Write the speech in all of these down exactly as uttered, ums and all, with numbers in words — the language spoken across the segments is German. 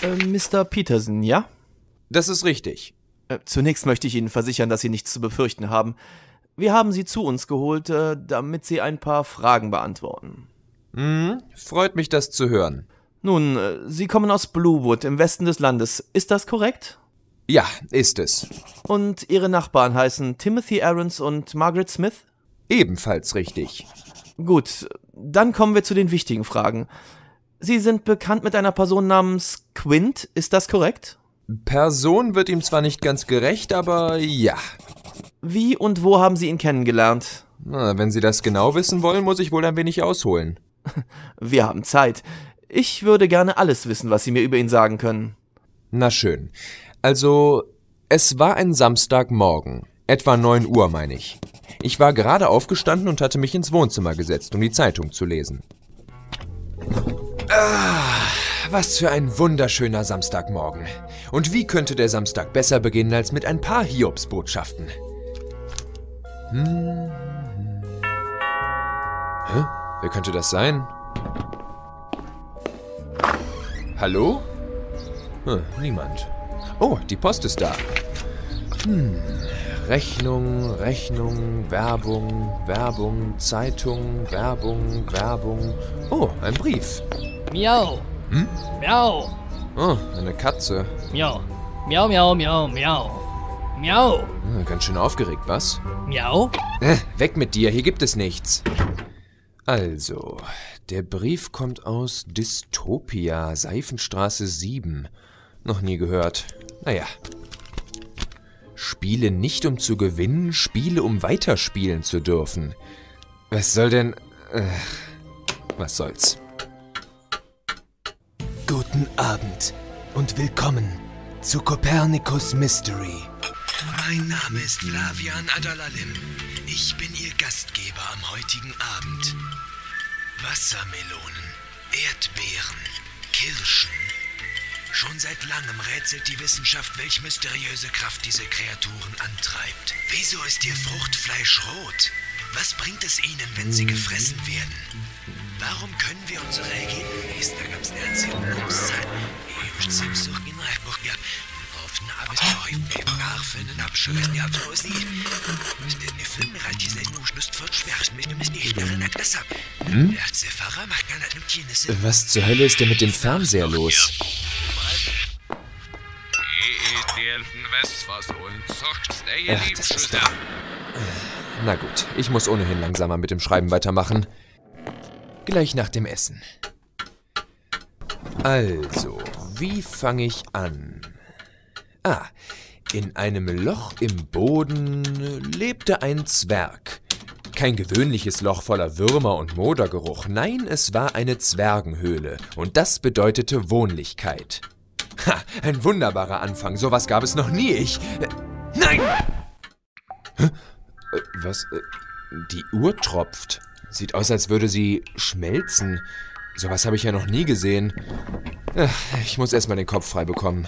Äh, Mister Peterson, ja? Das ist richtig. Äh, zunächst möchte ich Ihnen versichern, dass Sie nichts zu befürchten haben. Wir haben Sie zu uns geholt, äh, damit Sie ein paar Fragen beantworten. Mhm, freut mich, das zu hören. Nun, äh, Sie kommen aus Bluewood im Westen des Landes. Ist das korrekt? Ja, ist es. Und Ihre Nachbarn heißen Timothy Aarons und Margaret Smith? Ebenfalls richtig. Gut, dann kommen wir zu den wichtigen Fragen. Sie sind bekannt mit einer Person namens Quint, ist das korrekt? Person wird ihm zwar nicht ganz gerecht, aber ja. Wie und wo haben Sie ihn kennengelernt? Na, wenn Sie das genau wissen wollen, muss ich wohl ein wenig ausholen. Wir haben Zeit. Ich würde gerne alles wissen, was Sie mir über ihn sagen können. Na schön. Also, es war ein Samstagmorgen. Etwa neun Uhr, meine ich. Ich war gerade aufgestanden und hatte mich ins Wohnzimmer gesetzt, um die Zeitung zu lesen. Ah, was für ein wunderschöner Samstagmorgen. Und wie könnte der Samstag besser beginnen als mit ein paar Hiobsbotschaften? Hm. Hä? Wer könnte das sein? Hallo? Hm, niemand. Oh, die Post ist da. Hm. Rechnung, Rechnung, Werbung, Werbung, Zeitung, Werbung, Werbung. Oh, ein Brief. Miau. Hm? Miau. Oh, eine Katze. Miau. Miau, miau, miau, miau. Miau. Hm, ganz schön aufgeregt, was? Miau. Äh, weg mit dir, hier gibt es nichts. Also, der Brief kommt aus Dystopia, Seifenstraße sieben. Noch nie gehört. Naja. Spiele nicht, um zu gewinnen, spiele, um weiterspielen zu dürfen. Was soll denn... Äh, was soll's? Guten Abend und willkommen zu Copernicus Mystery. Mein Name ist Flavian Adalalim. Ich bin Ihr Gastgeber am heutigen Abend. Wassermelonen, Erdbeeren, Kirschen. Schon seit langem rätselt die Wissenschaft, welche mysteriöse Kraft diese Kreaturen antreibt. Wieso ist Ihr Fruchtfleisch rot? Was bringt es Ihnen, wenn Sie gefressen werden? Warum können wir unsere Ergebnisse Hm? Was zur Hölle ist denn mit dem Fernseher los? Ach, das ist doch... Na gut, ich muss ohnehin langsamer mit dem Schreiben weitermachen. Gleich nach dem Essen. Also, wie fange ich an? Ah, in einem Loch im Boden lebte ein Zwerg. Kein gewöhnliches Loch voller Würmer und Modergeruch. Nein, es war eine Zwergenhöhle. Und das bedeutete Wohnlichkeit. Ha, ein wunderbarer Anfang. Sowas gab es noch nie. Ich... Äh, nein! Hä? Äh, was? Äh, die Uhr tropft. Sieht aus, als würde sie schmelzen. Sowas habe ich ja noch nie gesehen. Ach, ich muss erstmal den Kopf frei bekommen.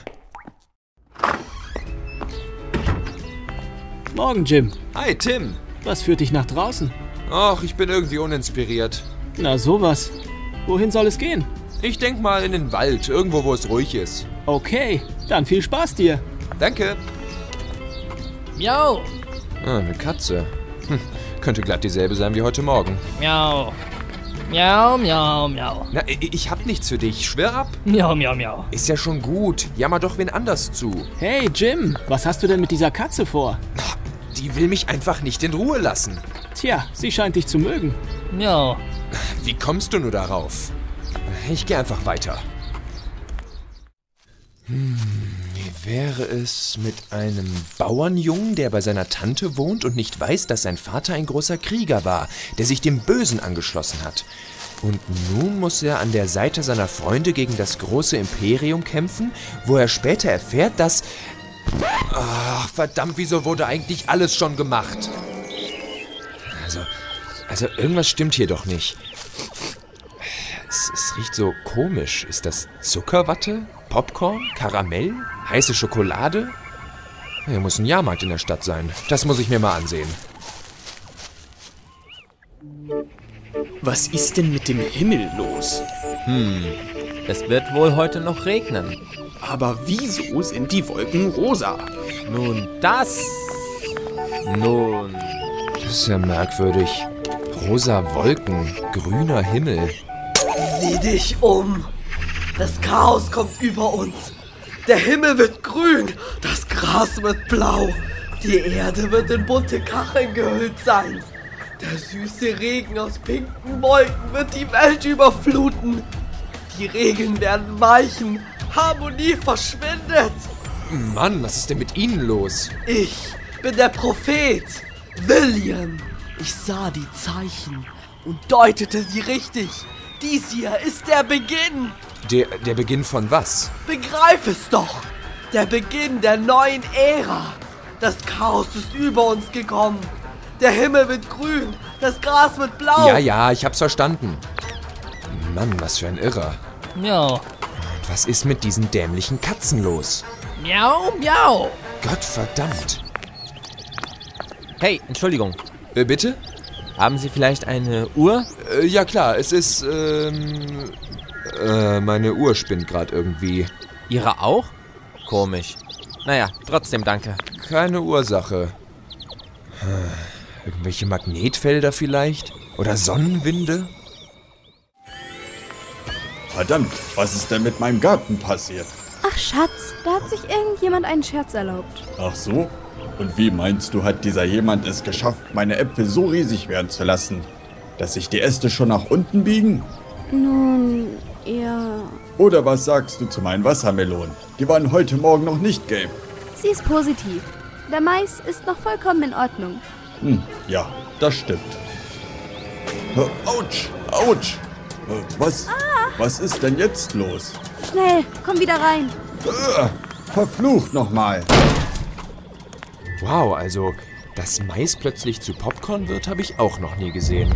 Morgen, Jim. Hi, Tim. Was führt dich nach draußen? Ach, ich bin irgendwie uninspiriert. Na, sowas. Wohin soll es gehen? Ich denk mal in den Wald, irgendwo, wo es ruhig ist. Okay, dann viel Spaß dir. Danke. Miau. Ah, eine Katze. Hm, könnte glatt dieselbe sein wie heute Morgen. Miau. Miau, miau, miau. Na, ich, ich hab nichts für dich. Schwör ab. Miau, miau, miau. Ist ja schon gut. Jammer doch wen anders zu. Hey, Jim, was hast du denn mit dieser Katze vor? Die will mich einfach nicht in Ruhe lassen. Tja, sie scheint dich zu mögen. Miau. Wie kommst du nur darauf? Ich gehe einfach weiter. Hm, wie wäre es mit einem Bauernjungen, der bei seiner Tante wohnt und nicht weiß, dass sein Vater ein großer Krieger war, der sich dem Bösen angeschlossen hat? Und nun muss er an der Seite seiner Freunde gegen das große Imperium kämpfen, wo er später erfährt, dass... Ach, verdammt, wieso wurde eigentlich alles schon gemacht? Also, also irgendwas stimmt hier doch nicht. Es, es riecht so komisch. Ist das Zuckerwatte? Popcorn? Karamell? Heiße Schokolade? Hier muss ein Jahrmarkt in der Stadt sein. Das muss ich mir mal ansehen. Was ist denn mit dem Himmel los? Hm, es wird wohl heute noch regnen. Aber wieso sind die Wolken rosa? Nun das... Nun... Das ist ja merkwürdig. Rosa Wolken, grüner Himmel. Sieh dich um. Das Chaos kommt über uns. Der Himmel wird grün, das Gras wird blau. Die Erde wird in bunte Kacheln gehüllt sein. Der süße Regen aus pinken Wolken wird die Welt überfluten. Die Regeln werden weichen. Harmonie verschwindet. Mann, was ist denn mit Ihnen los? Ich bin der Prophet, William. Ich sah die Zeichen und deutete sie richtig. Dies hier ist der Beginn. Der, der Beginn von was? Begreif es doch. Der Beginn der neuen Ära. Das Chaos ist über uns gekommen. Der Himmel wird grün, das Gras wird blau. Ja, ja, ich hab's verstanden. Mann, was für ein Irrer. Miau. Und was ist mit diesen dämlichen Katzen los? Miau, miau. Gottverdammt. Hey, Entschuldigung. Äh, bitte? Haben Sie vielleicht eine Uhr? Äh, ja klar, es ist, ähm... Äh, meine Uhr spinnt gerade irgendwie. Ihre auch? Komisch. Naja, trotzdem danke. Keine Ursache. Hm, irgendwelche Magnetfelder vielleicht? Oder Sonnenwinde? Verdammt, was ist denn mit meinem Garten passiert? Ach Schatz, da hat sich irgendjemand einen Scherz erlaubt. Ach so? Und wie meinst du, hat dieser jemand es geschafft, meine Äpfel so riesig werden zu lassen, dass sich die Äste schon nach unten biegen? Nun, ja... Oder was sagst du zu meinen Wassermelonen? Die waren heute Morgen noch nicht gelb. Sie ist positiv. Der Mais ist noch vollkommen in Ordnung. Hm, ja, das stimmt. Äh, Autsch, autsch. Äh, was, ah. was ist denn jetzt los? Schnell, komm wieder rein. Äh, verflucht nochmal. Wow, also, dass Mais plötzlich zu Popcorn wird, habe ich auch noch nie gesehen.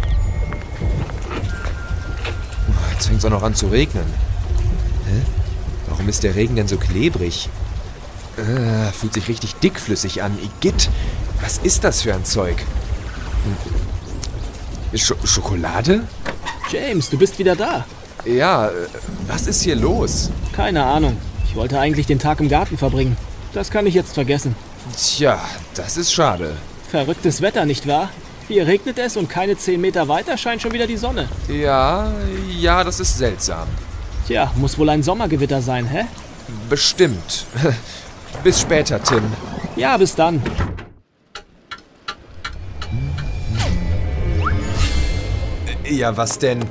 Jetzt fängt es auch noch an zu regnen. Hä? Warum ist der Regen denn so klebrig? Äh, fühlt sich richtig dickflüssig an. Igitt, was ist das für ein Zeug? Sch Schokolade? James, du bist wieder da. Ja, äh, was ist hier los? Keine Ahnung. Ich wollte eigentlich den Tag im Garten verbringen. Das kann ich jetzt vergessen. Tja, das ist schade. Verrücktes Wetter, nicht wahr? Hier regnet es und keine zehn Meter weiter scheint schon wieder die Sonne. Ja, ja, das ist seltsam. Tja, muss wohl ein Sommergewitter sein, hä? Bestimmt. Bis später, Tim. Ja, bis dann. Ja, was denn?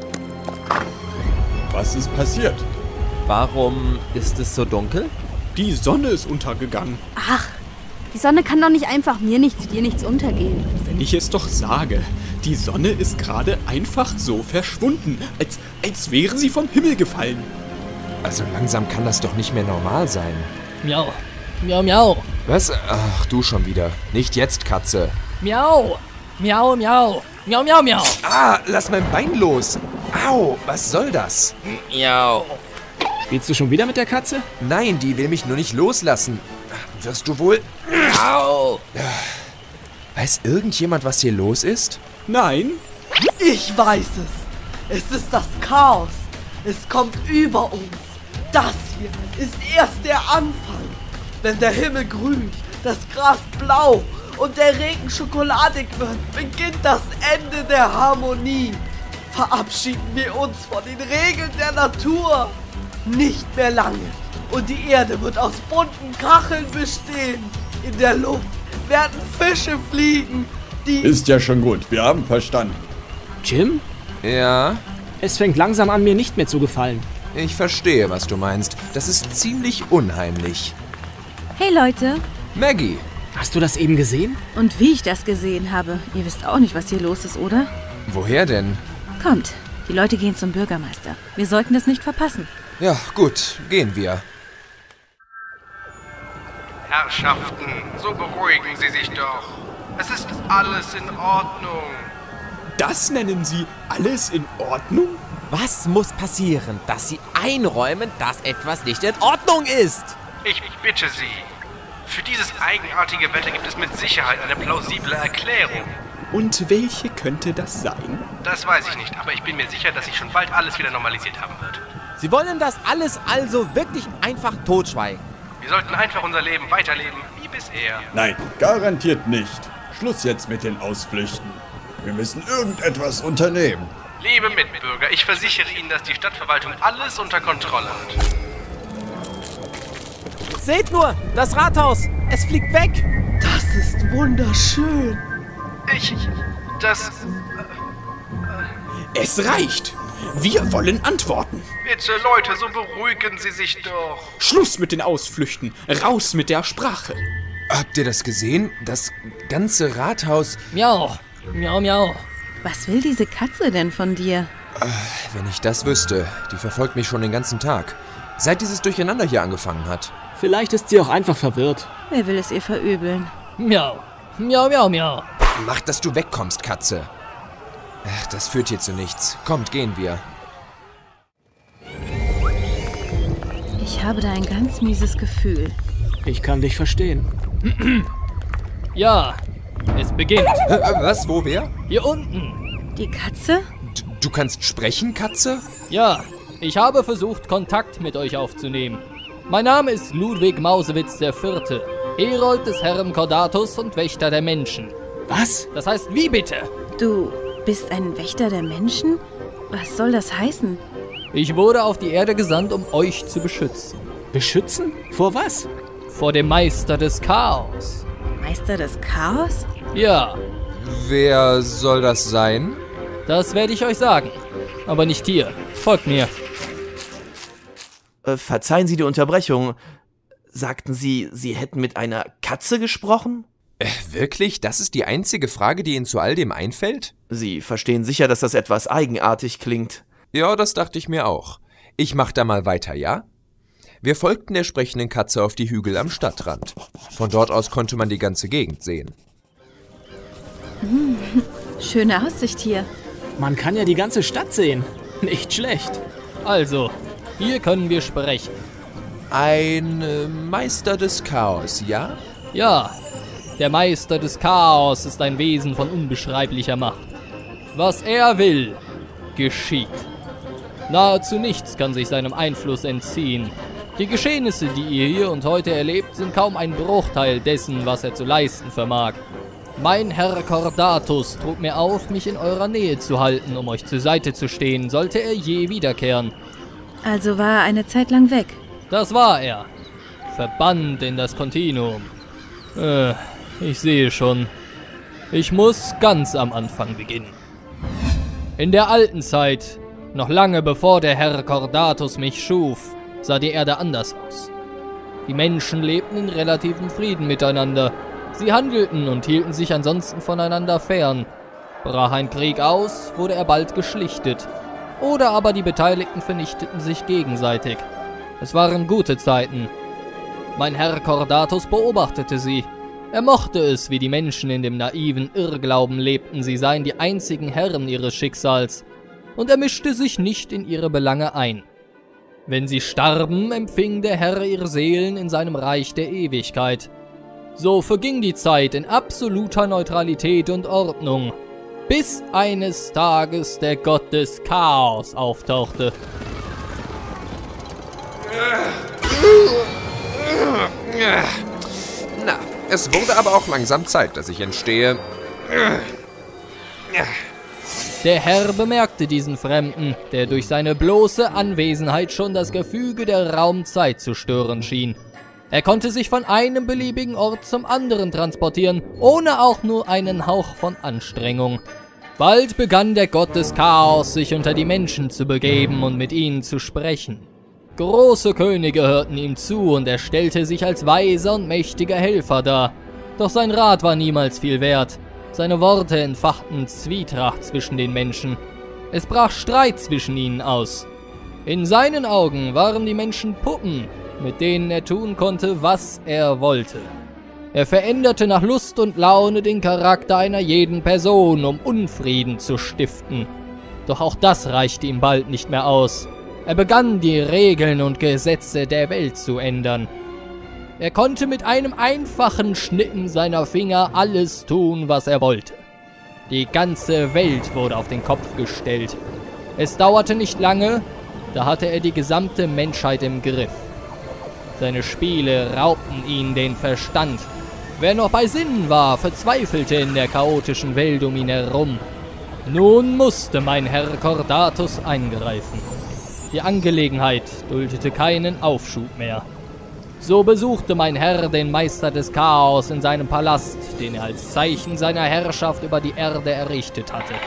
Was ist passiert? Warum ist es so dunkel? Die Sonne ist untergegangen. Ach, die Sonne kann doch nicht einfach mir nichts, dir nichts untergehen. Wenn ich es doch sage, die Sonne ist gerade einfach so verschwunden, als, als wäre sie vom Himmel gefallen. Also langsam kann das doch nicht mehr normal sein. Miau. Miau, miau. Was? Ach, du schon wieder. Nicht jetzt, Katze. Miau. Miau, miau. Miau, miau, miau. Ah, lass mein Bein los. Au, was soll das? Miau. Spielst du schon wieder mit der Katze? Nein, die will mich nur nicht loslassen. Wirst du wohl... Au. Weiß irgendjemand, was hier los ist? Nein? Ich weiß es. Es ist das Chaos. Es kommt über uns. Das hier ist erst der Anfang. Wenn der Himmel grün, das Gras blau und der Regen schokoladig wird, beginnt das Ende der Harmonie. Verabschieden wir uns von den Regeln der Natur. Nicht mehr lange. Und die Erde wird aus bunten Kacheln bestehen. In der Luft werden Fische fliegen, die... Ist ja schon gut, wir haben verstanden. Jim? Ja? Es fängt langsam an, mir nicht mehr zu gefallen. Ich verstehe, was du meinst. Das ist ziemlich unheimlich. Hey Leute. Maggie. Hast du das eben gesehen? Und wie ich das gesehen habe. Ihr wisst auch nicht, was hier los ist, oder? Woher denn? Kommt, die Leute gehen zum Bürgermeister. Wir sollten es nicht verpassen. Ja, gut, gehen wir. Herrschaften, so beruhigen Sie sich doch. Es ist alles in Ordnung. Das nennen Sie alles in Ordnung? Was muss passieren, dass Sie einräumen, dass etwas nicht in Ordnung ist? Ich bitte Sie. Für dieses eigenartige Wetter gibt es mit Sicherheit eine plausible Erklärung. Und welche könnte das sein? Das weiß ich nicht, aber ich bin mir sicher, dass sich schon bald alles wieder normalisiert haben wird. Sie wollen das alles also wirklich einfach totschweigen. Wir sollten einfach unser Leben weiterleben, wie bisher. Nein, garantiert nicht. Schluss jetzt mit den Ausflüchten. Wir müssen irgendetwas unternehmen. Liebe Mitbürger, ich versichere Ihnen, dass die Stadtverwaltung alles unter Kontrolle hat. Seht nur, das Rathaus, es fliegt weg. Das ist wunderschön. Ich... das... Es reicht. Wir wollen Antworten. Bitte, Leute, so beruhigen Sie sich doch. Schluss mit den Ausflüchten. Raus mit der Sprache. Habt ihr das gesehen? Das ganze Rathaus... Miau, miau, miau. Was will diese Katze denn von dir? Wenn ich das wüsste, die verfolgt mich schon den ganzen Tag. Seit dieses Durcheinander hier angefangen hat. Vielleicht ist sie auch einfach verwirrt. Wer will es ihr verübeln? Miau, miau, miau, miau. Mach, dass du wegkommst, Katze. Ach, das führt hier zu nichts. Kommt, gehen wir. Ich habe da ein ganz mieses Gefühl. Ich kann dich verstehen. Ja, es beginnt. Äh, was? Wo, wer? Hier unten. Die Katze? D du kannst sprechen, Katze? Ja, ich habe versucht, Kontakt mit euch aufzunehmen. Mein Name ist Ludwig Mausewitz der Vierte, Herold des Herrn Cordatus und Wächter der Menschen. Was? Das heißt, wie bitte? Du bist ein Wächter der Menschen? Was soll das heißen? Ich wurde auf die Erde gesandt, um euch zu beschützen. Beschützen? Vor was? Vor dem Meister des Chaos. Meister des Chaos? Ja. Wer soll das sein? Das werde ich euch sagen. Aber nicht hier. Folgt mir. Äh, verzeihen Sie die Unterbrechung. Sagten Sie, Sie hätten mit einer Katze gesprochen? Äh, wirklich? Das ist die einzige Frage, die Ihnen zu all dem einfällt? Sie verstehen sicher, dass das etwas eigenartig klingt. Ja, das dachte ich mir auch. Ich mach da mal weiter, ja? Wir folgten der sprechenden Katze auf die Hügel am Stadtrand. Von dort aus konnte man die ganze Gegend sehen. Hm, schöne Aussicht hier. Man kann ja die ganze Stadt sehen. Nicht schlecht. Also, hier können wir sprechen. Ein äh, Meister des Chaos, ja? Ja, der Meister des Chaos ist ein Wesen von unbeschreiblicher Macht. Was er will, geschieht. Nahezu nichts kann sich seinem Einfluss entziehen. Die Geschehnisse, die ihr hier und heute erlebt, sind kaum ein Bruchteil dessen, was er zu leisten vermag. Mein Herr Cordatus trug mir auf, mich in eurer Nähe zu halten, um euch zur Seite zu stehen, sollte er je wiederkehren. Also war er eine Zeit lang weg? Das war er. Verbannt in das Kontinuum. Äh, ich sehe schon. Ich muss ganz am Anfang beginnen. In der alten Zeit, noch lange bevor der Herr Cordatus mich schuf, sah die Erde anders aus. Die Menschen lebten in relativem Frieden miteinander. Sie handelten und hielten sich ansonsten voneinander fern. Brach ein Krieg aus, wurde er bald geschlichtet. Oder aber die Beteiligten vernichteten sich gegenseitig. Es waren gute Zeiten. Mein Herr Cordatus beobachtete sie. Er mochte es, wie die Menschen in dem naiven Irrglauben lebten, sie seien die einzigen Herren ihres Schicksals. Und er mischte sich nicht in ihre Belange ein. Wenn sie starben, empfing der Herr ihre Seelen in seinem Reich der Ewigkeit. So verging die Zeit in absoluter Neutralität und Ordnung, bis eines Tages der Gott des Chaos auftauchte. Na, es wurde aber auch langsam Zeit, dass ich entstehe. Der Herr bemerkte diesen Fremden, der durch seine bloße Anwesenheit schon das Gefüge der Raumzeit zu stören schien. Er konnte sich von einem beliebigen Ort zum anderen transportieren, ohne auch nur einen Hauch von Anstrengung. Bald begann der Gott des Chaos, sich unter die Menschen zu begeben und mit ihnen zu sprechen. Große Könige hörten ihm zu und er stellte sich als weiser und mächtiger Helfer dar. Doch sein Rat war niemals viel wert. Seine Worte entfachten Zwietracht zwischen den Menschen. Es brach Streit zwischen ihnen aus. In seinen Augen waren die Menschen Puppen, mit denen er tun konnte, was er wollte. Er veränderte nach Lust und Laune den Charakter einer jeden Person, um Unfrieden zu stiften. Doch auch das reichte ihm bald nicht mehr aus. Er begann, die Regeln und Gesetze der Welt zu ändern. Er konnte mit einem einfachen Schnippen seiner Finger alles tun, was er wollte. Die ganze Welt wurde auf den Kopf gestellt. Es dauerte nicht lange, da hatte er die gesamte Menschheit im Griff. Seine Spiele raubten ihn den Verstand. Wer noch bei Sinnen war, verzweifelte in der chaotischen Welt um ihn herum. Nun musste mein Herr Cordatus eingreifen. Die Angelegenheit duldete keinen Aufschub mehr. So besuchte mein Herr den Meister des Chaos in seinem Palast, den er als Zeichen seiner Herrschaft über die Erde errichtet hatte.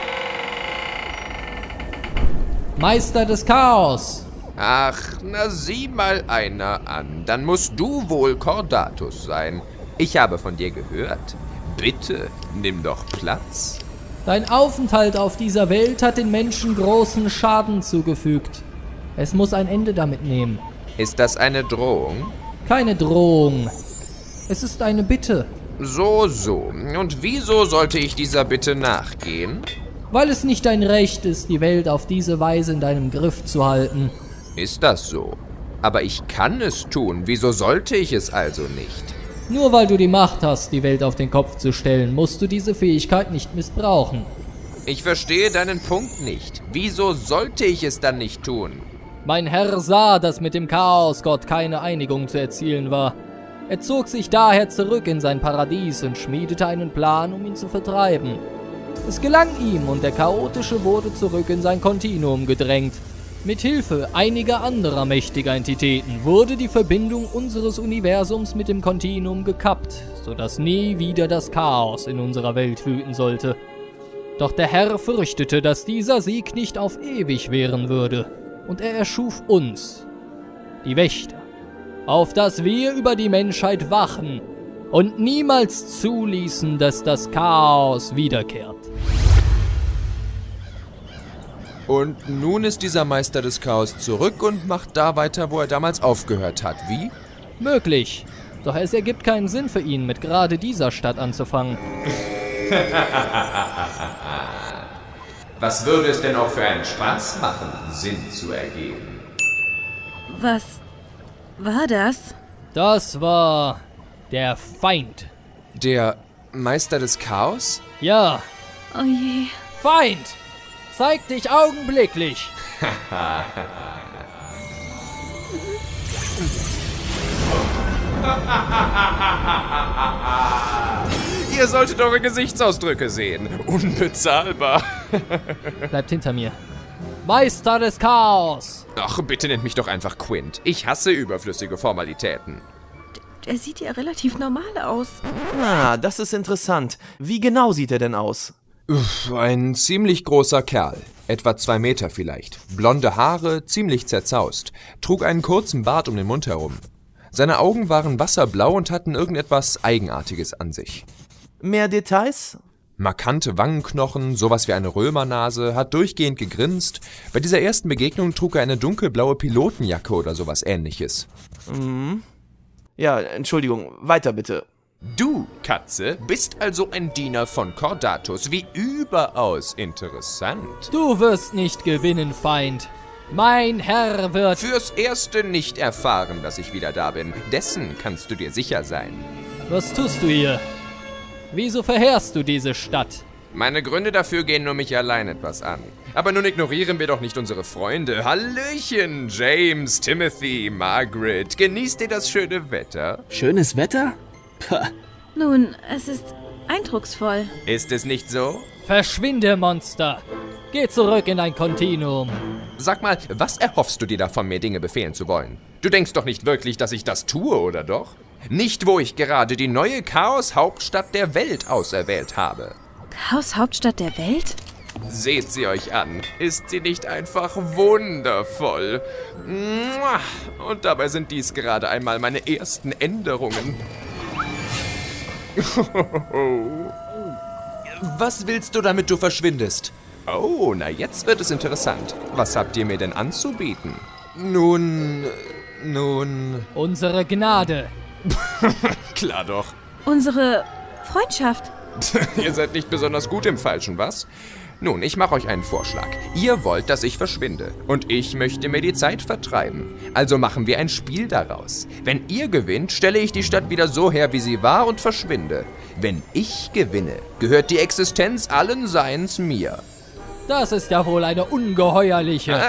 Meister des Chaos! Ach, na sieh mal einer an. Dann musst du wohl Cordatus sein. Ich habe von dir gehört. Bitte, nimm doch Platz. Dein Aufenthalt auf dieser Welt hat den Menschen großen Schaden zugefügt. Es muss ein Ende damit nehmen. Ist das eine Drohung? Keine Drohung. Es ist eine Bitte. So, so. Und wieso sollte ich dieser Bitte nachgehen? Weil es nicht dein Recht ist, die Welt auf diese Weise in deinem Griff zu halten. Ist das so? Aber ich kann es tun. Wieso sollte ich es also nicht? Nur weil du die Macht hast, die Welt auf den Kopf zu stellen, musst du diese Fähigkeit nicht missbrauchen. Ich verstehe deinen Punkt nicht. Wieso sollte ich es dann nicht tun? Mein Herr sah, dass mit dem Chaosgott keine Einigung zu erzielen war. Er zog sich daher zurück in sein Paradies und schmiedete einen Plan, um ihn zu vertreiben. Es gelang ihm und der Chaotische wurde zurück in sein Kontinuum gedrängt. Mit Hilfe einiger anderer mächtiger Entitäten wurde die Verbindung unseres Universums mit dem Kontinuum gekappt, sodass nie wieder das Chaos in unserer Welt wüten sollte. Doch der Herr fürchtete, dass dieser Sieg nicht auf ewig währen würde, und er erschuf uns, die Wächter, auf dass wir über die Menschheit wachen und niemals zuließen, dass das Chaos wiederkehrt. Und nun ist dieser Meister des Chaos zurück und macht da weiter, wo er damals aufgehört hat. Wie? Möglich. Doch es ergibt keinen Sinn für ihn, mit gerade dieser Stadt anzufangen. Was würde es denn auch für einen Spaß machen, Sinn zu ergeben? Was war das? Das war der Feind. Der Meister des Chaos? Ja. Oh je. Feind! Zeig dich augenblicklich! Ihr solltet eure Gesichtsausdrücke sehen. Unbezahlbar. Bleibt hinter mir. Meister des Chaos! Ach, bitte nennt mich doch einfach Quint. Ich hasse überflüssige Formalitäten. Der sieht ja relativ normal aus. Ah, das ist interessant. Wie genau sieht er denn aus? Uff, ein ziemlich großer Kerl. Etwa zwei Meter vielleicht. Blonde Haare, ziemlich zerzaust. Trug einen kurzen Bart um den Mund herum. Seine Augen waren wasserblau und hatten irgendetwas Eigenartiges an sich. Mehr Details? Markante Wangenknochen, sowas wie eine Römernase, hat durchgehend gegrinst. Bei dieser ersten Begegnung trug er eine dunkelblaue Pilotenjacke oder sowas Ähnliches. Mhm. Ja, Entschuldigung, weiter bitte. Du, Katze, bist also ein Diener von Cordatus. Wie überaus interessant. Du wirst nicht gewinnen, Feind. Mein Herr wird... Fürs Erste nicht erfahren, dass ich wieder da bin. Dessen kannst du dir sicher sein. Was tust du hier? Wieso verheerst du diese Stadt? Meine Gründe dafür gehen nur mich allein etwas an. Aber nun ignorieren wir doch nicht unsere Freunde. Hallöchen, James, Timothy, Margaret. Genießt ihr das schöne Wetter? Schönes Wetter? Pah. Nun, es ist eindrucksvoll. Ist es nicht so? Verschwinde, Monster! Geh zurück in dein Kontinuum. Sag mal, was erhoffst du dir davon, mir Dinge befehlen zu wollen? Du denkst doch nicht wirklich, dass ich das tue, oder doch? Nicht, wo ich gerade die neue Chaos-Hauptstadt der Welt auserwählt habe. Chaos-Hauptstadt der Welt? Seht sie euch an. Ist sie nicht einfach wundervoll? Und dabei sind dies gerade einmal meine ersten Änderungen. Was willst du, damit du verschwindest? Oh, na jetzt wird es interessant. Was habt ihr mir denn anzubieten? Nun, nun... Unsere Gnade. Klar doch. Unsere Freundschaft. Ihr seid nicht besonders gut im Falschen, was? Nun, ich mache euch einen Vorschlag. Ihr wollt, dass ich verschwinde. Und ich möchte mir die Zeit vertreiben. Also machen wir ein Spiel daraus. Wenn ihr gewinnt, stelle ich die Stadt wieder so her, wie sie war und verschwinde. Wenn ich gewinne, gehört die Existenz allen Seins mir. Das ist ja wohl eine ungeheuerliche... Äh, äh,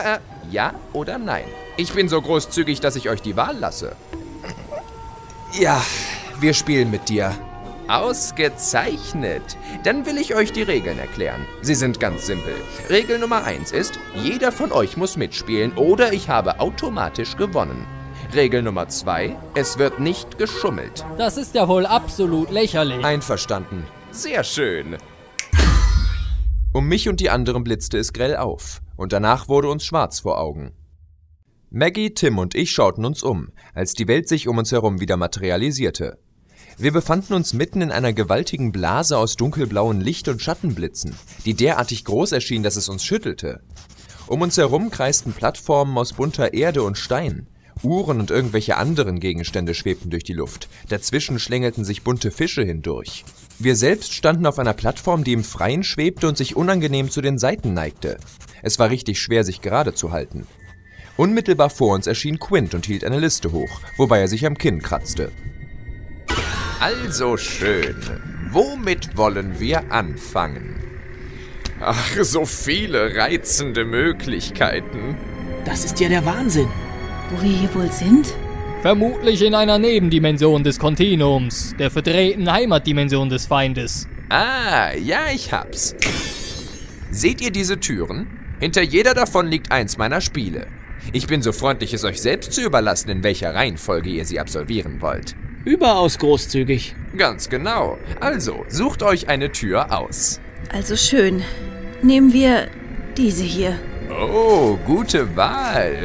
Ja oder nein? Ich bin so großzügig, dass ich euch die Wahl lasse. Ja, wir spielen mit dir. Ausgezeichnet. Dann will ich euch die Regeln erklären. Sie sind ganz simpel. Regel Nummer eins ist, jeder von euch muss mitspielen oder ich habe automatisch gewonnen. Regel Nummer zwei, es wird nicht geschummelt. Das ist ja wohl absolut lächerlich. Einverstanden. Sehr schön. Um mich und die anderen blitzte es grell auf. Und danach wurde uns schwarz vor Augen. Maggie, Tim und ich schauten uns um, als die Welt sich um uns herum wieder materialisierte. Wir befanden uns mitten in einer gewaltigen Blase aus dunkelblauen Licht- und Schattenblitzen, die derartig groß erschien, dass es uns schüttelte. Um uns herum kreisten Plattformen aus bunter Erde und Stein. Uhren und irgendwelche anderen Gegenstände schwebten durch die Luft. Dazwischen schlängelten sich bunte Fische hindurch. Wir selbst standen auf einer Plattform, die im Freien schwebte und sich unangenehm zu den Seiten neigte. Es war richtig schwer, sich gerade zu halten. Unmittelbar vor uns erschien Quint und hielt eine Liste hoch, wobei er sich am Kinn kratzte. Also schön. Womit wollen wir anfangen? Ach, so viele reizende Möglichkeiten. Das ist ja der Wahnsinn. Wo wir hier wohl sind? Vermutlich in einer Nebendimension des Kontinuums, der verdrehten Heimatdimension des Feindes. Ah, ja, ich hab's. Seht ihr diese Türen? Hinter jeder davon liegt eins meiner Spiele. Ich bin so freundlich, es euch selbst zu überlassen, in welcher Reihenfolge ihr sie absolvieren wollt. Überaus großzügig. Ganz genau. Also, sucht euch eine Tür aus. Also schön. Nehmen wir diese hier. Oh, gute Wahl.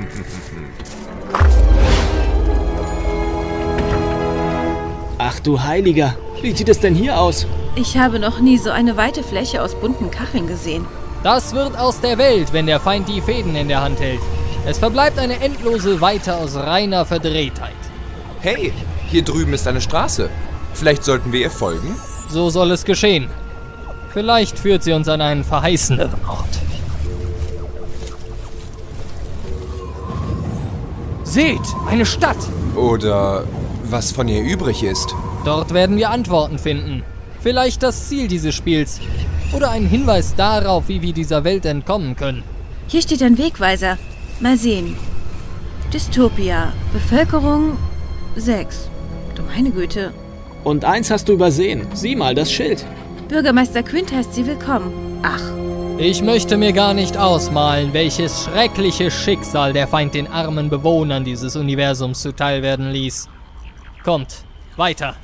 Ach du Heiliger, wie sieht es denn hier aus? Ich habe noch nie so eine weite Fläche aus bunten Kacheln gesehen. Das wird aus der Welt, wenn der Feind die Fäden in der Hand hält. Es verbleibt eine endlose Weite aus reiner Verdrehtheit. Hey, hier drüben ist eine Straße. Vielleicht sollten wir ihr folgen? So soll es geschehen. Vielleicht führt sie uns an einen verheißenderen Ort. Seht, eine Stadt! Oder was von ihr übrig ist. Dort werden wir Antworten finden. Vielleicht das Ziel dieses Spiels. Oder ein Hinweis darauf, wie wir dieser Welt entkommen können. Hier steht ein Wegweiser. Mal sehen. Dystopia. Bevölkerung sechs. Du meine Güte. Und eins hast du übersehen. Sieh mal, das Schild. Bürgermeister Quint heißt sie willkommen. Ach. Ich möchte mir gar nicht ausmalen, welches schreckliche Schicksal der Feind den armen Bewohnern dieses Universums zuteil werden ließ. Kommt, weiter.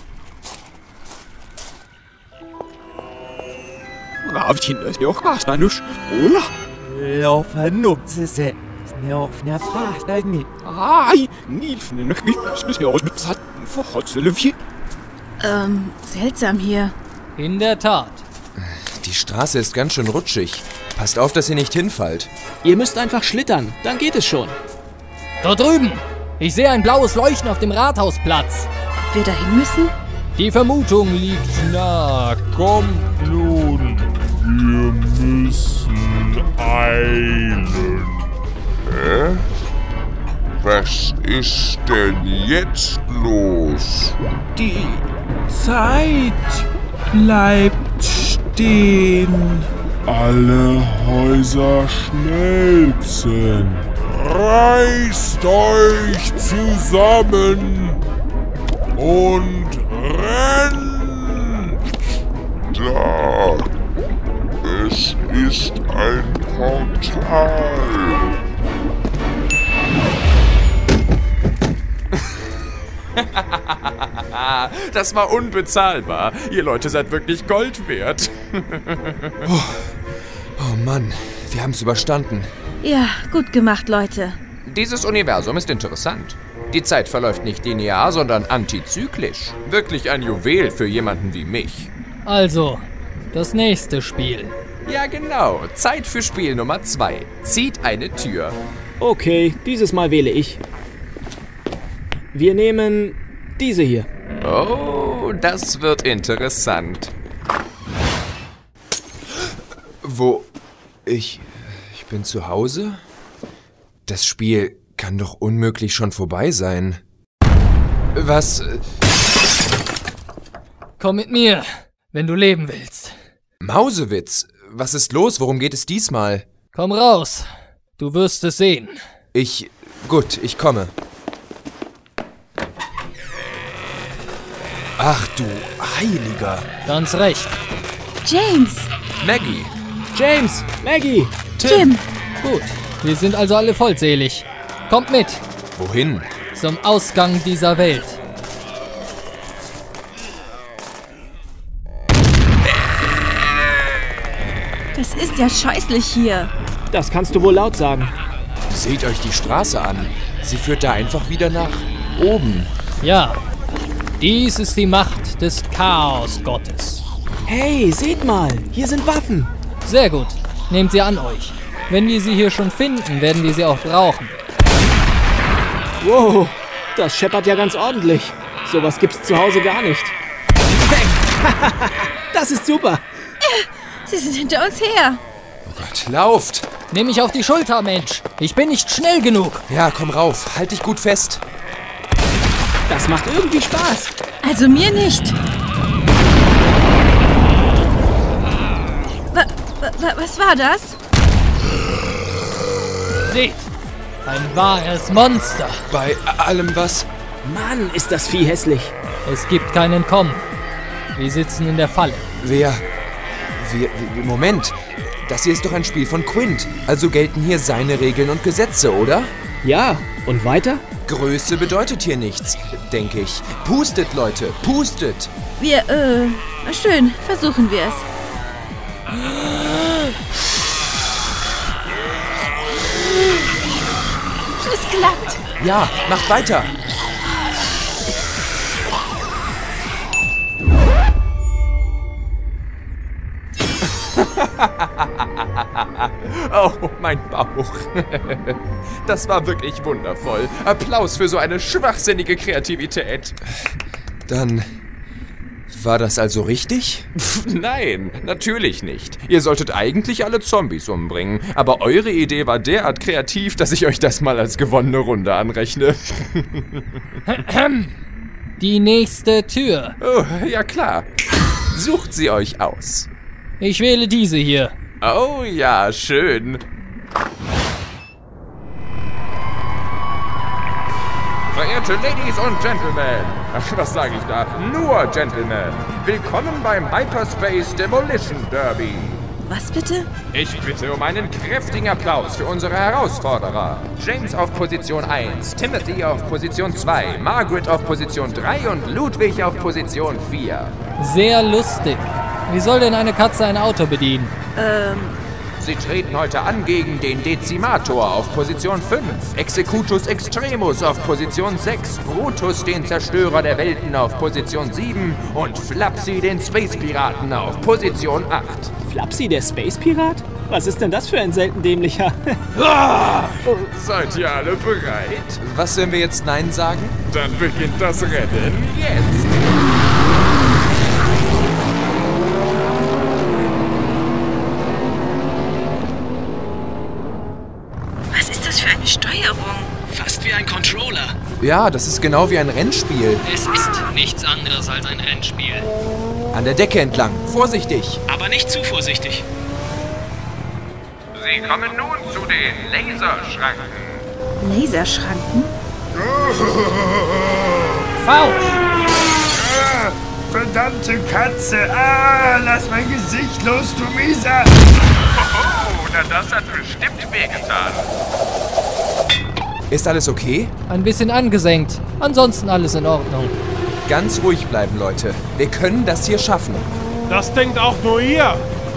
Ähm, seltsam hier. In der Tat. Die Straße ist ganz schön rutschig. Passt auf, dass ihr nicht hinfallt. Ihr müsst einfach schlittern, dann geht es schon. Dort drüben! Ich sehe ein blaues Leuchten auf dem Rathausplatz. Ob wir dahin müssen? Die Vermutung liegt nah. Kommt nun. Wir müssen eilen. Hä? Was ist denn jetzt los? Die Zeit bleibt stehen. Alle Häuser schmelzen. Reißt euch zusammen und rennt. Da. Es ist ein Portal. Das war unbezahlbar. Ihr Leute seid wirklich Gold wert. oh. oh Mann, wir haben es überstanden. Ja, gut gemacht, Leute. Dieses Universum ist interessant. Die Zeit verläuft nicht linear, sondern antizyklisch. Wirklich ein Juwel für jemanden wie mich. Also, das nächste Spiel. Ja, genau. Zeit für Spiel Nummer zwei. Zieht eine Tür. Okay, dieses Mal wähle ich. Wir nehmen diese hier. Oh, das wird interessant. Wo? Ich... Ich bin zu Hause? Das Spiel kann doch unmöglich schon vorbei sein. Was? Komm mit mir, wenn du leben willst. Mausewitz, was ist los? Worum geht es diesmal? Komm raus. Du wirst es sehen. Ich... Gut, ich komme. Ach du Heiliger. Ganz recht. James. Maggie. James, Maggie. Tim. Gut, wir sind also alle vollzählig. Kommt mit. Wohin? Zum Ausgang dieser Welt. Das ist ja scheußlich hier. Das kannst du wohl laut sagen. Seht euch die Straße an. Sie führt da einfach wieder nach oben. Ja, dies ist die Macht des Chaos-Gottes. Hey, seht mal, hier sind Waffen. Sehr gut, nehmt sie an euch. Wenn wir sie hier schon finden, werden wir sie auch brauchen. Wow, das scheppert ja ganz ordentlich. Sowas gibt's zu Hause gar nicht. Das ist super. Sie sind hinter uns her. Oh Gott, lauft. Nimm mich auf die Schulter, Mensch. Ich bin nicht schnell genug. Ja, komm rauf. Halt dich gut fest. Das macht irgendwie Spaß. Also mir nicht. Wa wa was war das? Seht, ein wahres Monster. Bei allem was... Mann, ist das Vieh hässlich. Es gibt kein Entkommen. Wir sitzen in der Falle. Wer... Wir... Moment. Das hier ist doch ein Spiel von Quint. Also gelten hier seine Regeln und Gesetze, oder? Ja, und weiter? Größe bedeutet hier nichts, denke ich. Pustet, Leute, pustet! Wir, äh, na schön, versuchen wir es. Es klappt. Ja, macht weiter. Oh, mein Bauch. Das war wirklich wundervoll. Applaus für so eine schwachsinnige Kreativität. Dann... War das also richtig? Nein, natürlich nicht. Ihr solltet eigentlich alle Zombies umbringen. Aber eure Idee war derart kreativ, dass ich euch das mal als gewonnene Runde anrechne. Die nächste Tür. Oh, ja klar. Sucht sie euch aus. Ich wähle diese hier. Oh ja, schön. Verehrte Ladies und Gentlemen, was sage ich da? Nur Gentlemen. Willkommen beim Hyperspace Demolition Derby. Was bitte? Ich bitte um einen kräftigen Applaus für unsere Herausforderer. James auf Position eins, Timothy auf Position zwei, Margaret auf Position drei und Ludwig auf Position vier. Sehr lustig. Wie soll denn eine Katze ein Auto bedienen? Ähm... Sie treten heute an gegen den Dezimator auf Position fünf, Executus Extremus auf Position sechs, Brutus den Zerstörer der Welten auf Position sieben und Flapsy den Space Piraten auf Position acht. Flapsy der Space Pirat? Was ist denn das für ein selten dämlicher? Seid ihr alle bereit? Was, wenn wir jetzt Nein sagen? Dann beginnt das Rennen jetzt. Was ist das für eine Steuerung? Fast wie ein Controller. Ja, das ist genau wie ein Rennspiel. Es ist nichts anderes als ein Rennspiel. An der Decke entlang. Vorsichtig. Aber nicht zu vorsichtig. Sie kommen nun zu den Laserschranken. Laserschranken? Falsch! Ah, verdammte Katze! Ah, lass mein Gesicht los, du Mieser! Oh, na das hat bestimmt wehgetan. Ist alles okay? Ein bisschen angesenkt. Ansonsten alles in Ordnung. Ganz ruhig bleiben, Leute. Wir können das hier schaffen. Das denkt auch nur ihr!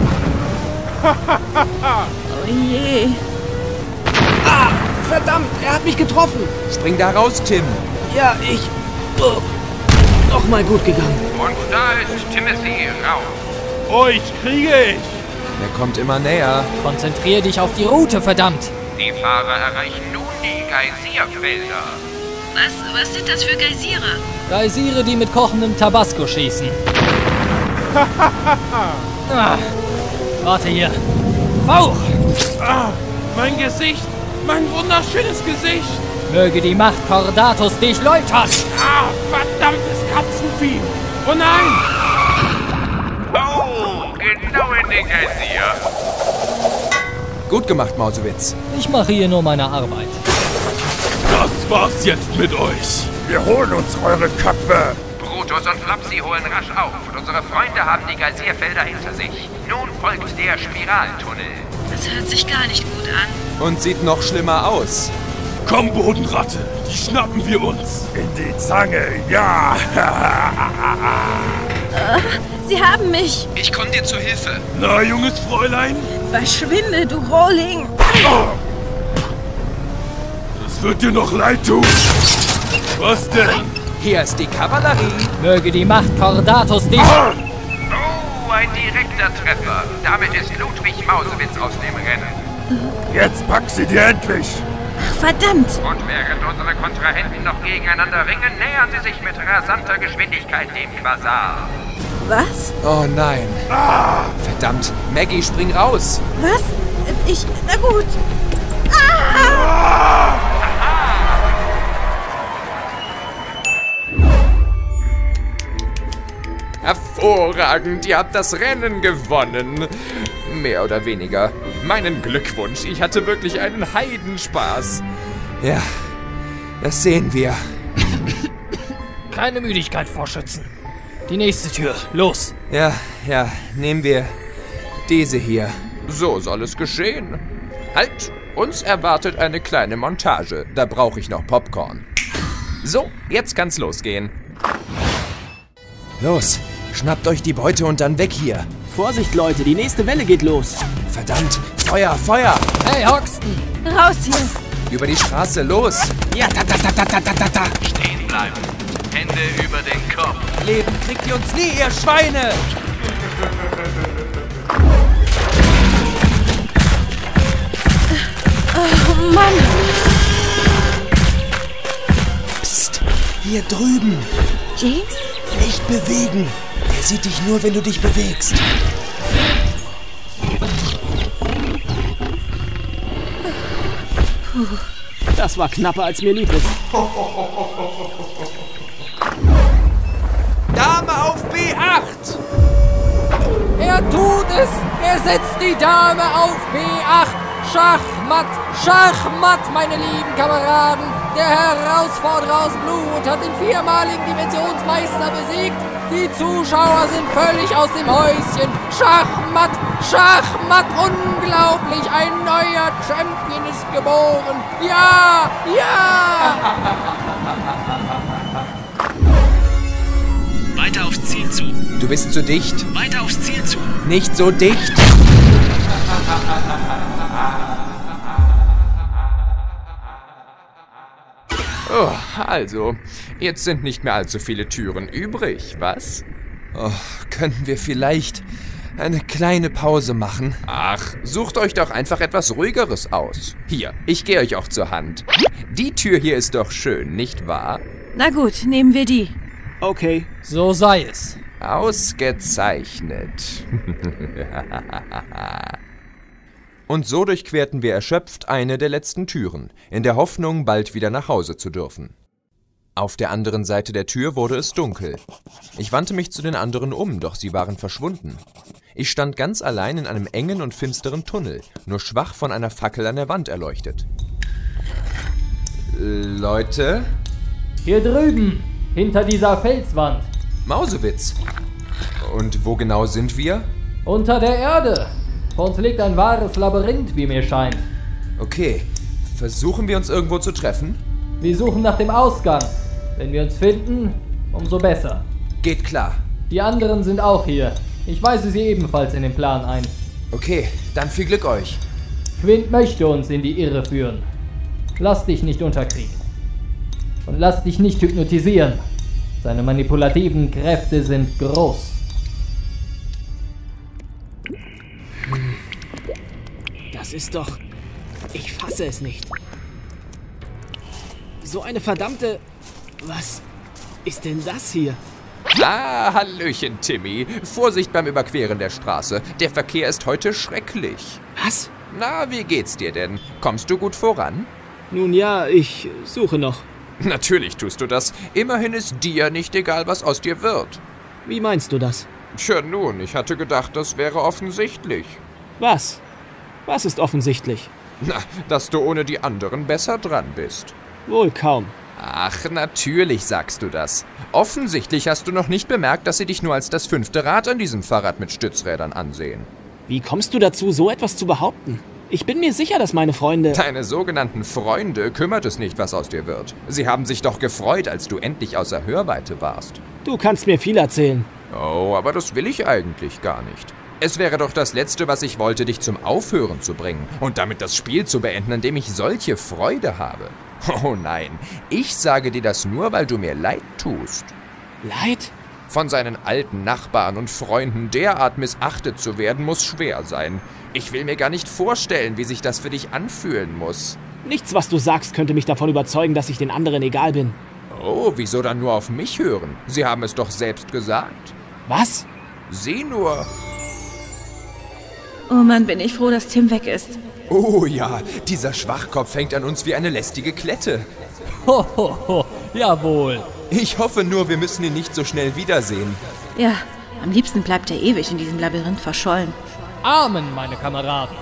Oh je. Ah, verdammt, er hat mich getroffen. Spring da raus, Tim. Ja, ich... Oh, nochmal gut gegangen. Und da ist Timothy raus. Euch kriege ich! Er kommt immer näher. Konzentrier dich auf die Route, verdammt! Die Fahrer erreichen nun die Geysirfelder. Was, was sind das für Geysire? Geysire, die mit kochendem Tabasco schießen. ah, warte hier. Fauch! Ah, mein Gesicht! Mein wunderschönes Gesicht! Möge die Macht Cordatus dich läutern! Ah, verdammtes Katzenvieh! Oh nein! Oh, genau in den Geysir. Gut gemacht, Mausewitz. Ich mache hier nur meine Arbeit. Das war's jetzt mit euch. Wir holen uns eure Köpfe. Brutus und Flopsy holen rasch auf und unsere Freunde haben die Geysirfelder hinter sich. Nun folgt der Spiraltunnel. Das hört sich gar nicht gut an. Und sieht noch schlimmer aus. Komm, Bodenratte, die schnappen wir uns. In die Zange, ja. uh, Sie haben mich. Ich komme dir zur Hilfe. Na, junges Fräulein? Verschwinde, du Rohling. Oh. Das wird dir noch leid tun. Was denn? Hier ist die Kavallerie. Möge die Macht Cordatus dich... Oh, ein direkter Treffer. Damit ist Ludwig Mausewitz aus dem Rennen. Jetzt pack sie dir endlich. Verdammt! Und während unsere Kontrahenten noch gegeneinander ringen, nähern sie sich mit rasanter Geschwindigkeit dem Quasar. Was? Oh nein. Ah. Verdammt. Maggie, spring raus. Was? Ich... Na gut. Ah. Hervorragend, ihr habt das Rennen gewonnen. Mehr oder weniger. Meinen Glückwunsch, ich hatte wirklich einen Heidenspaß. Ja, das sehen wir. Keine Müdigkeit vorschützen. Die nächste Tür, los. Ja, ja, nehmen wir diese hier. So soll es geschehen. Halt, uns erwartet eine kleine Montage. Da brauche ich noch Popcorn. So, jetzt kann's losgehen. Los, schnappt euch die Beute und dann weg hier. Vorsicht, Leute, die nächste Welle geht los. Verdammt, Feuer, Feuer! Hey, Hoxton! Raus hier! Über die Straße, los! Ja, ta, ta, ta, ta, ta, ta, ta. Stehen bleiben. Hände über den Kopf. Leben kriegt ihr uns nie, ihr Schweine! Oh, Mann! Psst, hier drüben. Jinx? Nicht bewegen. Der sieht dich nur, wenn du dich bewegst. Puh, das war knapper, als mir lieb ist. Dame auf B acht! Er tut es! Er setzt die Dame auf B acht! Schachmatt! Schachmatt, meine lieben Kameraden! Der Herausforderer aus Blut hat den viermaligen Dimensionsmeister besiegt! Die Zuschauer sind völlig aus dem Häuschen! Schachmatt! Schachmatt! Unglaublich! Ein neuer Champion ist geboren! Ja! Ja! Weiter aufs Ziel zu. Du bist zu dicht. Weiter aufs Ziel zu. Nicht so dicht. Oh, also, jetzt sind nicht mehr allzu viele Türen übrig, was? Oh, könnten wir vielleicht eine kleine Pause machen? Ach, sucht euch doch einfach etwas Ruhigeres aus. Hier, ich gehe euch auch zur Hand. Die Tür hier ist doch schön, nicht wahr? Na gut, nehmen wir die. Okay. So sei es. Ausgezeichnet. Und so durchquerten wir erschöpft eine der letzten Türen, in der Hoffnung, bald wieder nach Hause zu dürfen. Auf der anderen Seite der Tür wurde es dunkel. Ich wandte mich zu den anderen um, doch sie waren verschwunden. Ich stand ganz allein in einem engen und finsteren Tunnel, nur schwach von einer Fackel an der Wand erleuchtet. Leute? Hier drüben, hinter dieser Felswand. Mausewitz. Und wo genau sind wir? Unter der Erde. Vor uns liegt ein wahres Labyrinth, wie mir scheint. Okay, versuchen wir uns irgendwo zu treffen? Wir suchen nach dem Ausgang. Wenn wir uns finden, umso besser. Geht klar. Die anderen sind auch hier. Ich weise sie ebenfalls in den Plan ein. Okay, dann viel Glück euch. Quint möchte uns in die Irre führen. Lass dich nicht unterkriegen. Und lass dich nicht hypnotisieren. Seine manipulativen Kräfte sind groß. Das ist doch... Ich fasse es nicht. So eine verdammte... Was ist denn das hier? Ah, Hallöchen, Timmy. Vorsicht beim Überqueren der Straße. Der Verkehr ist heute schrecklich. Was? Na, wie geht's dir denn? Kommst du gut voran? Nun ja, ich suche noch. Natürlich tust du das. Immerhin ist dir nicht egal, was aus dir wird. Wie meinst du das? Tja nun, ich hatte gedacht, das wäre offensichtlich. Was? Was ist offensichtlich? Na, dass du ohne die anderen besser dran bist. Wohl kaum. Ach, natürlich sagst du das. Offensichtlich hast du noch nicht bemerkt, dass sie dich nur als das fünfte Rad an diesem Fahrrad mit Stützrädern ansehen. Wie kommst du dazu, so etwas zu behaupten? Ich bin mir sicher, dass meine Freunde... Deine sogenannten Freunde kümmert es nicht, was aus dir wird. Sie haben sich doch gefreut, als du endlich außer Hörweite warst. Du kannst mir viel erzählen. Oh, aber das will ich eigentlich gar nicht. Es wäre doch das Letzte, was ich wollte, dich zum Aufhören zu bringen und damit das Spiel zu beenden, an dem ich solche Freude habe. Oh nein, ich sage dir das nur, weil du mir leid tust. Leid? Von seinen alten Nachbarn und Freunden derart missachtet zu werden, muss schwer sein. Ich will mir gar nicht vorstellen, wie sich das für dich anfühlen muss. Nichts, was du sagst, könnte mich davon überzeugen, dass ich den anderen egal bin. Oh, wieso dann nur auf mich hören? Sie haben es doch selbst gesagt. Was? Sieh nur. Oh Mann, bin ich froh, dass Tim weg ist. Oh ja, dieser Schwachkopf hängt an uns wie eine lästige Klette. Ho, ho, ho, jawohl. Ich hoffe nur, wir müssen ihn nicht so schnell wiedersehen. Ja, am liebsten bleibt er ewig in diesem Labyrinth verschollen. Amen, meine Kameraden.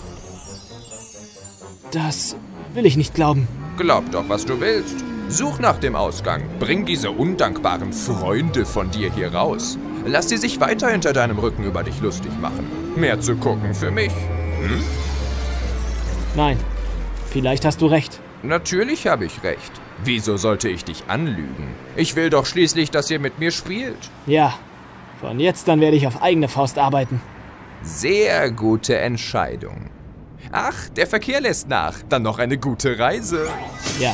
Das will ich nicht glauben. Glaub doch, was du willst. Such nach dem Ausgang. Bring diese undankbaren Freunde von dir hier raus. Lass sie sich weiter hinter deinem Rücken über dich lustig machen. Mehr zu gucken für mich. Hm? Nein, vielleicht hast du recht. Natürlich habe ich recht. Wieso sollte ich dich anlügen? Ich will doch schließlich, dass ihr mit mir spielt. Ja, von jetzt an werde ich auf eigene Faust arbeiten. Sehr gute Entscheidung. Ach, der Verkehr lässt nach. Dann noch eine gute Reise. Ja.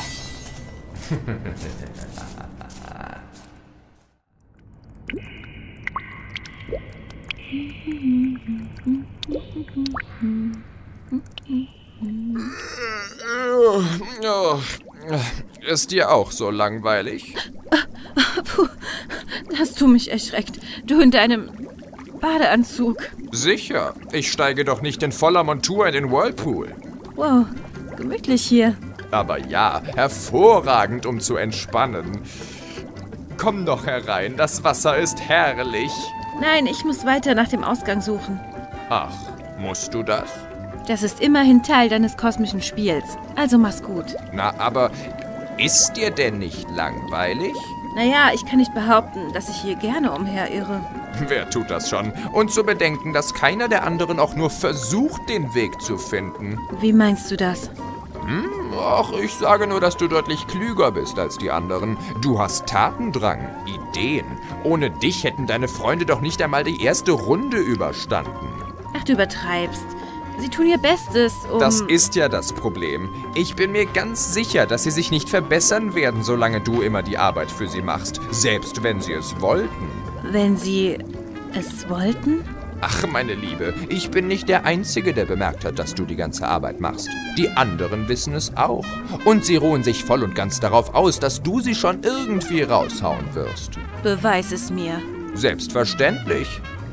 Oh, ist dir auch so langweilig? Puh, hast du mich erschreckt. Du in deinem Badeanzug. Sicher. Ich steige doch nicht in voller Montur in den Whirlpool. Wow, gemütlich hier. Aber ja, hervorragend, um zu entspannen. Komm doch herein, das Wasser ist herrlich. Nein, ich muss weiter nach dem Ausgang suchen. Ach, musst du das? Das ist immerhin Teil deines kosmischen Spiels. Also mach's gut. Na, aber ist dir denn nicht langweilig? Naja, ich kann nicht behaupten, dass ich hier gerne umherirre. Wer tut das schon? Und zu bedenken, dass keiner der anderen auch nur versucht, den Weg zu finden. Wie meinst du das? Hm, ach, ich sage nur, dass du deutlich klüger bist als die anderen. Du hast Tatendrang, Ideen. Ohne dich hätten deine Freunde doch nicht einmal die erste Runde überstanden. Ach, du übertreibst. Sie tun ihr Bestes, um... Das ist ja das Problem. Ich bin mir ganz sicher, dass sie sich nicht verbessern werden, solange du immer die Arbeit für sie machst. Selbst wenn sie es wollten. Wenn sie es wollten? Ach, meine Liebe, ich bin nicht der Einzige, der bemerkt hat, dass du die ganze Arbeit machst. Die anderen wissen es auch. Und sie ruhen sich voll und ganz darauf aus, dass du sie schon irgendwie raushauen wirst. Beweis es mir. Selbstverständlich.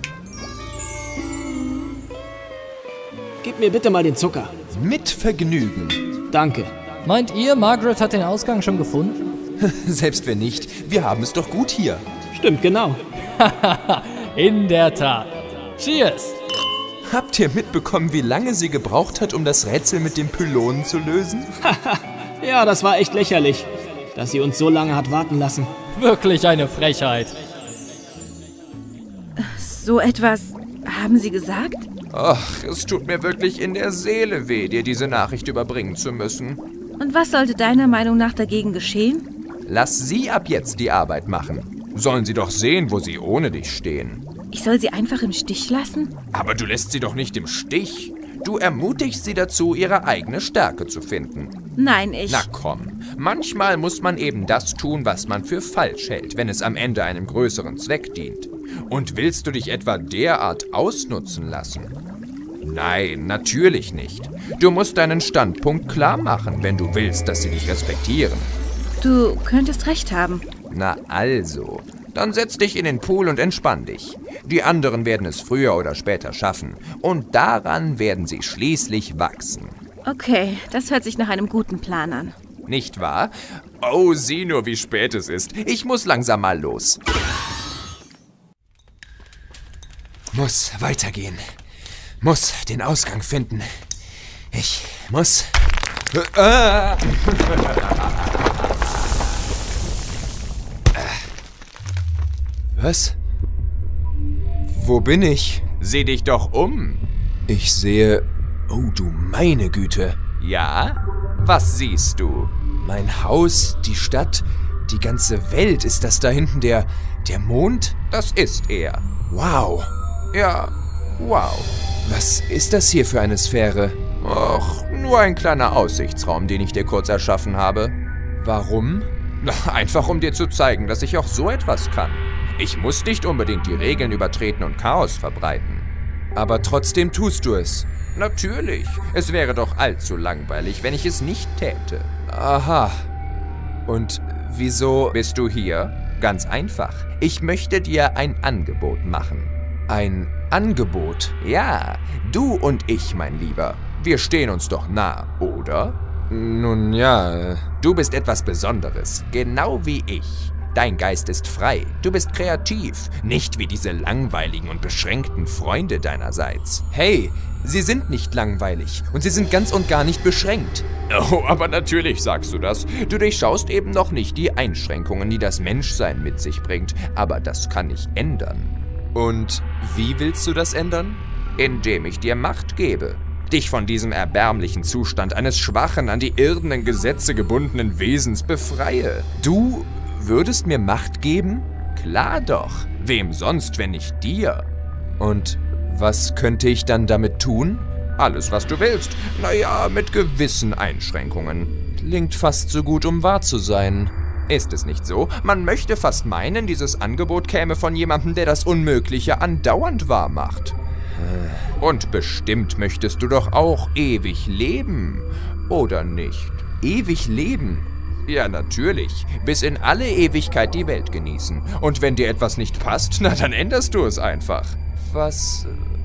Gib mir bitte mal den Zucker. Mit Vergnügen. Danke. Meint ihr, Margaret hat den Ausgang schon gefunden? Selbst wenn nicht, wir haben es doch gut hier. Stimmt, genau. In der Tat. Cheers! Habt ihr mitbekommen, wie lange sie gebraucht hat, um das Rätsel mit den Pylonen zu lösen? Ja, das war echt lächerlich, dass sie uns so lange hat warten lassen. Wirklich eine Frechheit. So etwas haben sie gesagt? Ach, es tut mir wirklich in der Seele weh, dir diese Nachricht überbringen zu müssen. Und was sollte deiner Meinung nach dagegen geschehen? Lass sie ab jetzt die Arbeit machen. Sollen sie doch sehen, wo sie ohne dich stehen. Ich soll sie einfach im Stich lassen? Aber du lässt sie doch nicht im Stich. Du ermutigst sie dazu, ihre eigene Stärke zu finden. Nein, ich... Na komm, manchmal muss man eben das tun, was man für falsch hält, wenn es am Ende einem größeren Zweck dient. Und willst du dich etwa derart ausnutzen lassen? Nein, natürlich nicht. Du musst deinen Standpunkt klar machen, wenn du willst, dass sie dich respektieren. Du könntest recht haben. Na also, dann setz dich in den Pool und entspann dich. Die anderen werden es früher oder später schaffen. Und daran werden sie schließlich wachsen. Okay, das hört sich nach einem guten Plan an. Nicht wahr? Oh, sieh nur, wie spät es ist. Ich muss langsam mal los. Muss weitergehen. Muss den Ausgang finden. Ich muss... Ah. Was? Wo bin ich? Sieh dich doch um. Ich sehe... Oh, du meine Güte. Ja? Was siehst du? Mein Haus, die Stadt, die ganze Welt. Ist das da hinten der... der Mond? Das ist er. Wow. Ja, wow. Was ist das hier für eine Sphäre? Och, nur ein kleiner Aussichtsraum, den ich dir kurz erschaffen habe. Warum? Einfach um dir zu zeigen, dass ich auch so etwas kann. Ich muss nicht unbedingt die Regeln übertreten und Chaos verbreiten. Aber trotzdem tust du es. Natürlich. Es wäre doch allzu langweilig, wenn ich es nicht täte. Aha. Und wieso bist du hier? Ganz einfach. Ich möchte dir ein Angebot machen. Ein Angebot? Ja, du und ich, mein Lieber. Wir stehen uns doch nah, oder? Nun ja. Du bist etwas Besonderes, genau wie ich. Dein Geist ist frei, du bist kreativ, nicht wie diese langweiligen und beschränkten Freunde deinerseits. Hey, sie sind nicht langweilig und sie sind ganz und gar nicht beschränkt. Oh, aber natürlich sagst du das. Du durchschaust eben noch nicht die Einschränkungen, die das Menschsein mit sich bringt, aber das kann ich ändern. Und wie willst du das ändern? Indem ich dir Macht gebe. Dich von diesem erbärmlichen Zustand eines schwachen, an die irdenen Gesetze gebundenen Wesens befreie. Du würdest mir Macht geben? Klar doch. Wem sonst, wenn nicht dir? Und was könnte ich dann damit tun? Alles, was du willst. Naja, mit gewissen Einschränkungen. Klingt fast so gut, um wahr zu sein. Ist es nicht so? Man möchte fast meinen, dieses Angebot käme von jemandem, der das Unmögliche andauernd wahr macht. Und bestimmt möchtest du doch auch ewig leben, oder nicht? Ewig leben? Ja, natürlich. Bis in alle Ewigkeit die Welt genießen. Und wenn dir etwas nicht passt, na dann änderst du es einfach. Was...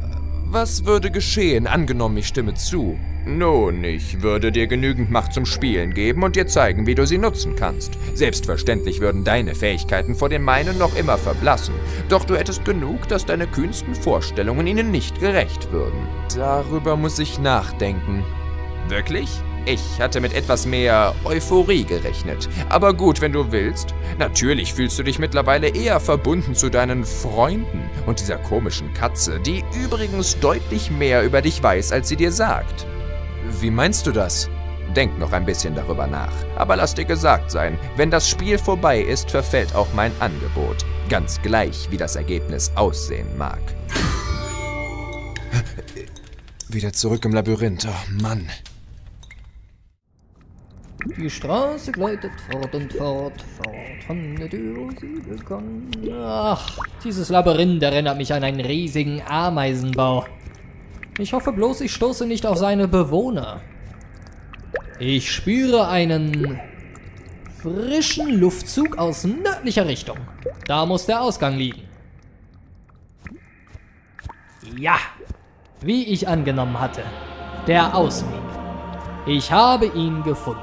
was würde geschehen, angenommen ich stimme zu? Nun, ich würde dir genügend Macht zum Spielen geben und dir zeigen, wie du sie nutzen kannst. Selbstverständlich würden deine Fähigkeiten vor den meinen noch immer verblassen. Doch du hättest genug, dass deine kühnsten Vorstellungen ihnen nicht gerecht würden. Darüber muss ich nachdenken. Wirklich? Ich hatte mit etwas mehr Euphorie gerechnet. Aber gut, wenn du willst. Natürlich fühlst du dich mittlerweile eher verbunden zu deinen Freunden und dieser komischen Katze, die übrigens deutlich mehr über dich weiß, als sie dir sagt. Wie meinst du das? Denk noch ein bisschen darüber nach. Aber lass dir gesagt sein, wenn das Spiel vorbei ist, verfällt auch mein Angebot. Ganz gleich, wie das Ergebnis aussehen mag. Wieder zurück im Labyrinth. Oh Mann. Die Straße gleitet fort und fort, fort von der Tür, wo sie begann. Ach, dieses Labyrinth erinnert mich an einen riesigen Ameisenbau. Ich hoffe bloß, ich stoße nicht auf seine Bewohner. Ich spüre einen frischen Luftzug aus nördlicher Richtung. Da muss der Ausgang liegen. Ja, wie ich angenommen hatte. Der Ausweg. Ich habe ihn gefunden.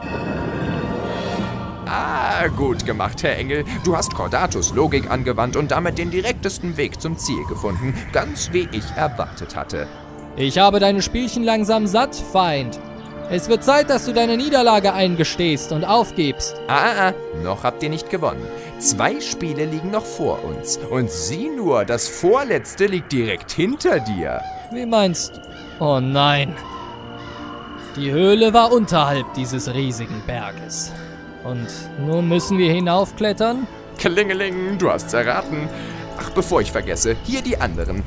Ah, gut gemacht, Herr Engel. Du hast Cordatus Logik angewandt und damit den direktesten Weg zum Ziel gefunden. Ganz wie ich erwartet hatte. Ich habe deine Spielchen langsam satt, Feind. Es wird Zeit, dass du deine Niederlage eingestehst und aufgibst. Ah, ah, noch habt ihr nicht gewonnen. Zwei Spiele liegen noch vor uns. Und sieh nur, das vorletzte liegt direkt hinter dir. Wie meinst du? Oh nein. Die Höhle war unterhalb dieses riesigen Berges. Und nun müssen wir hinaufklettern? Klingeling, du hast's erraten. Ach, bevor ich vergesse, hier die anderen.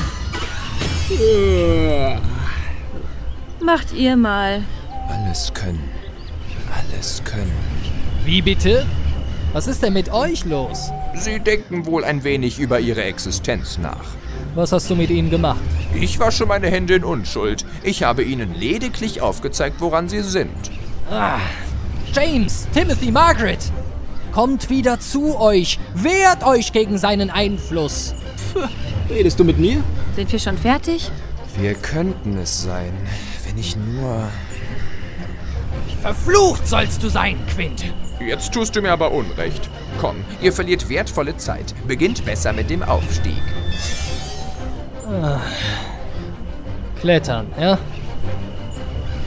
Macht ihr mal. Alles können. Alles können. Wie bitte? Was ist denn mit euch los? Sie denken wohl ein wenig über ihre Existenz nach. Was hast du mit ihnen gemacht? Ich wasche meine Hände in Unschuld. Ich habe ihnen lediglich aufgezeigt, woran sie sind. Ah, James, Timothy, Margaret! Kommt wieder zu euch! Wehrt euch gegen seinen Einfluss! Puh, redest du mit mir? Sind wir schon fertig? Wir könnten es sein, wenn ich nur... Verflucht sollst du sein, Quint! Jetzt tust du mir aber Unrecht. Komm, ihr verliert wertvolle Zeit. Beginnt besser mit dem Aufstieg. Ah. Klettern, ja?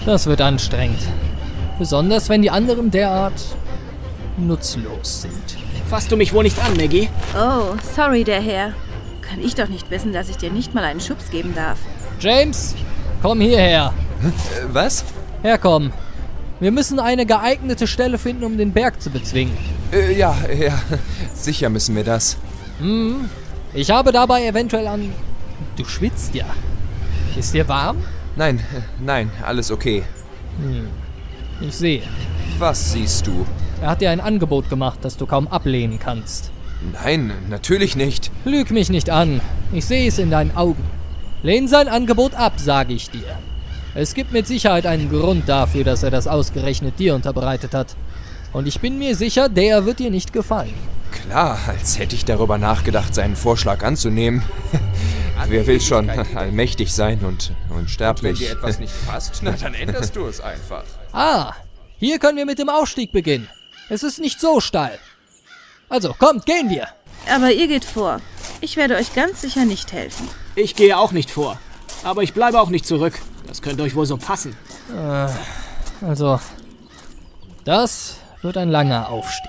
Das wird anstrengend. Besonders, wenn die anderen derart nutzlos sind. Fasst du mich wohl nicht an, Maggie? Oh, sorry, der Herr. Kann ich doch nicht wissen, dass ich dir nicht mal einen Schubs geben darf. James, komm hierher. Äh, was? Herkomm. Wir müssen eine geeignete Stelle finden, um den Berg zu bezwingen. Äh, ja, ja. Sicher müssen wir das. Hm. Ich habe dabei eventuell an... Du schwitzt ja. Ist dir warm? Nein, nein, alles okay. Hm. Ich sehe. Was siehst du? Er hat dir ein Angebot gemacht, das du kaum ablehnen kannst. Nein, natürlich nicht. Lüg mich nicht an. Ich sehe es in deinen Augen. Lehn sein Angebot ab, sage ich dir. Es gibt mit Sicherheit einen Grund dafür, dass er das ausgerechnet dir unterbreitet hat. Und ich bin mir sicher, der wird dir nicht gefallen. Klar, als hätte ich darüber nachgedacht, seinen Vorschlag anzunehmen. Wer will schon allmächtig sein und unsterblich? Und wenn dir etwas nicht passt, na, dann änderst du es einfach. Ah, hier können wir mit dem Aufstieg beginnen. Es ist nicht so steil. Also, kommt, gehen wir. Aber ihr geht vor. Ich werde euch ganz sicher nicht helfen. Ich gehe auch nicht vor. Aber ich bleibe auch nicht zurück. Das könnte euch wohl so passen. Äh, also, das wird ein langer Aufstieg.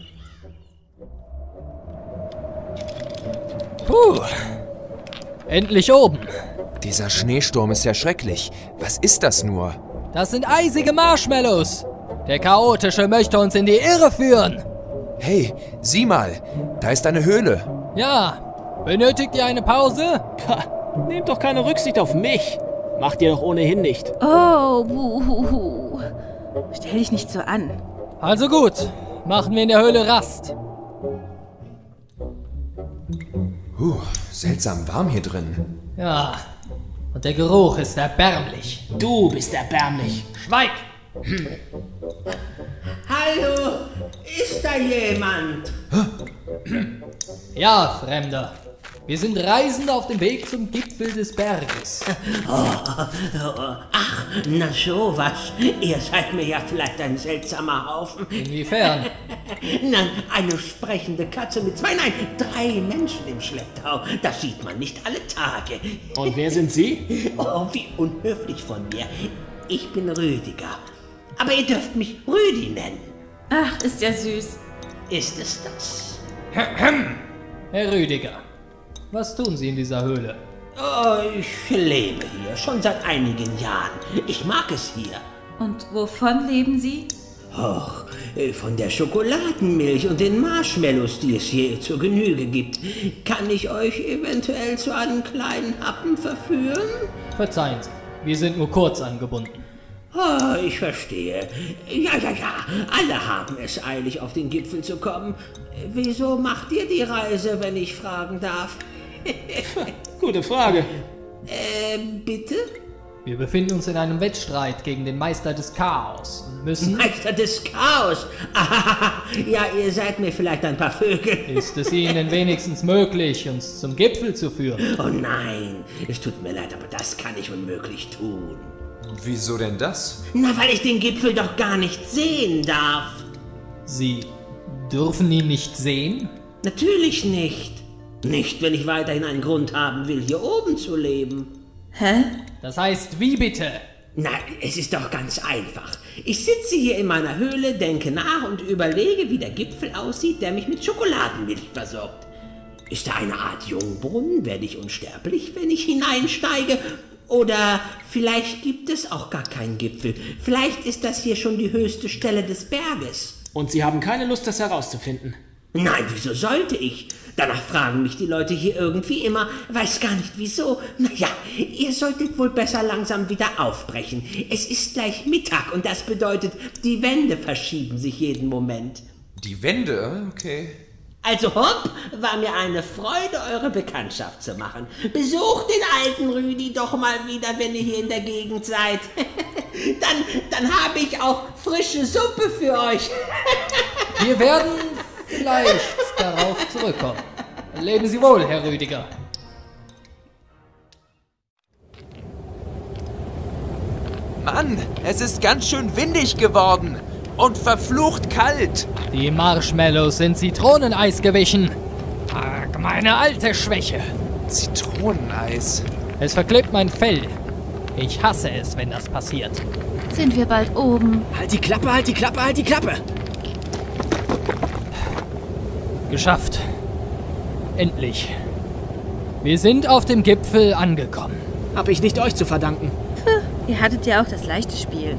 Puh. Endlich oben. Dieser Schneesturm ist ja schrecklich. Was ist das nur? Das sind eisige Marshmallows. Der Chaotische möchte uns in die Irre führen. Hey, sieh mal. Da ist eine Höhle. Ja. Benötigt ihr eine Pause? Pah, nehmt doch keine Rücksicht auf mich. Macht ihr doch ohnehin nicht. Oh, buhuhu. Stell dich nicht so an. Also gut. Machen wir in der Höhle Rast. Huh, seltsam warm hier drin. Ja, und der Geruch ist erbärmlich. Du bist erbärmlich. Schweig! Hm. Hallo, ist da jemand? Ja, Fremder. Wir sind Reisende auf dem Weg zum Gipfel des Berges. Oh, oh, ach, na sowas. Ihr seid mir ja vielleicht ein seltsamer Haufen. Inwiefern? Nein, eine sprechende Katze mit zwei, nein, drei Menschen im Schlepptau. Das sieht man nicht alle Tage. Und wer sind Sie? Oh, wie unhöflich von mir. Ich bin Rüdiger. Aber ihr dürft mich Rüdi nennen. Ach, ist ja süß. Ist es das? Herr Rüdiger, was tun Sie in dieser Höhle? Oh, ich lebe hier, schon seit einigen Jahren. Ich mag es hier. Und wovon leben Sie? Och, von der Schokoladenmilch und den Marshmallows, die es hier zur Genüge gibt. Kann ich euch eventuell zu einem kleinen Happen verführen? Verzeihen Sie, wir sind nur kurz angebunden. Oh, ich verstehe. Ja, ja, ja, alle haben es eilig, auf den Gipfel zu kommen. Wieso macht ihr die Reise, wenn ich fragen darf? Gute Frage. Äh, bitte? Wir befinden uns in einem Wettstreit gegen den Meister des Chaos und müssen... Meister des Chaos? Ah, ja, ihr seid mir vielleicht ein paar Vögel. Ist es Ihnen wenigstens möglich, uns zum Gipfel zu führen? Oh nein, es tut mir leid, aber das kann ich unmöglich tun. Wieso denn das? Na, weil ich den Gipfel doch gar nicht sehen darf. Sie dürfen ihn nicht sehen? Natürlich nicht. Nicht, wenn ich weiterhin einen Grund haben will, hier oben zu leben. Hä? Das heißt, wie bitte? Na, es ist doch ganz einfach. Ich sitze hier in meiner Höhle, denke nach und überlege, wie der Gipfel aussieht, der mich mit Schokoladenmilch versorgt. Ist da eine Art Jungbrunnen? Werde ich unsterblich, wenn ich hineinsteige? Oder vielleicht gibt es auch gar keinen Gipfel. Vielleicht ist das hier schon die höchste Stelle des Berges. Und Sie haben keine Lust, das herauszufinden? Nein, wieso sollte ich? Danach fragen mich die Leute hier irgendwie immer, weiß gar nicht wieso. Naja, ihr solltet wohl besser langsam wieder aufbrechen. Es ist gleich Mittag und das bedeutet, die Wände verschieben sich jeden Moment. Die Wände? Okay. Also hopp, war mir eine Freude, eure Bekanntschaft zu machen. Besucht den alten Rüdi doch mal wieder, wenn ihr hier in der Gegend seid. dann dann habe ich auch frische Suppe für euch. Wir werden vielleicht darauf zurückkommen. Leben Sie wohl, Herr Rüdiger. Mann, es ist ganz schön windig geworden. Und verflucht kalt. Die Marshmallows sind Zitroneneis gewichen. Ach, meine alte Schwäche. Zitroneneis. Es verklebt mein Fell. Ich hasse es, wenn das passiert. sind wir bald oben. Halt die Klappe, halt die Klappe, halt die Klappe! Geschafft. Endlich. Wir sind auf dem Gipfel angekommen. Hab ich nicht euch zu verdanken. Puh, ihr hattet ja auch das leichte Spiel.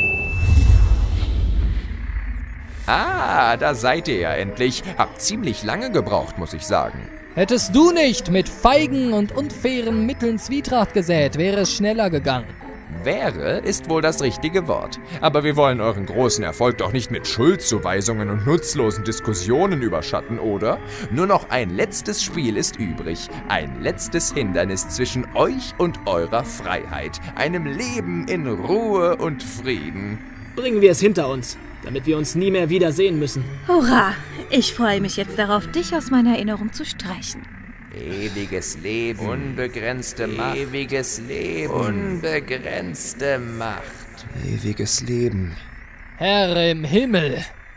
Ah, da seid ihr ja endlich. Habt ziemlich lange gebraucht, muss ich sagen. Hättest du nicht mit feigen und unfairen Mitteln Zwietracht gesät, wäre es schneller gegangen. Wäre ist wohl das richtige Wort. Aber wir wollen euren großen Erfolg doch nicht mit Schuldzuweisungen und nutzlosen Diskussionen überschatten, oder? Nur noch ein letztes Spiel ist übrig. Ein letztes Hindernis zwischen euch und eurer Freiheit. Einem Leben in Ruhe und Frieden. Bringen wir es hinter uns, damit wir uns nie mehr wiedersehen müssen. Hurra! Ich freue mich jetzt darauf, dich aus meiner Erinnerung zu streichen. Ewiges Leben, unbegrenzte Macht. Ewiges Leben, unbegrenzte Macht. Ewiges Leben. Herr im Himmel!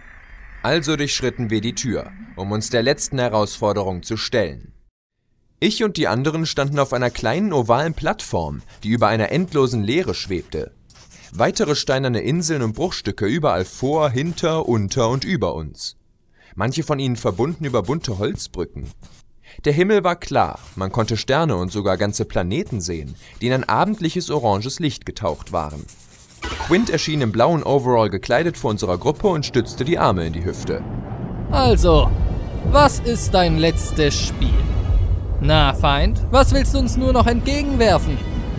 Also durchschritten wir die Tür, um uns der letzten Herausforderung zu stellen. Ich und die anderen standen auf einer kleinen ovalen Plattform, die über einer endlosen Leere schwebte. Weitere steinerne Inseln und Bruchstücke überall vor, hinter, unter und über uns. Manche von ihnen verbunden über bunte Holzbrücken. Der Himmel war klar, man konnte Sterne und sogar ganze Planeten sehen, die in ein abendliches oranges Licht getaucht waren. Quint erschien im blauen Overall gekleidet vor unserer Gruppe und stützte die Arme in die Hüfte. Also, was ist dein letztes Spiel? Na, Feind, was willst du uns nur noch entgegenwerfen?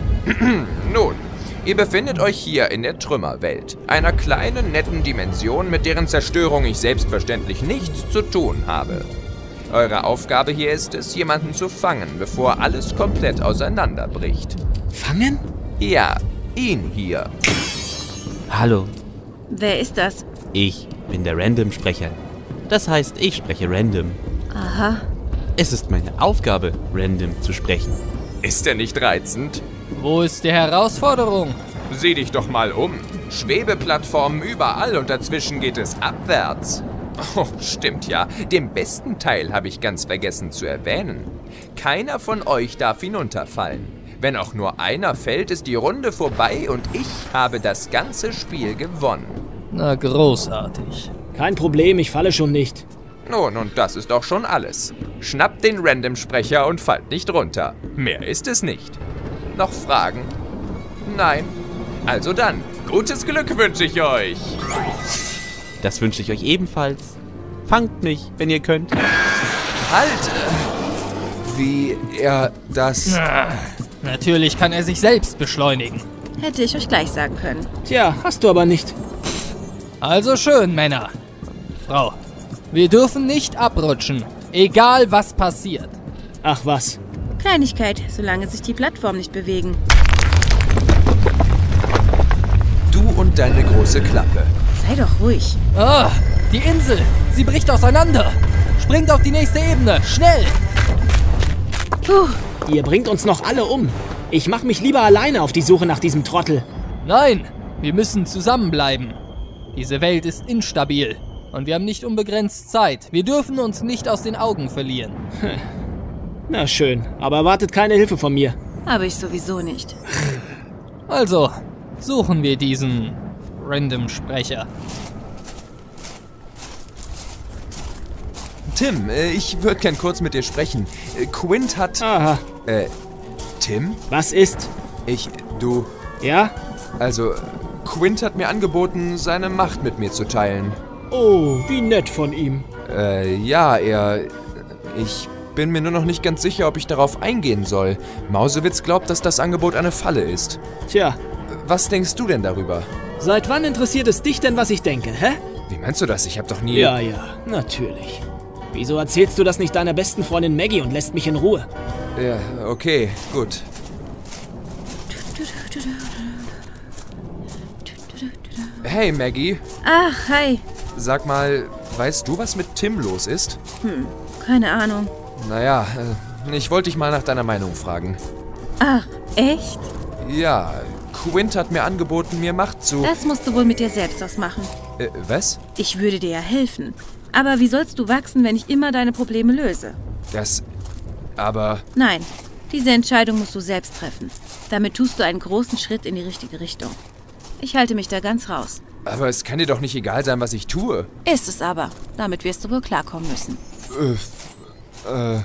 Nun, ihr befindet euch hier in der Trümmerwelt, einer kleinen, netten Dimension, mit deren Zerstörung ich selbstverständlich nichts zu tun habe. Eure Aufgabe hier ist es, jemanden zu fangen, bevor alles komplett auseinanderbricht. Fangen? Ja, ihn hier. Hallo, Wer ist das? ich bin der Random-Sprecher. Das heißt, ich spreche random. Aha. Es ist meine Aufgabe, random zu sprechen. Ist er nicht reizend? Wo ist die Herausforderung? Sieh dich doch mal um. Schwebeplattformen überall und dazwischen geht es abwärts. Oh, stimmt ja. Den besten Teil habe ich ganz vergessen zu erwähnen. Keiner von euch darf hinunterfallen. Wenn auch nur einer fällt, ist die Runde vorbei und ich habe das ganze Spiel gewonnen. Na, großartig. Kein Problem, ich falle schon nicht. Nun, und das ist auch schon alles. Schnappt den Random-Sprecher und fallt nicht runter. Mehr ist es nicht. Noch Fragen? Nein? Also dann, gutes Glück wünsche ich euch. Das wünsche ich euch ebenfalls. Fangt mich, wenn ihr könnt. Halt! Wie er das... Na, natürlich kann er sich selbst beschleunigen. Hätte ich euch gleich sagen können. Tja, hast du aber nicht. Also schön, Männer. Frau, wir dürfen nicht abrutschen, egal was passiert. Ach was. Kleinigkeit, solange sich die Plattform nicht bewegen. Du und deine große Klappe. Sei doch ruhig. Ah, die Insel, sie bricht auseinander. Springt auf die nächste Ebene, schnell! Puh. Ihr bringt uns noch alle um. Ich mach mich lieber alleine auf die Suche nach diesem Trottel. Nein, wir müssen zusammenbleiben. Diese Welt ist instabil und wir haben nicht unbegrenzt Zeit. Wir dürfen uns nicht aus den Augen verlieren. Na schön, aber erwartet keine Hilfe von mir. Aber ich sowieso nicht. Also, suchen wir diesen Random-Sprecher. Tim, äh, ich würde gern kurz mit dir sprechen. Äh, Quint hat... Aha. Äh, Tim? Was ist? Ich, du... Ja? Also, Quint hat mir angeboten, seine Macht mit mir zu teilen. Oh, wie nett von ihm. Äh, ja, er... Ich bin mir nur noch nicht ganz sicher, ob ich darauf eingehen soll. Mausewitz glaubt, dass das Angebot eine Falle ist. Tja. Was denkst du denn darüber? Seit wann interessiert es dich denn, was ich denke, hä? Wie meinst du das? Ich hab doch nie... Ja, ja, natürlich. Wieso erzählst du das nicht deiner besten Freundin Maggie und lässt mich in Ruhe? Ja, okay, gut. Hey, Maggie. Ach, hi. Sag mal, weißt du, was mit Tim los ist? Hm, keine Ahnung. Naja, ich wollte dich mal nach deiner Meinung fragen. Ach, echt? Ja, Quint hat mir angeboten, mir Macht zu... Das musst du wohl mit dir selbst ausmachen. Äh, was? Ich würde dir ja helfen. Aber wie sollst du wachsen, wenn ich immer deine Probleme löse? Das... aber... Nein, diese Entscheidung musst du selbst treffen. Damit tust du einen großen Schritt in die richtige Richtung. Ich halte mich da ganz raus. Aber es kann dir doch nicht egal sein, was ich tue. Ist es aber. Damit wirst du wohl klarkommen müssen. Äh, äh...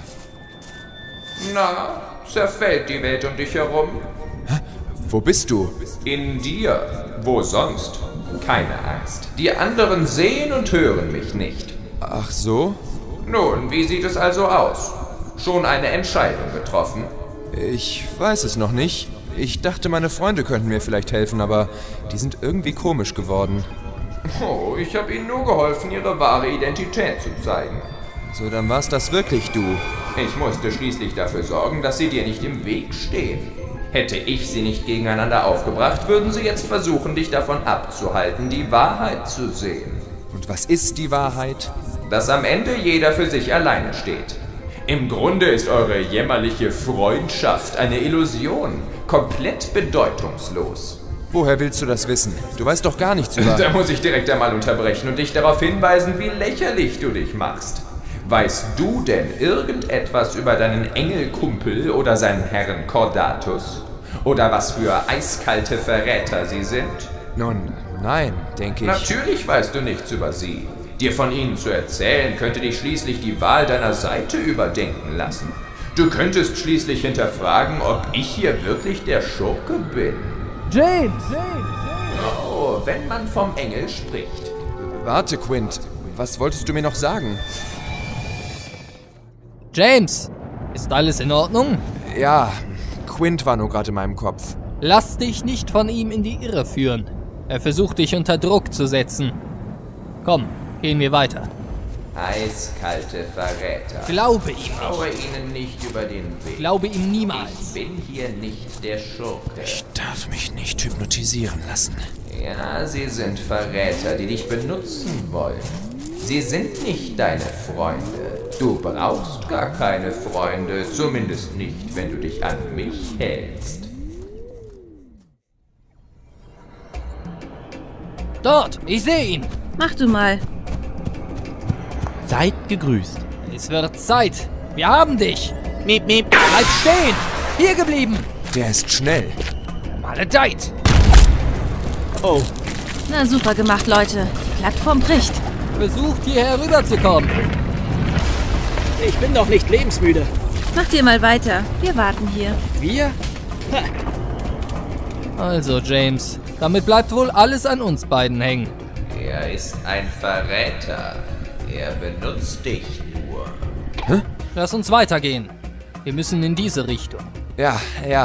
Na, zerfällt die Welt um dich herum? Hä? Wo bist du? In dir. Wo sonst? Keine Angst. Die anderen sehen und hören mich nicht. Ach so? Nun, wie sieht es also aus? Schon eine Entscheidung getroffen? Ich weiß es noch nicht. Ich dachte, meine Freunde könnten mir vielleicht helfen, aber die sind irgendwie komisch geworden. Oh, ich habe ihnen nur geholfen, ihre wahre Identität zu zeigen. So, dann war's das wirklich du. Ich musste schließlich dafür sorgen, dass sie dir nicht im Weg stehen. Hätte ich sie nicht gegeneinander aufgebracht, würden sie jetzt versuchen, dich davon abzuhalten, die Wahrheit zu sehen. Und was ist die Wahrheit? Dass am Ende jeder für sich alleine steht. Im Grunde ist eure jämmerliche Freundschaft eine Illusion, komplett bedeutungslos. Woher willst du das wissen? Du weißt doch gar nichts über... Da muss ich direkt einmal unterbrechen und dich darauf hinweisen, wie lächerlich du dich machst. Weißt du denn irgendetwas über deinen Engelkumpel oder seinen Herrn Cordatus? Oder was für eiskalte Verräter sie sind? Nun, nein, denke ich. Natürlich weißt du nichts über sie. Dir von ihnen zu erzählen, könnte dich schließlich die Wahl deiner Seite überdenken lassen. Du könntest schließlich hinterfragen, ob ich hier wirklich der Schurke bin. James! Oh, wenn man vom Engel spricht. Warte, Quint. Was wolltest du mir noch sagen? James! Ist alles in Ordnung? Ja, Quint war nur gerade in meinem Kopf. Lass dich nicht von ihm in die Irre führen. Er versucht dich unter Druck zu setzen. Komm, gehen wir weiter. Eiskalte Verräter. Glaube ihm nicht. Traue ihnen nicht über den Weg. Glaube ihm niemals. Ich bin hier nicht der Schurke. Ich darf mich nicht hypnotisieren lassen. Ja, sie sind Verräter, die dich benutzen wollen. Sie sind nicht deine Freunde. Du brauchst gar keine Freunde, zumindest nicht, wenn du dich an mich hältst. Dort, ich sehe ihn. Mach du mal. Seid gegrüßt. Es wird Zeit. Wir haben dich. Miep, miep. Bleib stehen. Hier geblieben. Der ist schnell. Maledeit. Oh. Na, super gemacht, Leute. Die Plattform bricht. Versucht, hier herüberzukommen. Ich bin doch nicht lebensmüde. Macht ihr mal weiter. Wir warten hier. Wir? Ha. Also, James, damit bleibt wohl alles an uns beiden hängen. Er ist ein Verräter. Er benutzt dich nur. Hä? Lass uns weitergehen. Wir müssen in diese Richtung. Ja, ja.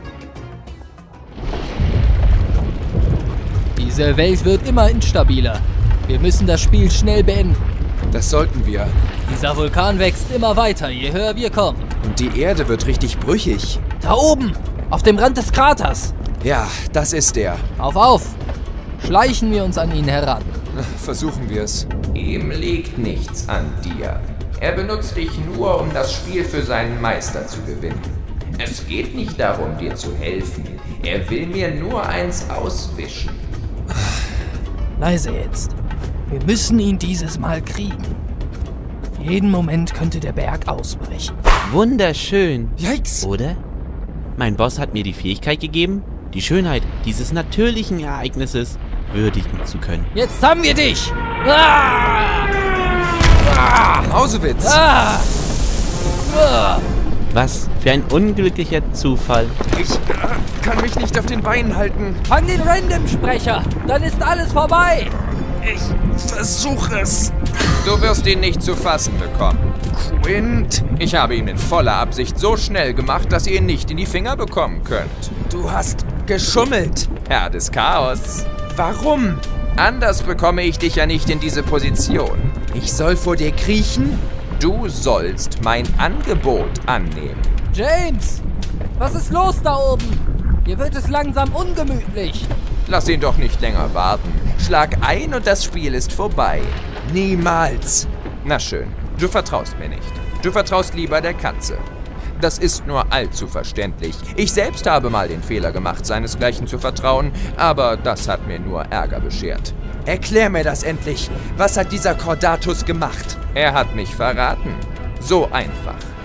Diese Welt wird immer instabiler. Wir müssen das Spiel schnell beenden. Das sollten wir. Dieser Vulkan wächst immer weiter, je höher wir kommen. Und die Erde wird richtig brüchig. Da oben, auf dem Rand des Kraters. Ja, das ist er. Auf, auf. Schleichen wir uns an ihn heran. Versuchen wir es. Ihm liegt nichts an dir. Er benutzt dich nur, um das Spiel für seinen Meister zu gewinnen. Es geht nicht darum, dir zu helfen. Er will mir nur eins auswischen. Leise jetzt. Wir müssen ihn dieses Mal kriegen. Jeden Moment könnte der Berg ausbrechen. Wunderschön. Yikes. Oder? Mein Boss hat mir die Fähigkeit gegeben, die Schönheit dieses natürlichen Ereignisses würdigen zu können. Jetzt haben wir dich! Ah! Ah! Mausewitz! Ah! Ah! Was für ein unglücklicher Zufall. Ich äh, kann mich nicht auf den Beinen halten. Fang den Random-Sprecher, dann ist alles vorbei. Ich versuche es. Du wirst ihn nicht zu fassen bekommen. Quint! Ich habe ihn in voller Absicht so schnell gemacht, dass ihr ihn nicht in die Finger bekommen könnt. Du hast geschummelt. Herr des Chaos. Warum? Anders bekomme ich dich ja nicht in diese Position. Ich soll vor dir kriechen? Du sollst mein Angebot annehmen. James! Was ist los da oben? Hier wird es langsam ungemütlich. Lass ihn doch nicht länger warten. Schlag ein und das Spiel ist vorbei. Niemals. Na schön, du vertraust mir nicht. Du vertraust lieber der Katze. Das ist nur allzu verständlich. Ich selbst habe mal den Fehler gemacht, seinesgleichen zu vertrauen, aber das hat mir nur Ärger beschert. Erklär mir das endlich. Was hat dieser Cordatus gemacht? Er hat mich verraten. So einfach.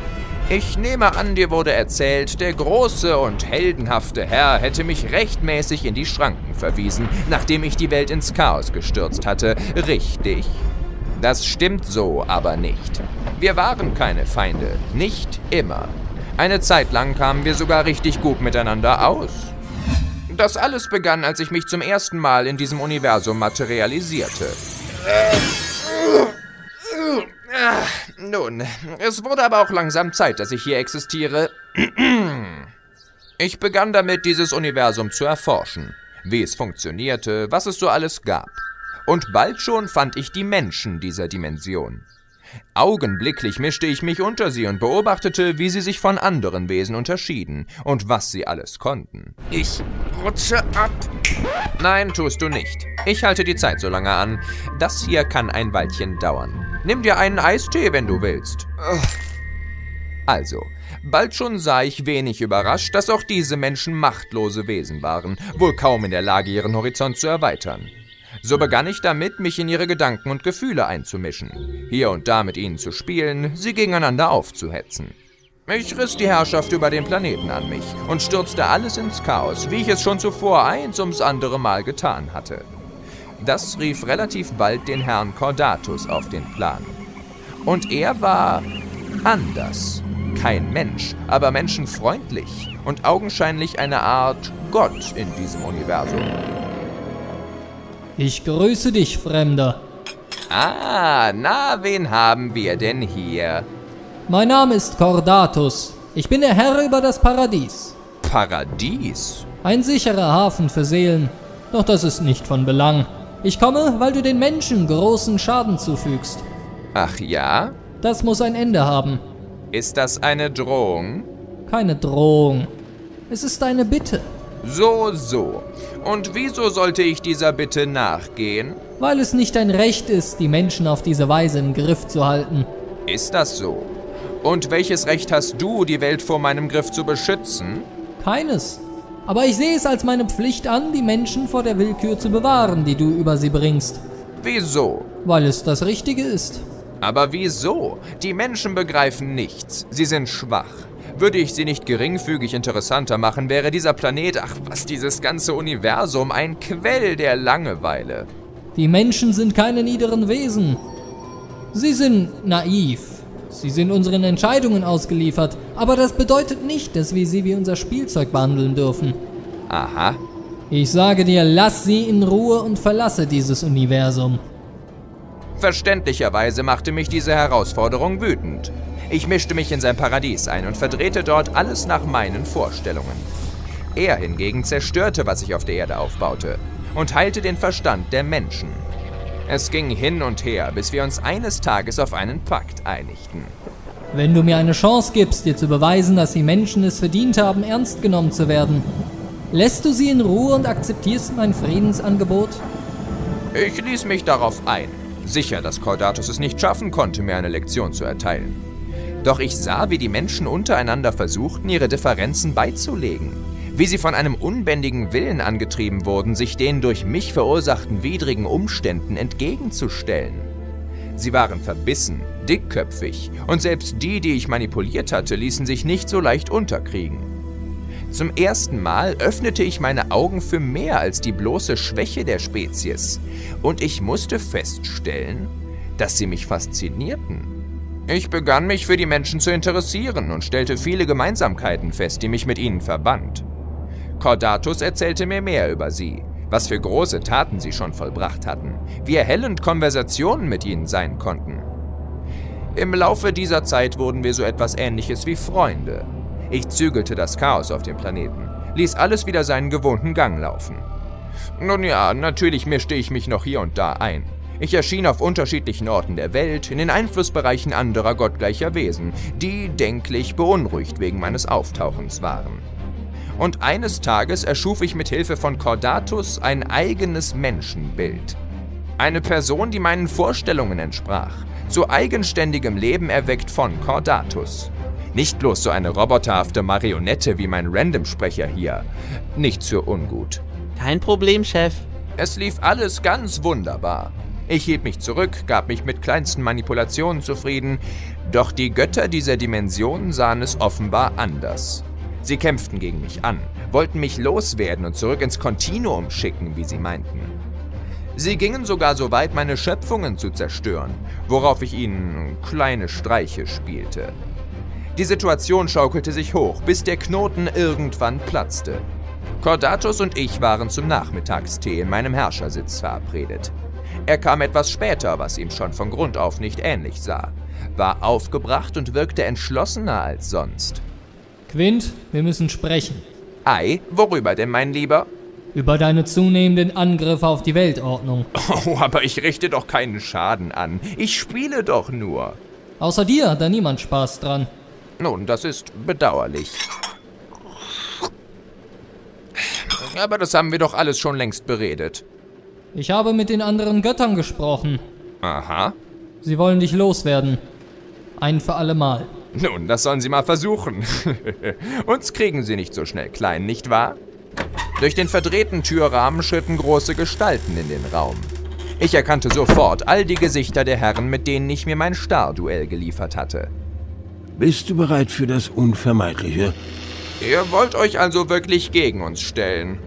Ich nehme an, dir wurde erzählt, der große und heldenhafte Herr hätte mich rechtmäßig in die Schranken verwiesen, nachdem ich die Welt ins Chaos gestürzt hatte. Richtig? Das stimmt so aber nicht. Wir waren keine Feinde. Nicht immer. Eine Zeit lang kamen wir sogar richtig gut miteinander aus. Das alles begann, als ich mich zum ersten Mal in diesem Universum materialisierte. Nun, es wurde aber auch langsam Zeit, dass ich hier existiere. Ich begann damit, dieses Universum zu erforschen, wie es funktionierte, was es so alles gab. Und bald schon fand ich die Menschen dieser Dimension. Augenblicklich mischte ich mich unter sie und beobachtete, wie sie sich von anderen Wesen unterschieden und was sie alles konnten. Ich rutsche ab. Nein, tust du nicht. Ich halte die Zeit so lange an. Das hier kann ein Weilchen dauern. Nimm dir einen Eistee, wenn du willst. Also, bald schon sah ich wenig überrascht, dass auch diese Menschen machtlose Wesen waren, wohl kaum in der Lage, ihren Horizont zu erweitern. So begann ich damit, mich in ihre Gedanken und Gefühle einzumischen, hier und da mit ihnen zu spielen, sie gegeneinander aufzuhetzen. Ich riss die Herrschaft über den Planeten an mich und stürzte alles ins Chaos, wie ich es schon zuvor eins ums andere Mal getan hatte. Das rief relativ bald den Herrn Cordatus auf den Plan. Und er war anders. Kein Mensch, aber menschenfreundlich und augenscheinlich eine Art Gott in diesem Universum. Ich grüße dich, Fremder. Ah, na, wen haben wir denn hier? Mein Name ist Cordatus. Ich bin der Herr über das Paradies. Paradies? Ein sicherer Hafen für Seelen. Doch das ist nicht von Belang. Ich komme, weil du den Menschen großen Schaden zufügst. Ach ja? Das muss ein Ende haben. Ist das eine Drohung? Keine Drohung. Es ist eine Bitte. So, so. Und wieso sollte ich dieser Bitte nachgehen? Weil es nicht dein Recht ist, die Menschen auf diese Weise im Griff zu halten. Ist das so? Und welches Recht hast du, die Welt vor meinem Griff zu beschützen? Keines. Aber ich sehe es als meine Pflicht an, die Menschen vor der Willkür zu bewahren, die du über sie bringst. Wieso? Weil es das Richtige ist. Aber wieso? Die Menschen begreifen nichts. Sie sind schwach. Würde ich sie nicht geringfügig interessanter machen, wäre dieser Planet, ach was, dieses ganze Universum, ein Quell der Langeweile. Die Menschen sind keine niederen Wesen. Sie sind naiv. Sie sind unseren Entscheidungen ausgeliefert. Aber das bedeutet nicht, dass wir sie wie unser Spielzeug behandeln dürfen. Aha. Ich sage dir, lass sie in Ruhe und verlasse dieses Universum. Verständlicherweise machte mich diese Herausforderung wütend. Ich mischte mich in sein Paradies ein und verdrehte dort alles nach meinen Vorstellungen. Er hingegen zerstörte, was sich auf der Erde aufbaute, und heilte den Verstand der Menschen. Es ging hin und her, bis wir uns eines Tages auf einen Pakt einigten. Wenn du mir eine Chance gibst, dir zu beweisen, dass die Menschen es verdient haben, ernst genommen zu werden, lässt du sie in Ruhe und akzeptierst mein Friedensangebot? Ich ließ mich darauf ein. Sicher, dass Cordatus es nicht schaffen konnte, mir eine Lektion zu erteilen. Doch ich sah, wie die Menschen untereinander versuchten, ihre Differenzen beizulegen. Wie sie von einem unbändigen Willen angetrieben wurden, sich den durch mich verursachten widrigen Umständen entgegenzustellen. Sie waren verbissen, dickköpfig und selbst die, die ich manipuliert hatte, ließen sich nicht so leicht unterkriegen. Zum ersten Mal öffnete ich meine Augen für mehr als die bloße Schwäche der Spezies und ich musste feststellen, dass sie mich faszinierten. Ich begann mich für die Menschen zu interessieren und stellte viele Gemeinsamkeiten fest, die mich mit ihnen verband. Cordatus erzählte mir mehr über sie, was für große Taten sie schon vollbracht hatten, wie erhellend Konversationen mit ihnen sein konnten. Im Laufe dieser Zeit wurden wir so etwas Ähnliches wie Freunde. Ich zügelte das Chaos auf dem Planeten, ließ alles wieder seinen gewohnten Gang laufen. Nun ja, natürlich mischte ich mich noch hier und da ein. Ich erschien auf unterschiedlichen Orten der Welt, in den Einflussbereichen anderer gottgleicher Wesen, die denklich beunruhigt wegen meines Auftauchens waren. Und eines Tages erschuf ich mit Hilfe von Cordatus ein eigenes Menschenbild. Eine Person, die meinen Vorstellungen entsprach, zu eigenständigem Leben erweckt von Cordatus. Nicht bloß so eine roboterhafte Marionette wie mein Random-Sprecher hier. Nicht für ungut. Kein Problem, Chef. Es lief alles ganz wunderbar. Ich hielt mich zurück, gab mich mit kleinsten Manipulationen zufrieden, doch die Götter dieser Dimension sahen es offenbar anders. Sie kämpften gegen mich an, wollten mich loswerden und zurück ins Kontinuum schicken, wie sie meinten. Sie gingen sogar so weit, meine Schöpfungen zu zerstören, worauf ich ihnen kleine Streiche spielte. Die Situation schaukelte sich hoch, bis der Knoten irgendwann platzte. Cordatus und ich waren zum Nachmittagstee in meinem Herrschersitz verabredet. Er kam etwas später, was ihm schon von Grund auf nicht ähnlich sah, war aufgebracht und wirkte entschlossener als sonst. Quint, wir müssen sprechen. Ei, worüber denn, mein Lieber? Über deine zunehmenden Angriffe auf die Weltordnung. Oh, aber ich richte doch keinen Schaden an. Ich spiele doch nur. Außer dir hat da niemand Spaß dran. Nun, das ist bedauerlich. Aber das haben wir doch alles schon längst beredet. Ich habe mit den anderen Göttern gesprochen. Aha. Sie wollen dich loswerden. Ein für alle Mal. Nun, das sollen sie mal versuchen. Uns kriegen sie nicht so schnell klein, nicht wahr? Durch den verdrehten Türrahmen schritten große Gestalten in den Raum. Ich erkannte sofort all die Gesichter der Herren, mit denen ich mir mein Starduell geliefert hatte. Bist du bereit für das Unvermeidliche? Ihr wollt euch also wirklich gegen uns stellen?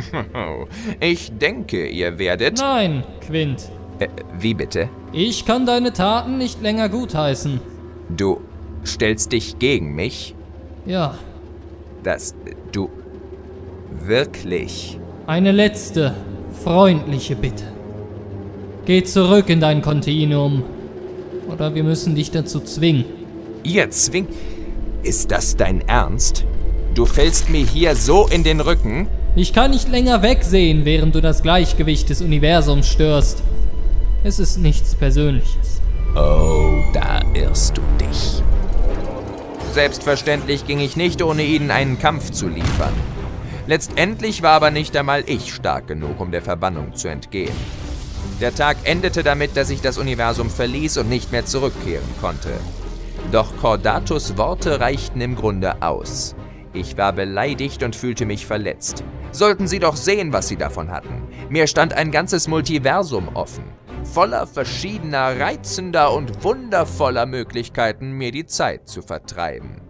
Ich denke, ihr werdet... Nein, Quint. Äh, wie bitte? Ich kann deine Taten nicht länger gutheißen. Du stellst dich gegen mich? Ja. Das... du... wirklich... Eine letzte, freundliche Bitte. Geh zurück in dein Kontinuum. Oder wir müssen dich dazu zwingen. Ihr zwingt... Ist das dein Ernst? Du fällst mir hier so in den Rücken? Ich kann nicht länger wegsehen, während du das Gleichgewicht des Universums störst. Es ist nichts Persönliches. Oh, da irrst du dich. Selbstverständlich ging ich nicht, ohne ihnen einen Kampf zu liefern. Letztendlich war aber nicht einmal ich stark genug, um der Verbannung zu entgehen. Der Tag endete damit, dass ich das Universum verließ und nicht mehr zurückkehren konnte. Doch Cordatus' Worte reichten im Grunde aus. Ich war beleidigt und fühlte mich verletzt. Sollten sie doch sehen, was sie davon hatten. Mir stand ein ganzes Multiversum offen, voller verschiedener, reizender und wundervoller Möglichkeiten, mir die Zeit zu vertreiben.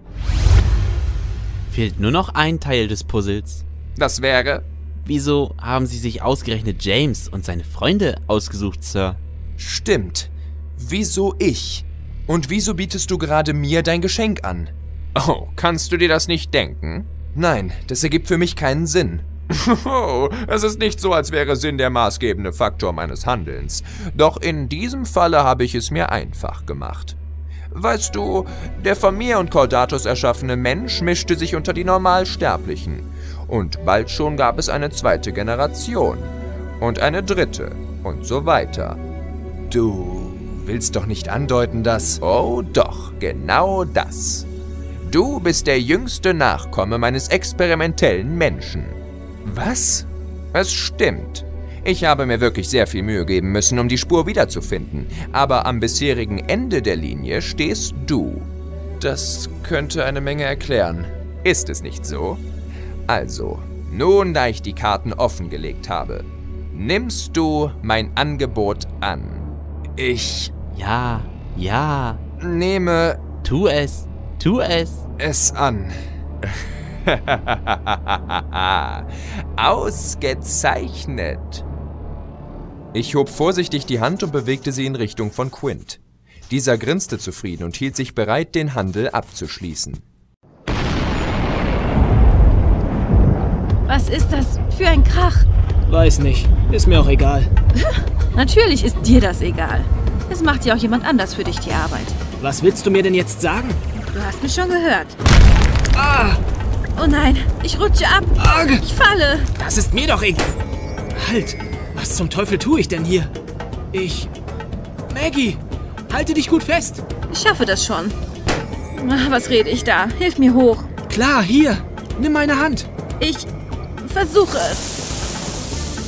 Fehlt nur noch ein Teil des Puzzles. Das wäre? Wieso haben Sie sich ausgerechnet James und seine Freunde ausgesucht, Sir? Stimmt. Wieso ich? Und wieso bietest du gerade mir dein Geschenk an? Oh, kannst du dir das nicht denken? Nein, das ergibt für mich keinen Sinn. Oh, es ist nicht so, als wäre Sinn der maßgebende Faktor meines Handelns. Doch in diesem Falle habe ich es mir einfach gemacht. Weißt du, der von mir und Cordatus erschaffene Mensch mischte sich unter die Normalsterblichen. Und bald schon gab es eine zweite Generation. Und eine dritte. Und so weiter. Du willst doch nicht andeuten, dass... Oh doch, genau das. Du bist der jüngste Nachkomme meines experimentellen Menschen. Was? Es stimmt. Ich habe mir wirklich sehr viel Mühe geben müssen, um die Spur wiederzufinden. Aber am bisherigen Ende der Linie stehst du. Das könnte eine Menge erklären. Ist es nicht so? Also, nun da ich die Karten offengelegt habe, nimmst du mein Angebot an? Ich... Ja, ja. Nehme... Tu es, tu es. Es an. Ausgezeichnet. Ich hob vorsichtig die Hand und bewegte sie in Richtung von Quint. Dieser grinste zufrieden und hielt sich bereit, den Handel abzuschließen. Was ist das für ein Krach? Weiß nicht. Ist mir auch egal. Natürlich ist dir das egal. Es macht ja auch jemand anders für dich die Arbeit. Was willst du mir denn jetzt sagen? Du hast mich schon gehört. Ah! Oh nein, ich rutsche ab. Ah! Ich falle. Das ist mir doch egal. Halt! Was zum Teufel tue ich denn hier? Ich... Maggie! Halte dich gut fest! Ich schaffe das schon. Ach, was rede ich da? Hilf mir hoch. Klar, hier! Nimm meine Hand! Ich versuche es.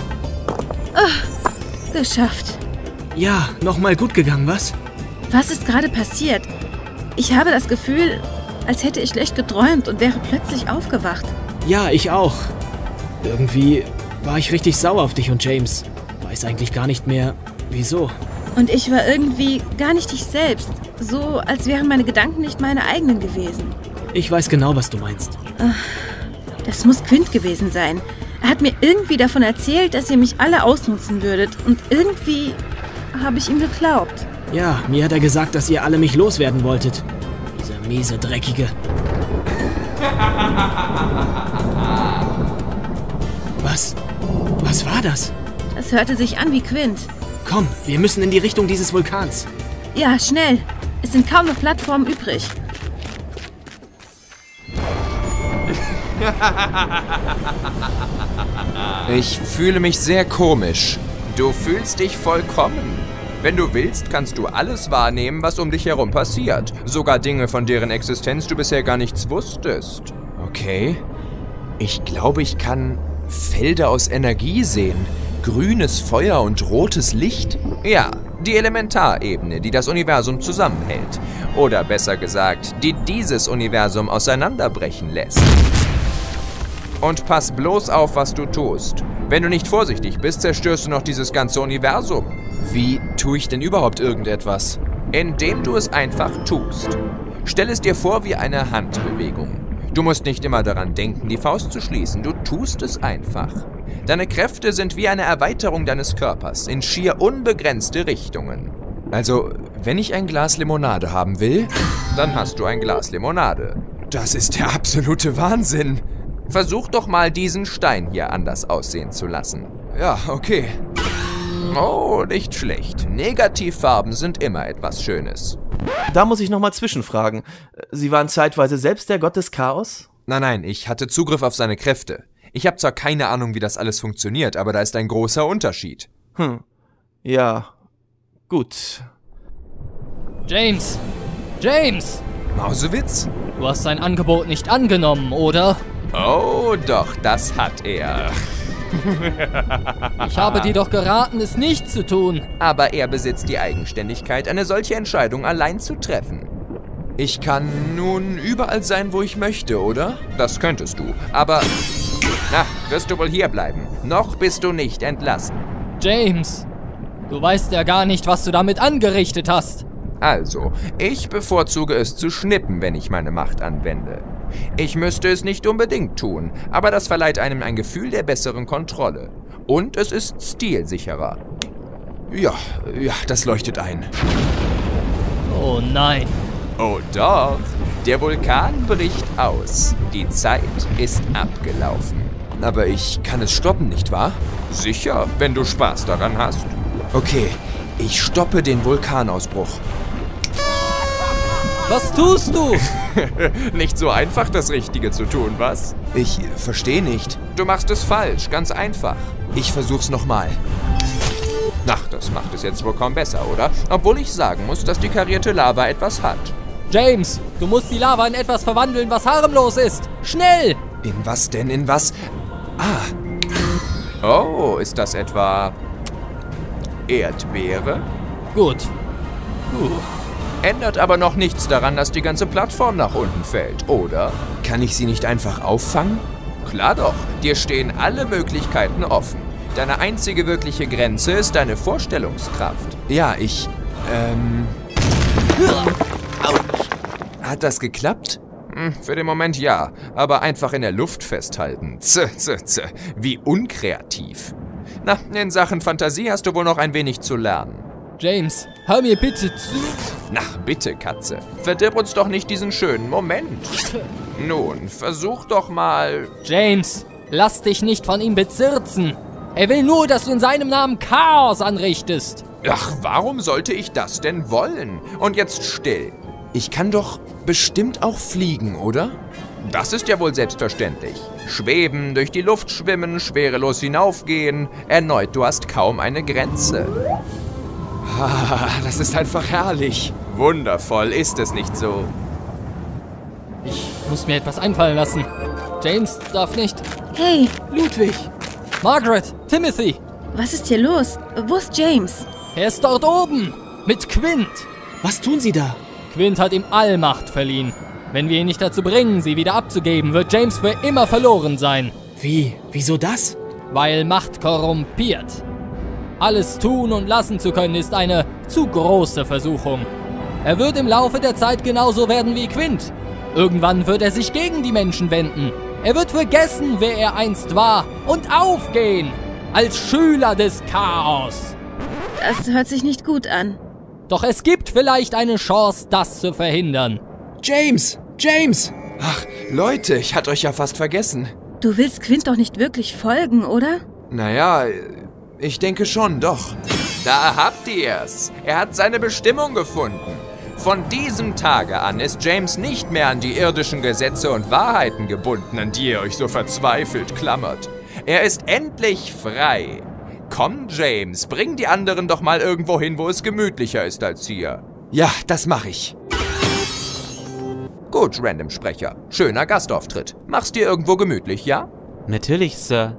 Oh, geschafft. Ja, nochmal gut gegangen, was? Was ist gerade passiert? Ich habe das Gefühl, als hätte ich schlecht geträumt und wäre plötzlich aufgewacht. Ja, ich auch. Irgendwie war ich richtig sauer auf dich und James. Weiß eigentlich gar nicht mehr, Wieso? Und ich war irgendwie gar nicht ich selbst. So, als wären meine Gedanken nicht meine eigenen gewesen. Ich weiß genau, was du meinst. Das muss Quint gewesen sein. Er hat mir irgendwie davon erzählt, dass ihr mich alle ausnutzen würdet. Und irgendwie habe ich ihm geglaubt. Ja, mir hat er gesagt, dass ihr alle mich loswerden wolltet. Dieser miese Dreckige. Was? Was war das? Das hörte sich an wie Quint. Komm, wir müssen in die Richtung dieses Vulkans. Ja, schnell. Es sind kaum noch Plattformen übrig. Ich fühle mich sehr komisch. Du fühlst dich vollkommen. Wenn du willst, kannst du alles wahrnehmen, was um dich herum passiert. Sogar Dinge, von deren Existenz du bisher gar nichts wusstest. Okay. Ich glaube, ich kann Felder aus Energie sehen. Grünes Feuer und rotes Licht. Ja, die Elementarebene, die das Universum zusammenhält. Oder besser gesagt, die dieses Universum auseinanderbrechen lässt. Und pass bloß auf, was du tust. Wenn du nicht vorsichtig bist, zerstörst du noch dieses ganze Universum. Wie tue ich denn überhaupt irgendetwas? Indem du es einfach tust. Stell es dir vor wie eine Handbewegung. Du musst nicht immer daran denken, die Faust zu schließen. Du tust es einfach. Deine Kräfte sind wie eine Erweiterung deines Körpers in schier unbegrenzte Richtungen. Also, wenn ich ein Glas Limonade haben will, dann hast du ein Glas Limonade. Das ist der absolute Wahnsinn. Versuch doch mal, diesen Stein hier anders aussehen zu lassen. Ja, okay. Oh, nicht schlecht. Negativfarben sind immer etwas Schönes. Da muss ich nochmal zwischenfragen. Sie waren zeitweise selbst der Gott des Chaos? Nein, nein, ich hatte Zugriff auf seine Kräfte. Ich habe zwar keine Ahnung, wie das alles funktioniert, aber da ist ein großer Unterschied. Hm, ja, gut. James! James! Mausewitz? Du hast sein Angebot nicht angenommen, oder? Oh, doch, das hat er. Ich habe dir doch geraten, es nicht zu tun. Aber er besitzt die Eigenständigkeit, eine solche Entscheidung allein zu treffen. Ich kann nun überall sein, wo ich möchte, oder? Das könntest du, aber... Na, wirst du wohl hier bleiben. Noch bist du nicht entlassen. James, du weißt ja gar nicht, was du damit angerichtet hast. Also, ich bevorzuge es zu schnippen, wenn ich meine Macht anwende. Ich müsste es nicht unbedingt tun, aber das verleiht einem ein Gefühl der besseren Kontrolle. Und es ist stilsicherer. Ja, ja, das leuchtet ein. Oh nein. Oh doch, der Vulkan bricht aus. Die Zeit ist abgelaufen. Aber ich kann es stoppen, nicht wahr? Sicher, wenn du Spaß daran hast. Okay, ich stoppe den Vulkanausbruch. Was tust du? Nicht so einfach, das Richtige zu tun, was? Ich verstehe nicht. Du machst es falsch, ganz einfach. Ich versuch's nochmal. Ach, das macht es jetzt wohl kaum besser, oder? Obwohl ich sagen muss, dass die karierte Lava etwas hat. James, du musst die Lava in etwas verwandeln, was harmlos ist. Schnell! In was denn? In was? Ah. Oh, ist das etwa... Erdbeere? Gut. Uh. Ändert aber noch nichts daran, dass die ganze Plattform nach unten fällt, oder? Kann ich sie nicht einfach auffangen? Klar doch, dir stehen alle Möglichkeiten offen. Deine einzige wirkliche Grenze ist deine Vorstellungskraft. Ja, ich... Ähm... Hat das geklappt? Hm, für den Moment ja, aber einfach in der Luft festhalten. Z, z, z. Wie unkreativ. Na, in Sachen Fantasie hast du wohl noch ein wenig zu lernen. James, hör mir bitte zu. Na, bitte, Katze. Verdirb uns doch nicht diesen schönen Moment. Nun, versuch doch mal... James, lass dich nicht von ihm bezirzen. Er will nur, dass du in seinem Namen Chaos anrichtest. Ach, warum sollte ich das denn wollen? Und jetzt still. Ich kann doch bestimmt auch fliegen, oder? Das ist ja wohl selbstverständlich. Schweben, durch die Luft schwimmen, schwerelos hinaufgehen. Erneut, du hast kaum eine Grenze. Ah, das ist einfach herrlich. Wundervoll, ist es nicht so? Ich muss mir etwas einfallen lassen. James darf nicht. Hey! Ludwig! Margaret! Timothy! Was ist hier los? Wo ist James? Er ist dort oben! Mit Quint! Was tun Sie da? Quint hat ihm Allmacht verliehen. Wenn wir ihn nicht dazu bringen, sie wieder abzugeben, wird James für immer verloren sein. Wie? Wieso das? Weil Macht korrumpiert. Alles tun und lassen zu können, ist eine zu große Versuchung. Er wird im Laufe der Zeit genauso werden wie Quint. Irgendwann wird er sich gegen die Menschen wenden. Er wird vergessen, wer er einst war und aufgehen als Schüler des Chaos. Das hört sich nicht gut an. Doch es gibt vielleicht eine Chance, das zu verhindern. James! James! Ach, Leute, ich hatte euch ja fast vergessen. Du willst Quint doch nicht wirklich folgen, oder? Naja, ich denke schon, doch. Da habt ihr's. Er hat seine Bestimmung gefunden. Von diesem Tage an ist James nicht mehr an die irdischen Gesetze und Wahrheiten gebunden, an die ihr euch so verzweifelt klammert. Er ist endlich frei. Komm, James, bring die anderen doch mal irgendwo hin, wo es gemütlicher ist als hier. Ja, das mache ich. Gut, Random-Sprecher. Schöner Gastauftritt. Mach's dir irgendwo gemütlich, ja? Natürlich, Sir.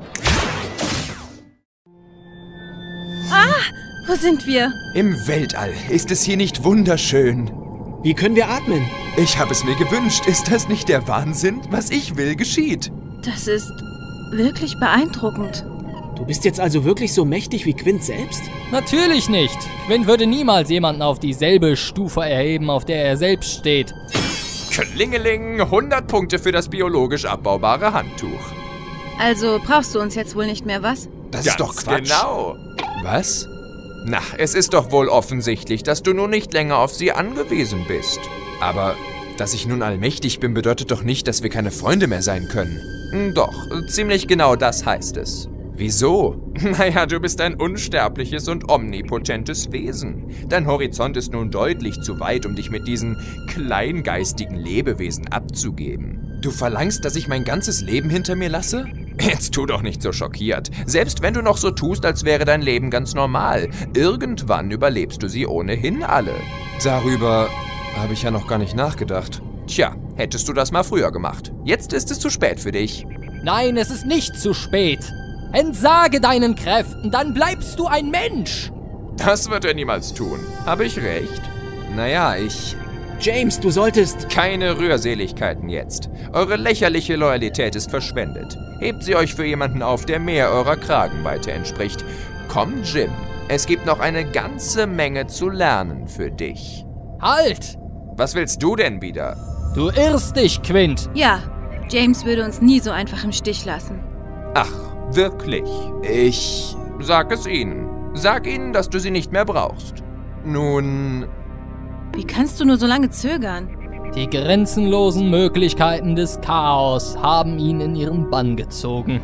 Ah, wo sind wir? Im Weltall. Ist es hier nicht wunderschön? Wie können wir atmen? Ich habe es mir gewünscht. Ist das nicht der Wahnsinn? Was ich will, geschieht. Das ist wirklich beeindruckend. Du bist jetzt also wirklich so mächtig wie Quint selbst? Natürlich nicht. Quint würde niemals jemanden auf dieselbe Stufe erheben, auf der er selbst steht. Klingeling, hundert Punkte für das biologisch abbaubare Handtuch. Also brauchst du uns jetzt wohl nicht mehr, was? Das Ganz ist doch Quatsch. Genau. Was? Na, es ist doch wohl offensichtlich, dass du nun nicht länger auf sie angewiesen bist. Aber dass ich nun allmächtig bin, bedeutet doch nicht, dass wir keine Freunde mehr sein können. Doch, ziemlich genau das heißt es. Wieso? Naja, du bist ein unsterbliches und omnipotentes Wesen. Dein Horizont ist nun deutlich zu weit, um dich mit diesen kleingeistigen Lebewesen abzugeben. Du verlangst, dass ich mein ganzes Leben hinter mir lasse? Jetzt tu doch nicht so schockiert. Selbst wenn du noch so tust, als wäre dein Leben ganz normal. Irgendwann überlebst du sie ohnehin alle. Darüber habe ich ja noch gar nicht nachgedacht. Tja, hättest du das mal früher gemacht. Jetzt ist es zu spät für dich. Nein, es ist nicht zu spät. Entsage deinen Kräften, dann bleibst du ein Mensch. Das wird er niemals tun. Habe ich recht? Naja, ich... James, du solltest... Keine Rührseligkeiten jetzt. Eure lächerliche Loyalität ist verschwendet. Hebt sie euch für jemanden auf, der mehr eurer Kragenweite entspricht. Komm, Jim. Es gibt noch eine ganze Menge zu lernen für dich. Halt! Was willst du denn wieder? Du irrst dich, Quint. Ja, James würde uns nie so einfach im Stich lassen. Ach, wirklich? Ich... Sag es ihnen. Sag ihnen, dass du sie nicht mehr brauchst. Nun... Wie kannst du nur so lange zögern? Die grenzenlosen Möglichkeiten des Chaos haben ihn in ihren Bann gezogen.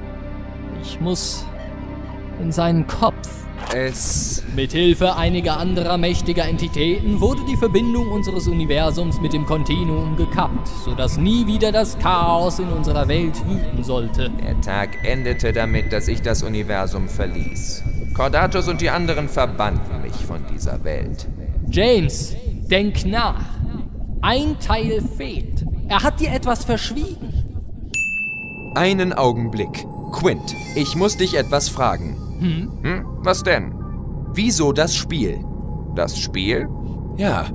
Ich muss in seinen Kopf. Es... Mithilfe einiger anderer mächtiger Entitäten wurde die Verbindung unseres Universums mit dem Kontinuum gekappt, sodass nie wieder das Chaos in unserer Welt wüten sollte. Der Tag endete damit, dass ich das Universum verließ. Cordatus und die anderen verbannten mich von dieser Welt. James, denk nach. Ein Teil fehlt. Er hat dir etwas verschwiegen. Einen Augenblick. Quint, ich muss dich etwas fragen. Hm? Hm? Was denn? Wieso das Spiel? Das Spiel? Ja.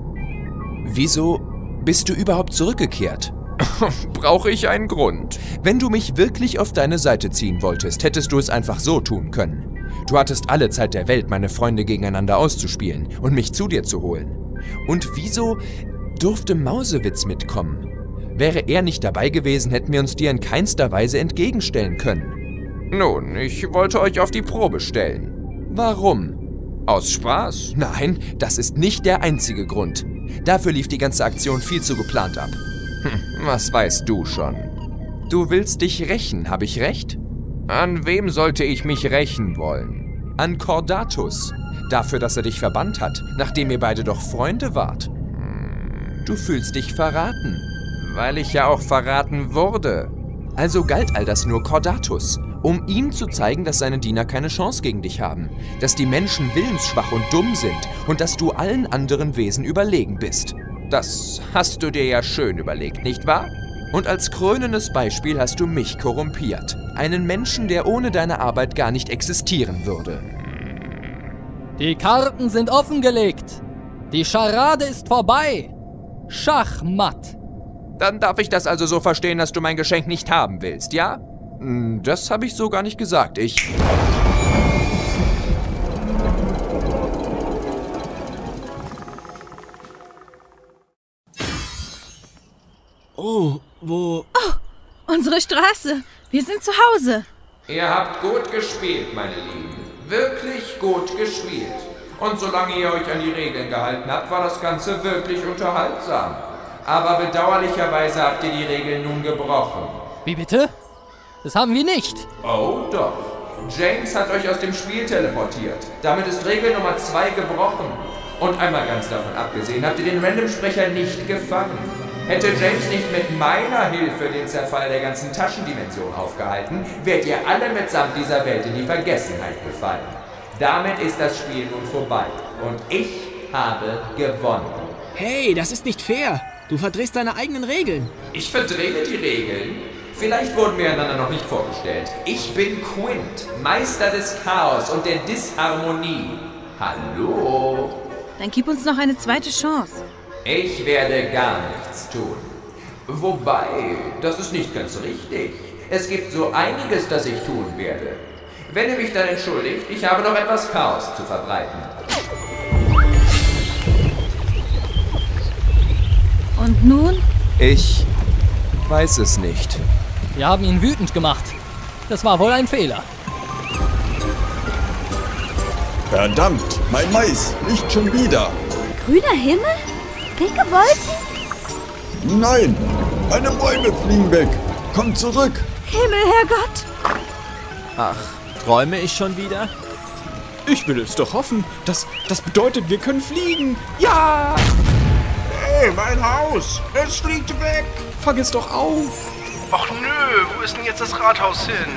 Wieso bist du überhaupt zurückgekehrt? Brauche ich einen Grund? Wenn du mich wirklich auf deine Seite ziehen wolltest, hättest du es einfach so tun können. Du hattest alle Zeit der Welt, meine Freunde gegeneinander auszuspielen und mich zu dir zu holen. Und wieso durfte Mausewitz mitkommen? Wäre er nicht dabei gewesen, hätten wir uns dir in keinster Weise entgegenstellen können. Nun, ich wollte euch auf die Probe stellen. Warum? Aus Spaß? Nein, das ist nicht der einzige Grund. Dafür lief die ganze Aktion viel zu geplant ab. Hm, was weißt du schon? Du willst dich rächen, habe ich recht? An wem sollte ich mich rächen wollen? An Cordatus. Dafür, dass er dich verbannt hat, nachdem ihr beide doch Freunde wart. Du fühlst dich verraten. Weil ich ja auch verraten wurde. Also galt all das nur Cordatus, um ihm zu zeigen, dass seine Diener keine Chance gegen dich haben, dass die Menschen willensschwach und dumm sind und dass du allen anderen Wesen überlegen bist. Das hast du dir ja schön überlegt, nicht wahr? Und als krönendes Beispiel hast du mich korrumpiert. Einen Menschen, der ohne deine Arbeit gar nicht existieren würde. Die Karten sind offengelegt. Die Scharade ist vorbei. Schachmatt. Dann darf ich das also so verstehen, dass du mein Geschenk nicht haben willst, ja? Das habe ich so gar nicht gesagt. Ich... Oh, wo... Oh, unsere Straße. Wir sind zu Hause. Ihr habt gut gespielt, meine Lieben. Wirklich gut gespielt. Und solange ihr euch an die Regeln gehalten habt, war das Ganze wirklich unterhaltsam. Aber bedauerlicherweise habt ihr die Regeln nun gebrochen. Wie bitte? Das haben wir nicht. Oh doch. James hat euch aus dem Spiel teleportiert. Damit ist Regel Nummer zwei gebrochen. Und einmal ganz davon abgesehen, habt ihr den Random-Sprecher nicht gefangen. Hätte James nicht mit meiner Hilfe den Zerfall der ganzen Taschendimension aufgehalten, wärt ihr alle mitsamt dieser Welt in die Vergessenheit gefallen. Damit ist das Spiel nun vorbei. Und ich habe gewonnen. Hey, das ist nicht fair. Du verdrehst deine eigenen Regeln. Ich verdrehe die Regeln? Vielleicht wurden wir einander noch nicht vorgestellt. Ich bin Quint, Meister des Chaos und der Disharmonie. Hallo? Dann gib uns noch eine zweite Chance. Ich werde gar nichts tun. Wobei, das ist nicht ganz richtig. Es gibt so einiges, das ich tun werde. Wenn ihr mich dann entschuldigt, ich habe noch etwas Chaos zu verbreiten. Und nun? Ich weiß es nicht. Wir haben ihn wütend gemacht. Das war wohl ein Fehler. Verdammt, mein Mais, nicht schon wieder. Grüner Himmel? Pinke Wolken? Nein, meine Bäume fliegen weg. Komm zurück. Himmel, Herrgott. Ach, träume ich schon wieder? Ich will es doch hoffen. Das, das bedeutet, wir können fliegen. Ja! Hey, mein Haus! Es fliegt weg! Fang es doch auf! Ach nö, wo ist denn jetzt das Rathaus hin?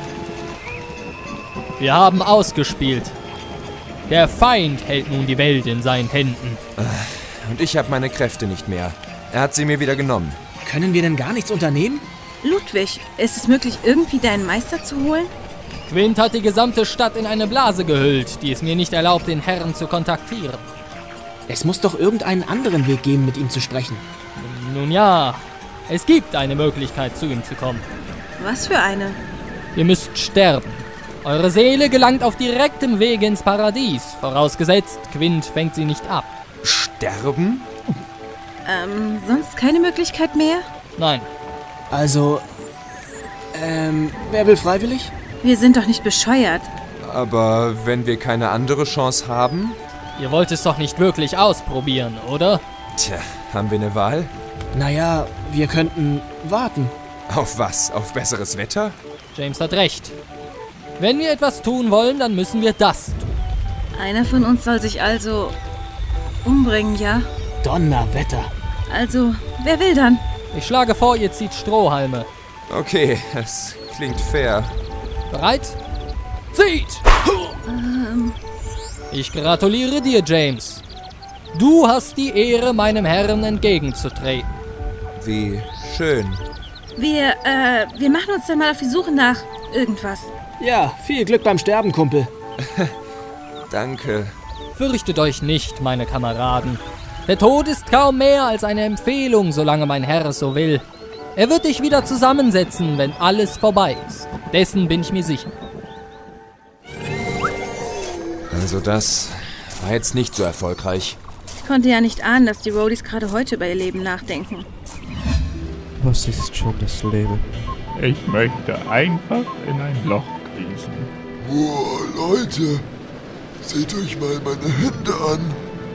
Wir haben ausgespielt. Der Feind hält nun die Welt in seinen Händen. Und ich habe meine Kräfte nicht mehr. Er hat sie mir wieder genommen. Können wir denn gar nichts unternehmen? Ludwig, ist es möglich, irgendwie deinen Meister zu holen? Quint hat die gesamte Stadt in eine Blase gehüllt, die es mir nicht erlaubt, den Herrn zu kontaktieren. Es muss doch irgendeinen anderen Weg geben, mit ihm zu sprechen. Nun ja, es gibt eine Möglichkeit, zu ihm zu kommen. Was für eine? Ihr müsst sterben. Eure Seele gelangt auf direktem Wege ins Paradies, vorausgesetzt, Quint fängt sie nicht ab. Sterben? Ähm, sonst keine Möglichkeit mehr? Nein. Also, ähm, wer will freiwillig? Wir sind doch nicht bescheuert. Aber wenn wir keine andere Chance haben? Ihr wollt es doch nicht wirklich ausprobieren, oder? Tja, haben wir eine Wahl? Naja, wir könnten warten. Auf was? Auf besseres Wetter? James hat recht. Wenn wir etwas tun wollen, dann müssen wir das tun. Einer von uns soll sich also umbringen, ja? Donnerwetter. Also, wer will dann? Ich schlage vor, ihr zieht Strohhalme. Okay, es klingt fair. Bereit? Zieht! Ähm... Ich gratuliere dir, James. Du hast die Ehre, meinem Herrn entgegenzutreten. Wie schön. Wir, äh, wir machen uns dann mal auf die Suche nach irgendwas. Ja, viel Glück beim Sterben, Kumpel. Danke. Fürchtet euch nicht, meine Kameraden. Der Tod ist kaum mehr als eine Empfehlung, solange mein Herr es so will. Er wird dich wieder zusammensetzen, wenn alles vorbei ist. Dessen bin ich mir sicher. Also das war jetzt nicht so erfolgreich. Ich konnte ja nicht ahnen, dass die Roadies gerade heute über ihr Leben nachdenken. Was ist schon das Leben? Ich möchte einfach in ein Loch kriechen. Boah, Leute, seht euch mal meine Hände an.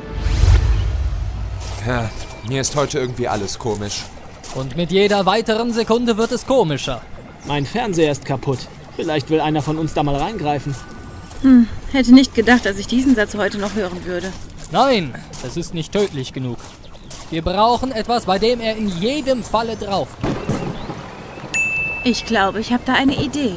Ja, mir ist heute irgendwie alles komisch. Und mit jeder weiteren Sekunde wird es komischer. Mein Fernseher ist kaputt. Vielleicht will einer von uns da mal reingreifen. Hm, hätte nicht gedacht, dass ich diesen Satz heute noch hören würde. Nein, es ist nicht tödlich genug. Wir brauchen etwas, bei dem er in jedem Falle draufgeht. Ich glaube, ich habe da eine Idee.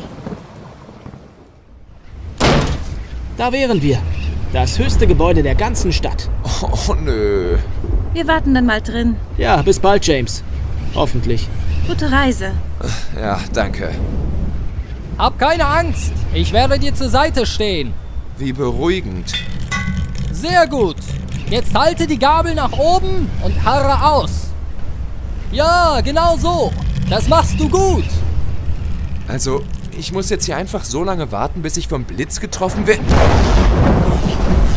Da wären wir. Das höchste Gebäude der ganzen Stadt. Oh, nö. Wir warten dann mal drin. Ja, bis bald, James. Hoffentlich. Gute Reise. Ja, danke. Hab keine Angst. Ich werde dir zur Seite stehen. Wie beruhigend. Sehr gut. Jetzt halte die Gabel nach oben und harre aus. Ja, genau so. Das machst du gut. Also, ich muss jetzt hier einfach so lange warten, bis ich vom Blitz getroffen werde.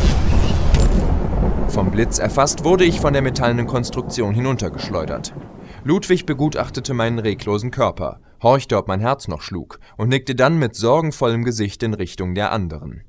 Vom Blitz erfasst wurde ich von der metallenen Konstruktion hinuntergeschleudert. Ludwig begutachtete meinen reglosen Körper, horchte, ob mein Herz noch schlug, und nickte dann mit sorgenvollem Gesicht in Richtung der anderen.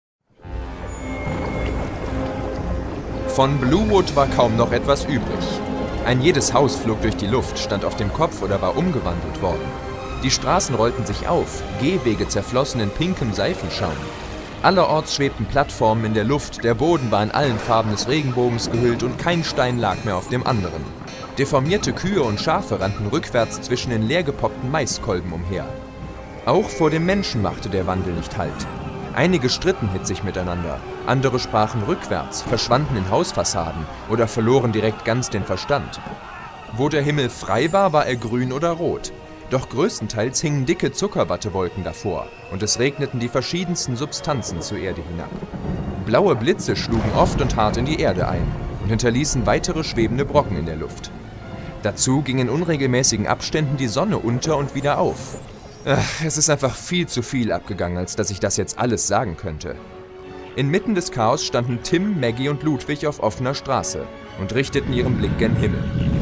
Von Bluewood war kaum noch etwas übrig. Ein jedes Haus flog durch die Luft, stand auf dem Kopf oder war umgewandelt worden. Die Straßen rollten sich auf, Gehwege zerflossen in pinkem Seifenschaum. Allerorts schwebten Plattformen in der Luft, der Boden war in allen Farben des Regenbogens gehüllt und kein Stein lag mehr auf dem anderen. Deformierte Kühe und Schafe rannten rückwärts zwischen den leergepoppten Maiskolben umher. Auch vor dem Menschen machte der Wandel nicht Halt. Einige stritten hitzig miteinander, andere sprachen rückwärts, verschwanden in Hausfassaden oder verloren direkt ganz den Verstand. Wo der Himmel frei war, war er grün oder rot. Doch größtenteils hingen dicke Zuckerwattewolken davor und es regneten die verschiedensten Substanzen zur Erde hinab. Blaue Blitze schlugen oft und hart in die Erde ein und hinterließen weitere schwebende Brocken in der Luft. Dazu ging in unregelmäßigen Abständen die Sonne unter und wieder auf. Ach, es ist einfach viel zu viel abgegangen, als dass ich das jetzt alles sagen könnte. Inmitten des Chaos standen Tim, Maggie und Ludwig auf offener Straße und richteten ihren Blick gen Himmel.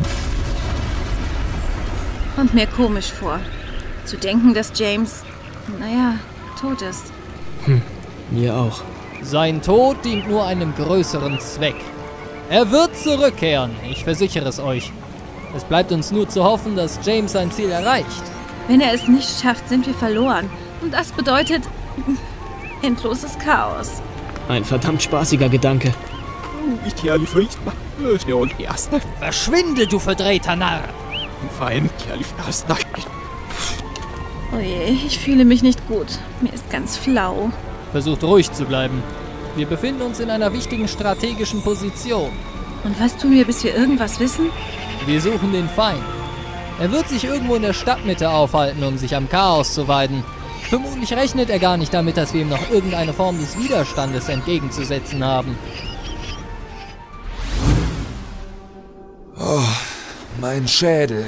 Kommt mir komisch vor, zu denken, dass James, naja, tot ist. Hm, mir auch. Sein Tod dient nur einem größeren Zweck. Er wird zurückkehren, ich versichere es euch. Es bleibt uns nur zu hoffen, dass James sein Ziel erreicht. Wenn er es nicht schafft, sind wir verloren. Und das bedeutet endloses Chaos. Ein verdammt spaßiger Gedanke. Verschwinde, du verdrehter Narr! Oh je, ich fühle mich nicht gut. Mir ist ganz flau. Versucht ruhig zu bleiben. Wir befinden uns in einer wichtigen strategischen Position. Und was tun wir, bis wir irgendwas wissen? Wir suchen den Feind. Er wird sich irgendwo in der Stadtmitte aufhalten, um sich am Chaos zu weiden. Vermutlich rechnet er gar nicht damit, dass wir ihm noch irgendeine Form des Widerstandes entgegenzusetzen haben. Oh, mein Schädel.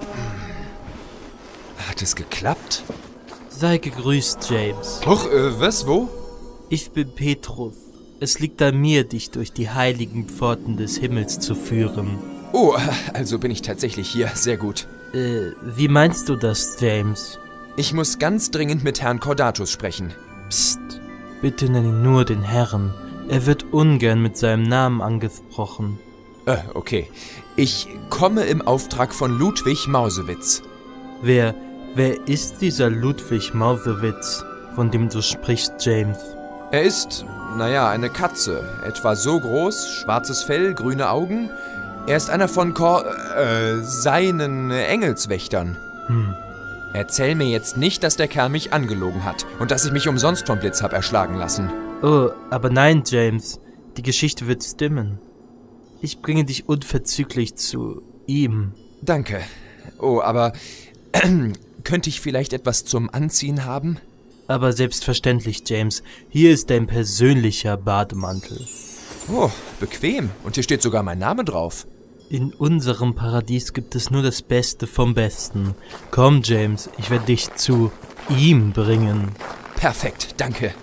Hat es geklappt? Sei gegrüßt, James. Huch, äh, was, wo? Ich bin Petrus. Es liegt an mir, dich durch die heiligen Pforten des Himmels zu führen. Oh, also bin ich tatsächlich hier. Sehr gut. Äh, wie meinst du das, James? Ich muss ganz dringend mit Herrn Cordatus sprechen. Psst, bitte nenn ihn nur den Herrn. Er wird ungern mit seinem Namen angesprochen. Äh, okay. Ich komme im Auftrag von Ludwig Mausewitz. Wer, wer ist dieser Ludwig Mausewitz, von dem du sprichst, James? Er ist, naja, eine Katze. Etwa so groß, schwarzes Fell, grüne Augen. Er ist einer von Cor... äh, seinen Engelswächtern. Hm. Erzähl mir jetzt nicht, dass der Kerl mich angelogen hat und dass ich mich umsonst vom Blitz hab erschlagen lassen. Oh, aber nein, James. Die Geschichte wird stimmen. Ich bringe dich unverzüglich zu ihm. Danke. Oh, aber... könnte ich vielleicht etwas zum Anziehen haben? Aber selbstverständlich, James. Hier ist dein persönlicher Bademantel. Oh, bequem. Und hier steht sogar mein Name drauf. In unserem Paradies gibt es nur das Beste vom Besten. Komm, James, ich werde dich zu ihm bringen. Perfekt, danke.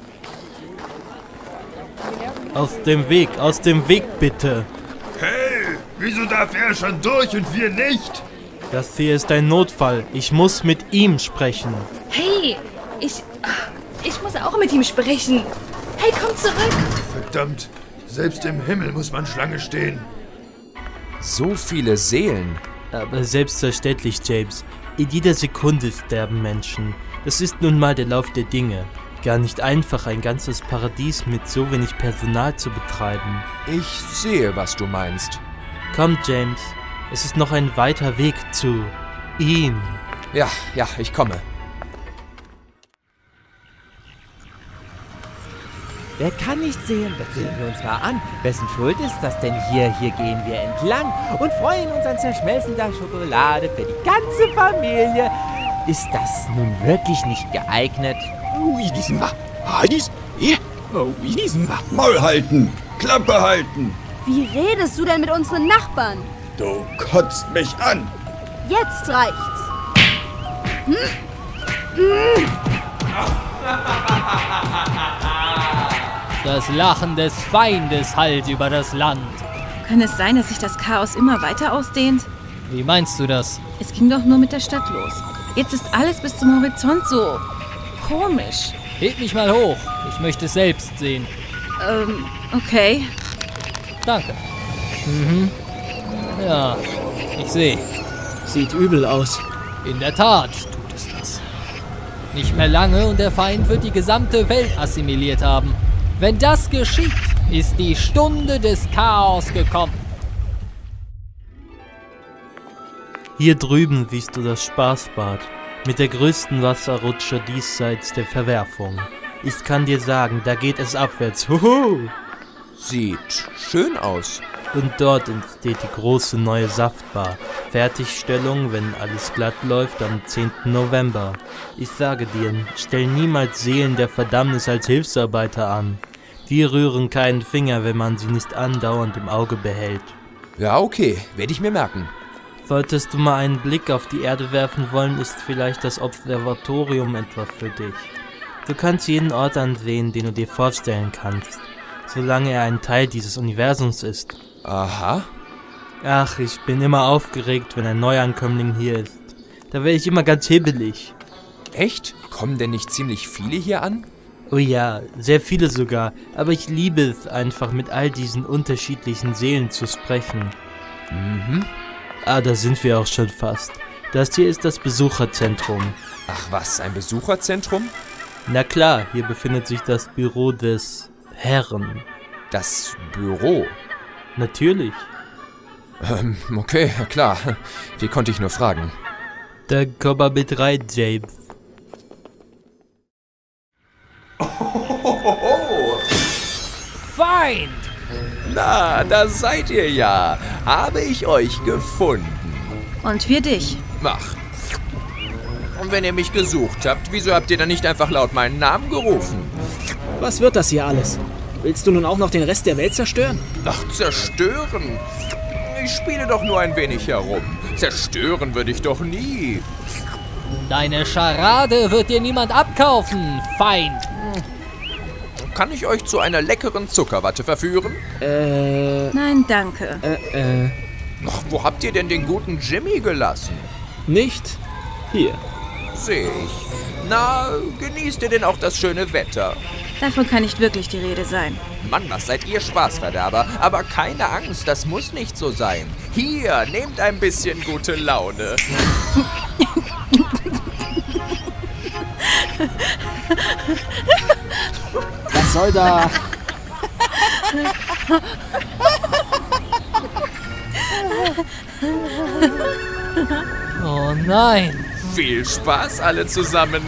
Aus dem Weg, aus dem Weg, bitte. Hey, wieso darf er schon durch und wir nicht? Das hier ist ein Notfall. Ich muss mit ihm sprechen. Hey, ich... Ich muss auch mit ihm sprechen. Hey, komm zurück. Verdammt, selbst im Himmel muss man Schlange stehen. So viele Seelen. Aber selbstverständlich, James. In jeder Sekunde sterben Menschen. Das ist nun mal der Lauf der Dinge. Gar nicht einfach, ein ganzes Paradies mit so wenig Personal zu betreiben. Ich sehe, was du meinst. Komm, James. Es ist noch ein weiter Weg zu ihm. Ja, ja, ich komme. Wer kann nicht sehen, das sehen wir uns mal an. Wessen Schuld ist das denn hier? Hier gehen wir entlang und freuen uns an zerschmelzender Schokolade für die ganze Familie. Ist das nun wirklich nicht geeignet? Maul halten! Klappe halten! Wie redest du denn mit unseren Nachbarn? Du kotzt mich an! Jetzt reicht's! Hm? Hm? Das Lachen des Feindes hallt über das Land. Kann es sein, dass sich das Chaos immer weiter ausdehnt? Wie meinst du das? Es ging doch nur mit der Stadt los. Jetzt ist alles bis zum Horizont so komisch. Heb mich mal hoch. Ich möchte es selbst sehen. Ähm, okay. Danke. Mhm. Ja, ich sehe. Sieht übel aus. In der Tat tut es das. Nicht mehr lange und der Feind wird die gesamte Welt assimiliert haben. Wenn das geschieht, ist die Stunde des Chaos gekommen. Hier drüben siehst du das Spaßbad mit der größten Wasserrutsche diesseits der Verwerfung. Ich kann dir sagen, da geht es abwärts. Huhu! Sieht schön aus. Und dort entsteht die große neue Saftbar. Fertigstellung, wenn alles glatt läuft, am zehnten November. Ich sage dir, stell niemals Seelen der Verdammnis als Hilfsarbeiter an. Die rühren keinen Finger, wenn man sie nicht andauernd im Auge behält. Ja, okay, werde ich mir merken. Solltest du mal einen Blick auf die Erde werfen wollen, ist vielleicht das Observatorium etwas für dich. Du kannst jeden Ort ansehen, den du dir vorstellen kannst, solange er ein Teil dieses Universums ist. Aha. Ach, ich bin immer aufgeregt, wenn ein Neuankömmling hier ist. Da werde ich immer ganz hibbelig. Echt? Kommen denn nicht ziemlich viele hier an? Oh ja, sehr viele sogar, aber ich liebe es einfach, mit all diesen unterschiedlichen Seelen zu sprechen. Mhm. Ah, da sind wir auch schon fast. Das hier ist das Besucherzentrum. Ach was, ein Besucherzentrum? Na klar, hier befindet sich das Büro des Herren. Das Büro? Natürlich. Ähm, okay, klar. Wie konnte ich nur fragen? Dann komm mal mit rein, James. Ohohoho. Feind! Na, da seid ihr ja. Habe ich euch gefunden. Und wir dich. Ach. Und wenn ihr mich gesucht habt, wieso habt ihr dann nicht einfach laut meinen Namen gerufen? Was wird das hier alles? Willst du nun auch noch den Rest der Welt zerstören? Ach, zerstören? Ich spiele doch nur ein wenig herum. Zerstören würde ich doch nie. Deine Scharade wird dir niemand abkaufen, Feind. Kann ich euch zu einer leckeren Zuckerwatte verführen? Äh... Nein, danke. Äh, äh... Ach, wo habt ihr denn den guten Jimmy gelassen? Nicht hier. Sehe ich. Na, genießt ihr denn auch das schöne Wetter? Davon kann nicht wirklich die Rede sein. Mann, was seid ihr Spaßverderber? Aber keine Angst, das muss nicht so sein. Hier, nehmt ein bisschen gute Laune. Was soll da? Oh nein. Viel Spaß alle zusammen.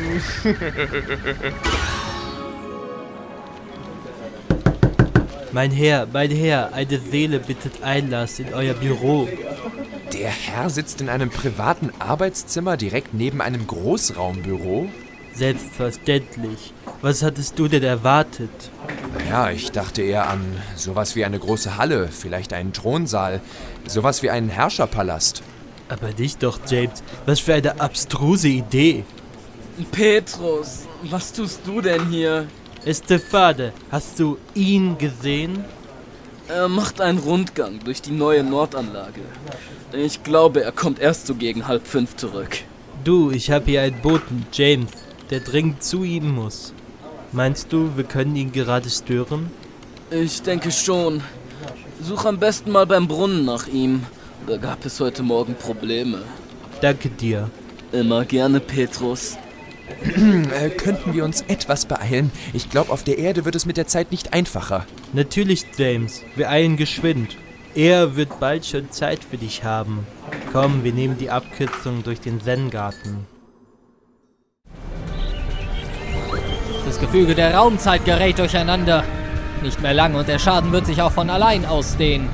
Mein Herr, mein Herr, eine Seele bittet Einlass in euer Büro. Der Herr sitzt in einem privaten Arbeitszimmer direkt neben einem Großraumbüro? Selbstverständlich. Was hattest du denn erwartet? Naja, ich dachte eher an sowas wie eine große Halle, vielleicht einen Thronsaal, sowas wie einen Herrscherpalast. Aber nicht doch, James. Was für eine abstruse Idee. Petrus, was tust du denn hier? Estefane, hast du ihn gesehen? Er macht einen Rundgang durch die neue Nordanlage. Ich glaube, er kommt erst so gegen halb fünf zurück. Du, ich habe hier einen Boten, James, der dringend zu ihm muss. Meinst du, wir können ihn gerade stören? Ich denke schon. Such am besten mal beim Brunnen nach ihm. Da gab es heute Morgen Probleme. Danke dir. Immer gerne, Petrus. äh, könnten wir uns etwas beeilen? Ich glaube, auf der Erde wird es mit der Zeit nicht einfacher. Natürlich, James. Wir eilen geschwind. Er wird bald schon Zeit für dich haben. Komm, wir nehmen die Abkürzung durch den Zen-Garten. Das Gefüge der Raumzeit gerät durcheinander. Nicht mehr lang und der Schaden wird sich auch von allein ausdehnen.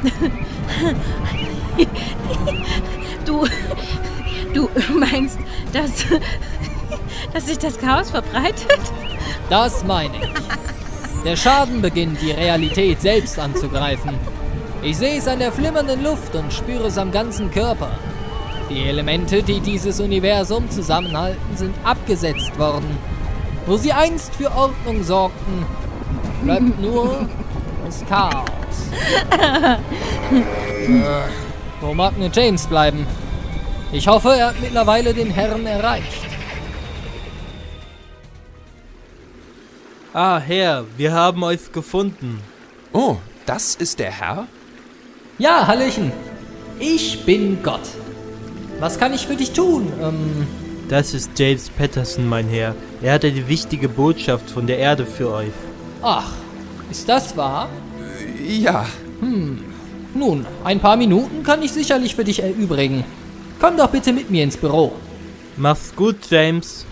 Du, du meinst, dass, dass sich das Chaos verbreitet? Das meine ich. Der Schaden beginnt, die Realität selbst anzugreifen. Ich sehe es an der flimmernden Luft und spüre es am ganzen Körper. Die Elemente, die dieses Universum zusammenhalten, sind abgesetzt worden. Wo sie einst für Ordnung sorgten, bleibt nur das Chaos. Wo mag nur James bleiben? Ich hoffe, er hat mittlerweile den Herrn erreicht. Ah, Herr, wir haben euch gefunden. Oh, das ist der Herr? Ja, Hallöchen. Ich bin Gott. Was kann ich für dich tun? Ähm... Das ist James Patterson, mein Herr. Er hat eine wichtige Botschaft von der Erde für euch. Ach, ist das wahr? Ja. Hm. Nun, ein paar Minuten kann ich sicherlich für dich erübrigen. Komm doch bitte mit mir ins Büro. Mach's gut, James.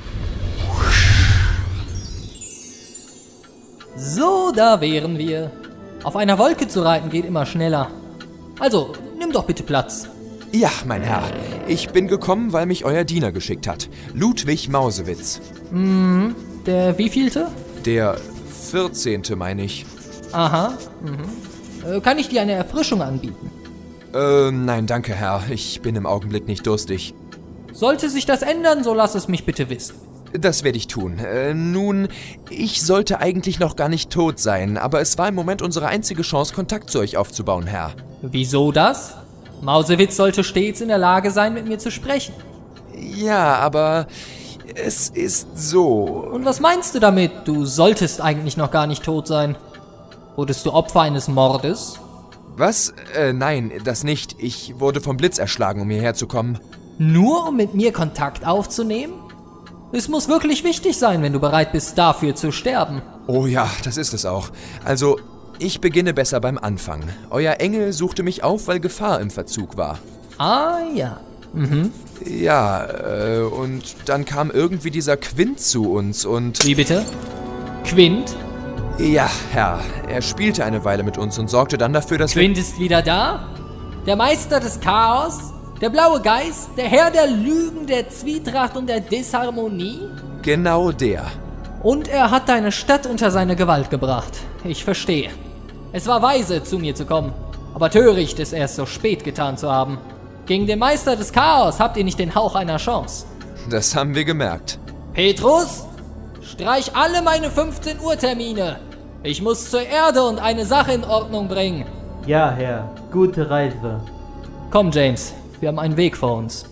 So, da wären wir. Auf einer Wolke zu reiten geht immer schneller. Also, nimm doch bitte Platz. Ja, mein Herr. Ich bin gekommen, weil mich euer Diener geschickt hat. Ludwig Mausewitz. Hm, der wievielte? Der vierzehnte, meine ich. Aha. Mhm. Äh, kann ich dir eine Erfrischung anbieten? Äh, nein, danke, Herr. Ich bin im Augenblick nicht durstig. Sollte sich das ändern, so lass es mich bitte wissen. Das werde ich tun. Äh, nun, ich sollte eigentlich noch gar nicht tot sein, aber es war im Moment unsere einzige Chance, Kontakt zu euch aufzubauen, Herr. Wieso das? Mausewitz sollte stets in der Lage sein, mit mir zu sprechen. Ja, aber es ist so... Und was meinst du damit? Du solltest eigentlich noch gar nicht tot sein. Wurdest du Opfer eines Mordes? Was? Äh, nein, das nicht. Ich wurde vom Blitz erschlagen, um hierher zu kommen. Nur um mit mir Kontakt aufzunehmen? Es muss wirklich wichtig sein, wenn du bereit bist, dafür zu sterben. Oh ja, das ist es auch. Also, ich beginne besser beim Anfang. Euer Engel suchte mich auf, weil Gefahr im Verzug war. Ah, ja. Mhm. Ja, äh, und dann kam irgendwie dieser Quint zu uns und... Wie bitte? Quint? Ja, Herr. Er spielte eine Weile mit uns und sorgte dann dafür, dass Quint ist wieder da? Der Meister des Chaos? Der blaue Geist? Der Herr der Lügen, der Zwietracht und der Disharmonie? Genau der. Und er hat deine Stadt unter seine Gewalt gebracht. Ich verstehe. Es war weise, zu mir zu kommen. Aber töricht, es erst so spät getan zu haben. Gegen den Meister des Chaos habt ihr nicht den Hauch einer Chance. Das haben wir gemerkt. Petrus, streich alle meine fünfzehn Uhr Termine. Ich muss zur Erde und eine Sache in Ordnung bringen. Ja, Herr. Gute Reise. Komm, James. Wir haben einen Weg vor uns.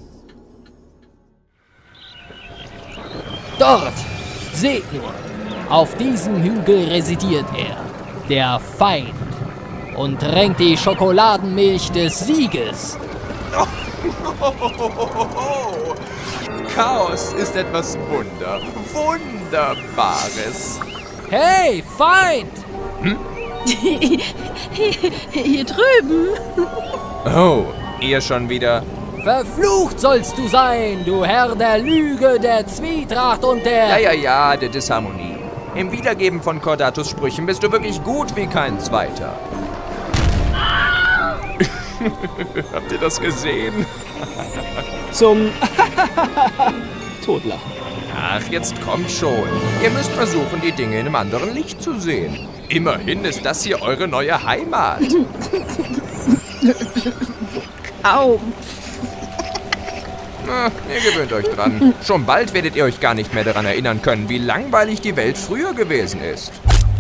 Dort! Seht nur! Auf diesem Hügel residiert er, der Feind, und tränkt die Schokoladenmilch des Sieges. Oh, oh, oh, oh, oh. Chaos ist etwas Wunder, Wunderbares. Hey, Feind! Hm? Hier drüben. Oh, ihr schon wieder? Verflucht sollst du sein, du Herr der Lüge, der Zwietracht und der... Ja, ja, ja, der Disharmonie. Im Wiedergeben von Cordatus Sprüchen bist du wirklich gut wie kein Zweiter. Habt ihr das gesehen? Zum Totlachen. Ach, jetzt kommt schon. Ihr müsst versuchen, die Dinge in einem anderen Licht zu sehen. Immerhin ist das hier eure neue Heimat. Kaum. Na, ihr gewöhnt euch dran. Schon bald werdet ihr euch gar nicht mehr daran erinnern können, wie langweilig die Welt früher gewesen ist.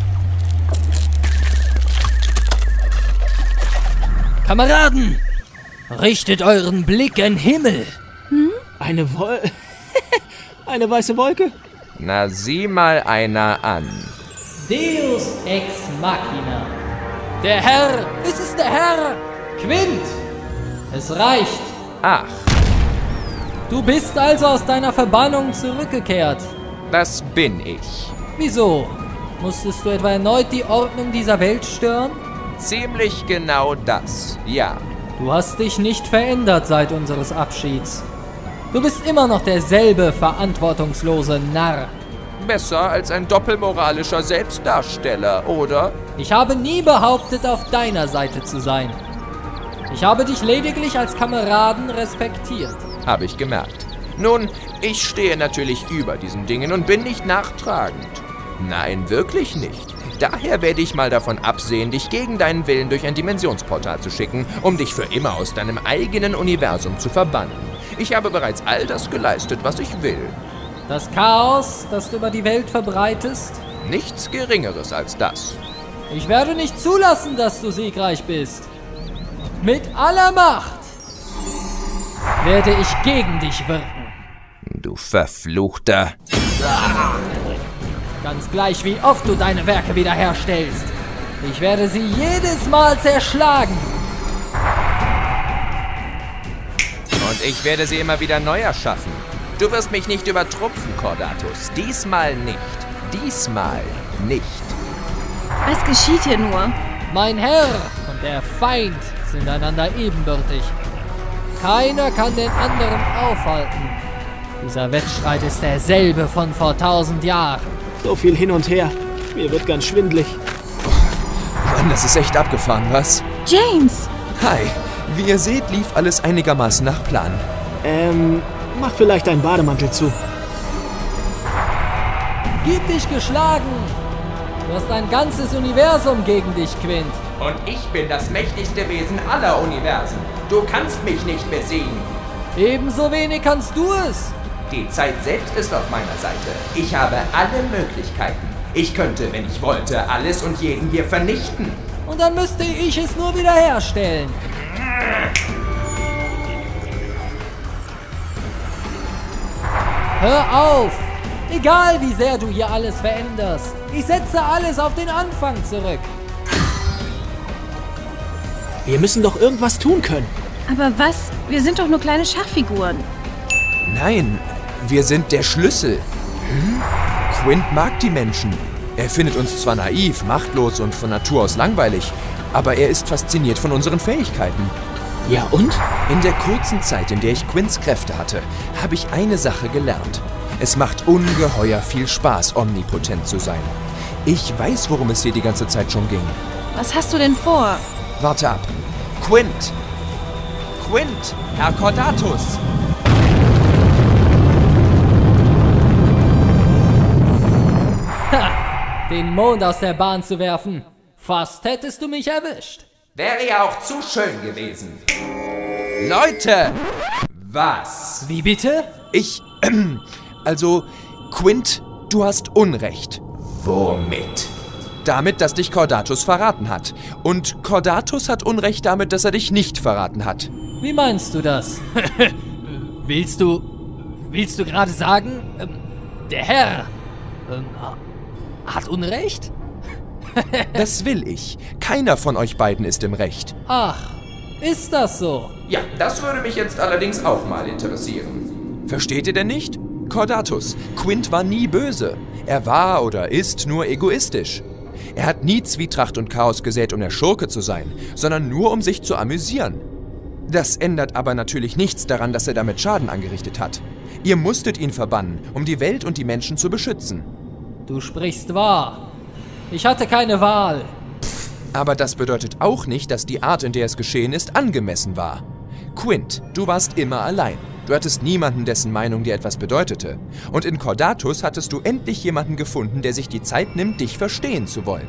Kameraden, richtet euren Blick gen Himmel. Hm? Eine Wol... Eine weiße Wolke? Na, sieh mal einer an. Deus ex machina. Der Herr, es ist der Herr. Quint, es reicht. Ach. Du bist also aus deiner Verbannung zurückgekehrt. Das bin ich. Wieso? Musstest du etwa erneut die Ordnung dieser Welt stören? Ziemlich genau das, ja. Du hast dich nicht verändert seit unseres Abschieds. Du bist immer noch derselbe verantwortungslose Narr. Besser als ein doppelmoralischer Selbstdarsteller, oder? Ich habe nie behauptet, auf deiner Seite zu sein. Ich habe dich lediglich als Kameraden respektiert. Habe ich gemerkt. Nun, ich stehe natürlich über diesen Dingen und bin nicht nachtragend. Nein, wirklich nicht. Daher werde ich mal davon absehen, dich gegen deinen Willen durch ein Dimensionsportal zu schicken, um dich für immer aus deinem eigenen Universum zu verbannen. Ich habe bereits all das geleistet, was ich will. Das Chaos, das du über die Welt verbreitest? Nichts Geringeres als das. Ich werde nicht zulassen, dass du siegreich bist. Mit aller Macht werde ich gegen dich wirken. Du Verfluchter. Ganz gleich, wie oft du deine Werke wiederherstellst. Ich werde sie jedes Mal zerschlagen. Und ich werde sie immer wieder neu erschaffen. Du wirst mich nicht übertrumpfen, Cordatus. Diesmal nicht. Diesmal nicht. Was geschieht hier nur? Mein Herr und der Feind sind einander ebenbürtig. Keiner kann den anderen aufhalten. Dieser Wettstreit ist derselbe von vor tausend Jahren. So viel hin und her. Mir wird ganz schwindlig. Mann, das ist echt abgefahren, was? James! Hi. Wie ihr seht, lief alles einigermaßen nach Plan. Ähm, mach vielleicht deinen Bademantel zu. Gib dich geschlagen! Du hast ein ganzes Universum gegen dich, Quint. Und ich bin das mächtigste Wesen aller Universen. Du kannst mich nicht besiegen. Ebenso wenig kannst du es. Die Zeit selbst ist auf meiner Seite. Ich habe alle Möglichkeiten. Ich könnte, wenn ich wollte, alles und jeden hier vernichten. Und dann müsste ich es nur wiederherstellen. Hör auf! Egal wie sehr du hier alles veränderst. Ich setze alles auf den Anfang zurück. Wir müssen doch irgendwas tun können. Aber was? Wir sind doch nur kleine Schachfiguren. Nein, wir sind der Schlüssel. Hm? Quint mag die Menschen. Er findet uns zwar naiv, machtlos und von Natur aus langweilig, aber er ist fasziniert von unseren Fähigkeiten. Ja und? In der kurzen Zeit, in der ich Quints Kräfte hatte, habe ich eine Sache gelernt. Es macht ungeheuer viel Spaß, omnipotent zu sein. Ich weiß, worum es hier die ganze Zeit schon ging. Was hast du denn vor? Warte ab. Quint! Quint! Herr Cordatus! Ha! Den Mond aus der Bahn zu werfen. Fast hättest du mich erwischt. Wäre ja auch zu schön gewesen. Leute! Was? Wie bitte? Ich, ähm, also, Quint, du hast Unrecht. Womit? Damit, dass dich Cordatus verraten hat. Und Cordatus hat Unrecht damit, dass er dich nicht verraten hat. Wie meinst du das? willst du... Willst du gerade sagen, ähm, der Herr ähm, hat Unrecht? Das will ich. Keiner von euch beiden ist im Recht. Ach, ist das so? Ja, das würde mich jetzt allerdings auch mal interessieren. Versteht ihr denn nicht? Cordatus, Quint war nie böse. Er war oder ist nur egoistisch. Er hat nie Zwietracht und Chaos gesät, um der Schurke zu sein, sondern nur, um sich zu amüsieren. Das ändert aber natürlich nichts daran, dass er damit Schaden angerichtet hat. Ihr musstet ihn verbannen, um die Welt und die Menschen zu beschützen. Du sprichst wahr. Ich hatte keine Wahl. Aber das bedeutet auch nicht, dass die Art, in der es geschehen ist, angemessen war. Quint, du warst immer allein. Du hattest niemanden, dessen Meinung dir etwas bedeutete. Und in Cordatus hattest du endlich jemanden gefunden, der sich die Zeit nimmt, dich verstehen zu wollen.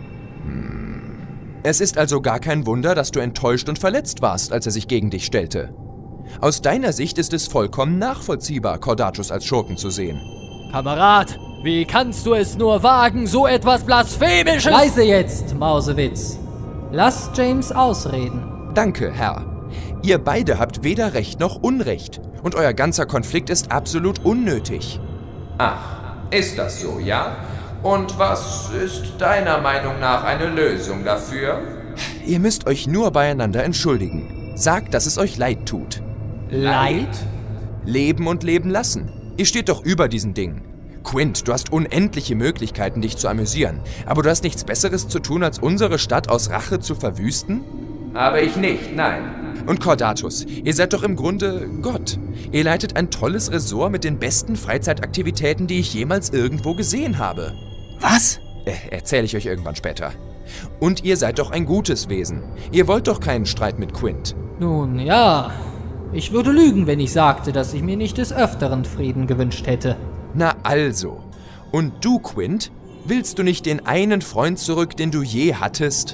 Hm. Es ist also gar kein Wunder, dass du enttäuscht und verletzt warst, als er sich gegen dich stellte. Aus deiner Sicht ist es vollkommen nachvollziehbar, Cordatus als Schurken zu sehen. Kamerad, wie kannst du es nur wagen, so etwas Blasphemisches? Leise jetzt, Mausewitz. Lass James ausreden. Danke, Herr. Ihr beide habt weder Recht noch Unrecht. Und euer ganzer Konflikt ist absolut unnötig. Ach, ist das so, ja? Und was ist deiner Meinung nach eine Lösung dafür? Ihr müsst euch nur beieinander entschuldigen. Sagt, dass es euch leid tut. Leid? Leben und leben lassen. Ihr steht doch über diesen Dingen. Quint, du hast unendliche Möglichkeiten, dich zu amüsieren. Aber du hast nichts Besseres zu tun, als unsere Stadt aus Rache zu verwüsten? Habe ich nicht, nein. Und Cordatus, ihr seid doch im Grunde Gott. Ihr leitet ein tolles Ressort mit den besten Freizeitaktivitäten, die ich jemals irgendwo gesehen habe. Was? Äh, erzähle ich euch irgendwann später. Und ihr seid doch ein gutes Wesen. Ihr wollt doch keinen Streit mit Quint. Nun ja, ich würde lügen, wenn ich sagte, dass ich mir nicht des Öfteren Frieden gewünscht hätte. Na also. Und du, Quint, willst du nicht den einen Freund zurück, den du je hattest?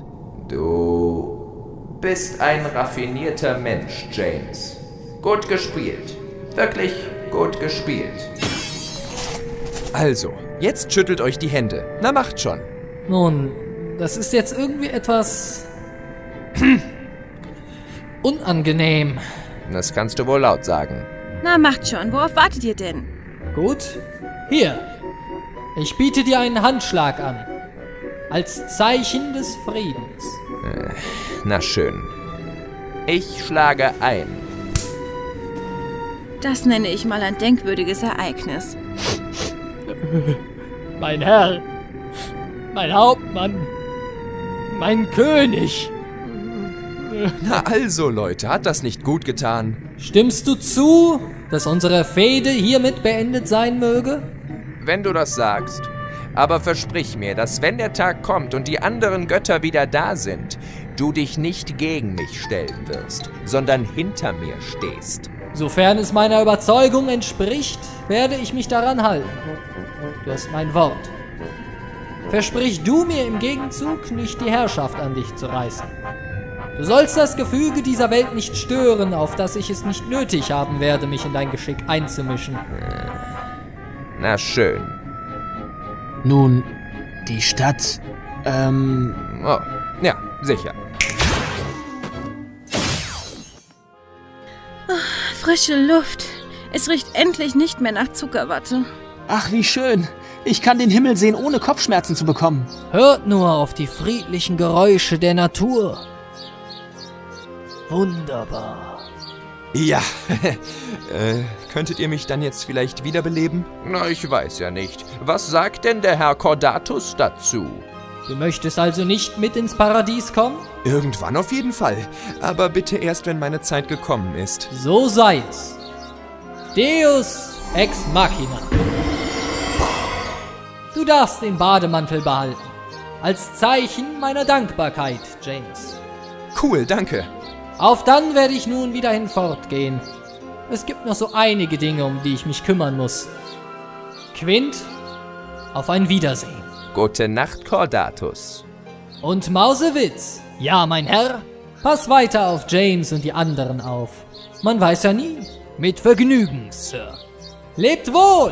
Du bist ein raffinierter Mensch, James. Gut gespielt. Wirklich gut gespielt. Also, jetzt schüttelt euch die Hände. Na, macht schon. Nun, das ist jetzt irgendwie etwas unangenehm. Das kannst du wohl laut sagen. Na, macht schon. Worauf wartet ihr denn? Gut. Hier. Ich biete dir einen Handschlag an. Als Zeichen des Friedens. Äh, na schön. Ich schlage ein. Das nenne ich mal ein denkwürdiges Ereignis. Mein Herr. Mein Hauptmann. Mein König. Na also, Leute, hat das nicht gut getan? Stimmst du zu, dass unsere Fehde hiermit beendet sein möge? Wenn du das sagst. Aber versprich mir, dass wenn der Tag kommt und die anderen Götter wieder da sind, du dich nicht gegen mich stellen wirst, sondern hinter mir stehst. Sofern es meiner Überzeugung entspricht, werde ich mich daran halten. Du hast mein Wort. Versprich du mir im Gegenzug, nicht die Herrschaft an dich zu reißen. Du sollst das Gefüge dieser Welt nicht stören, auf das ich es nicht nötig haben werde, mich in dein Geschick einzumischen. Na schön. Nun, die Stadt, ähm... Oh, ja, sicher. Oh, frische Luft. Es riecht endlich nicht mehr nach Zuckerwatte. Ach, wie schön. Ich kann den Himmel sehen, ohne Kopfschmerzen zu bekommen. Hört nur auf die friedlichen Geräusche der Natur. Wunderbar. Ja, äh, könntet ihr mich dann jetzt vielleicht wiederbeleben? Na, ich weiß ja nicht. Was sagt denn der Herr Cordatus dazu? Du möchtest also nicht mit ins Paradies kommen? Irgendwann auf jeden Fall. Aber bitte erst, wenn meine Zeit gekommen ist. So sei es. Deus ex machina. Du darfst den Bademantel behalten. Als Zeichen meiner Dankbarkeit, James. Cool, danke. Auf dann werde ich nun wieder hinfortgehen. Es gibt noch so einige Dinge, um die ich mich kümmern muss. Quint, auf ein Wiedersehen. Gute Nacht, Cordatus. Und Mausewitz, ja, mein Herr, pass weiter auf James und die anderen auf. Man weiß ja nie. Mit Vergnügen, Sir. Lebt wohl!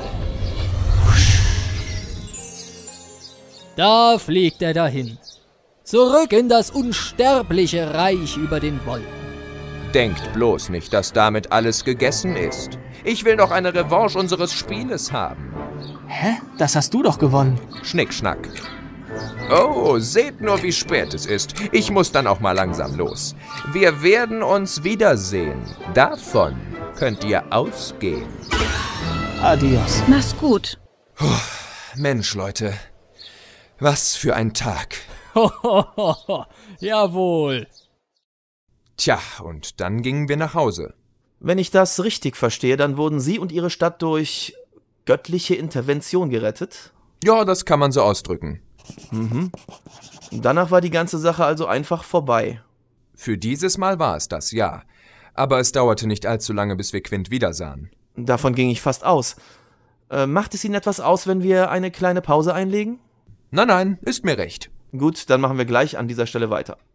Da fliegt er dahin. Zurück in das unsterbliche Reich über den Wolken. Denkt bloß nicht, dass damit alles gegessen ist. Ich will noch eine Revanche unseres Spieles haben. Hä? Das hast du doch gewonnen. Schnickschnack. Oh, seht nur, wie spät es ist. Ich muss dann auch mal langsam los. Wir werden uns wiedersehen. Davon könnt ihr ausgehen. Adios. Mach's gut. Puh, Mensch, Leute. Was für ein Tag. Hohoho, jawohl. Tja, und dann gingen wir nach Hause. Wenn ich das richtig verstehe, dann wurden Sie und Ihre Stadt durch göttliche Intervention gerettet? Ja, das kann man so ausdrücken. Mhm. Danach war die ganze Sache also einfach vorbei. Für dieses Mal war es das, ja. Aber es dauerte nicht allzu lange, bis wir Quint wiedersahen. Davon ging ich fast aus. Äh, macht es Ihnen etwas aus, wenn wir eine kleine Pause einlegen? Nein, nein, ist mir recht. Gut, dann machen wir gleich an dieser Stelle weiter.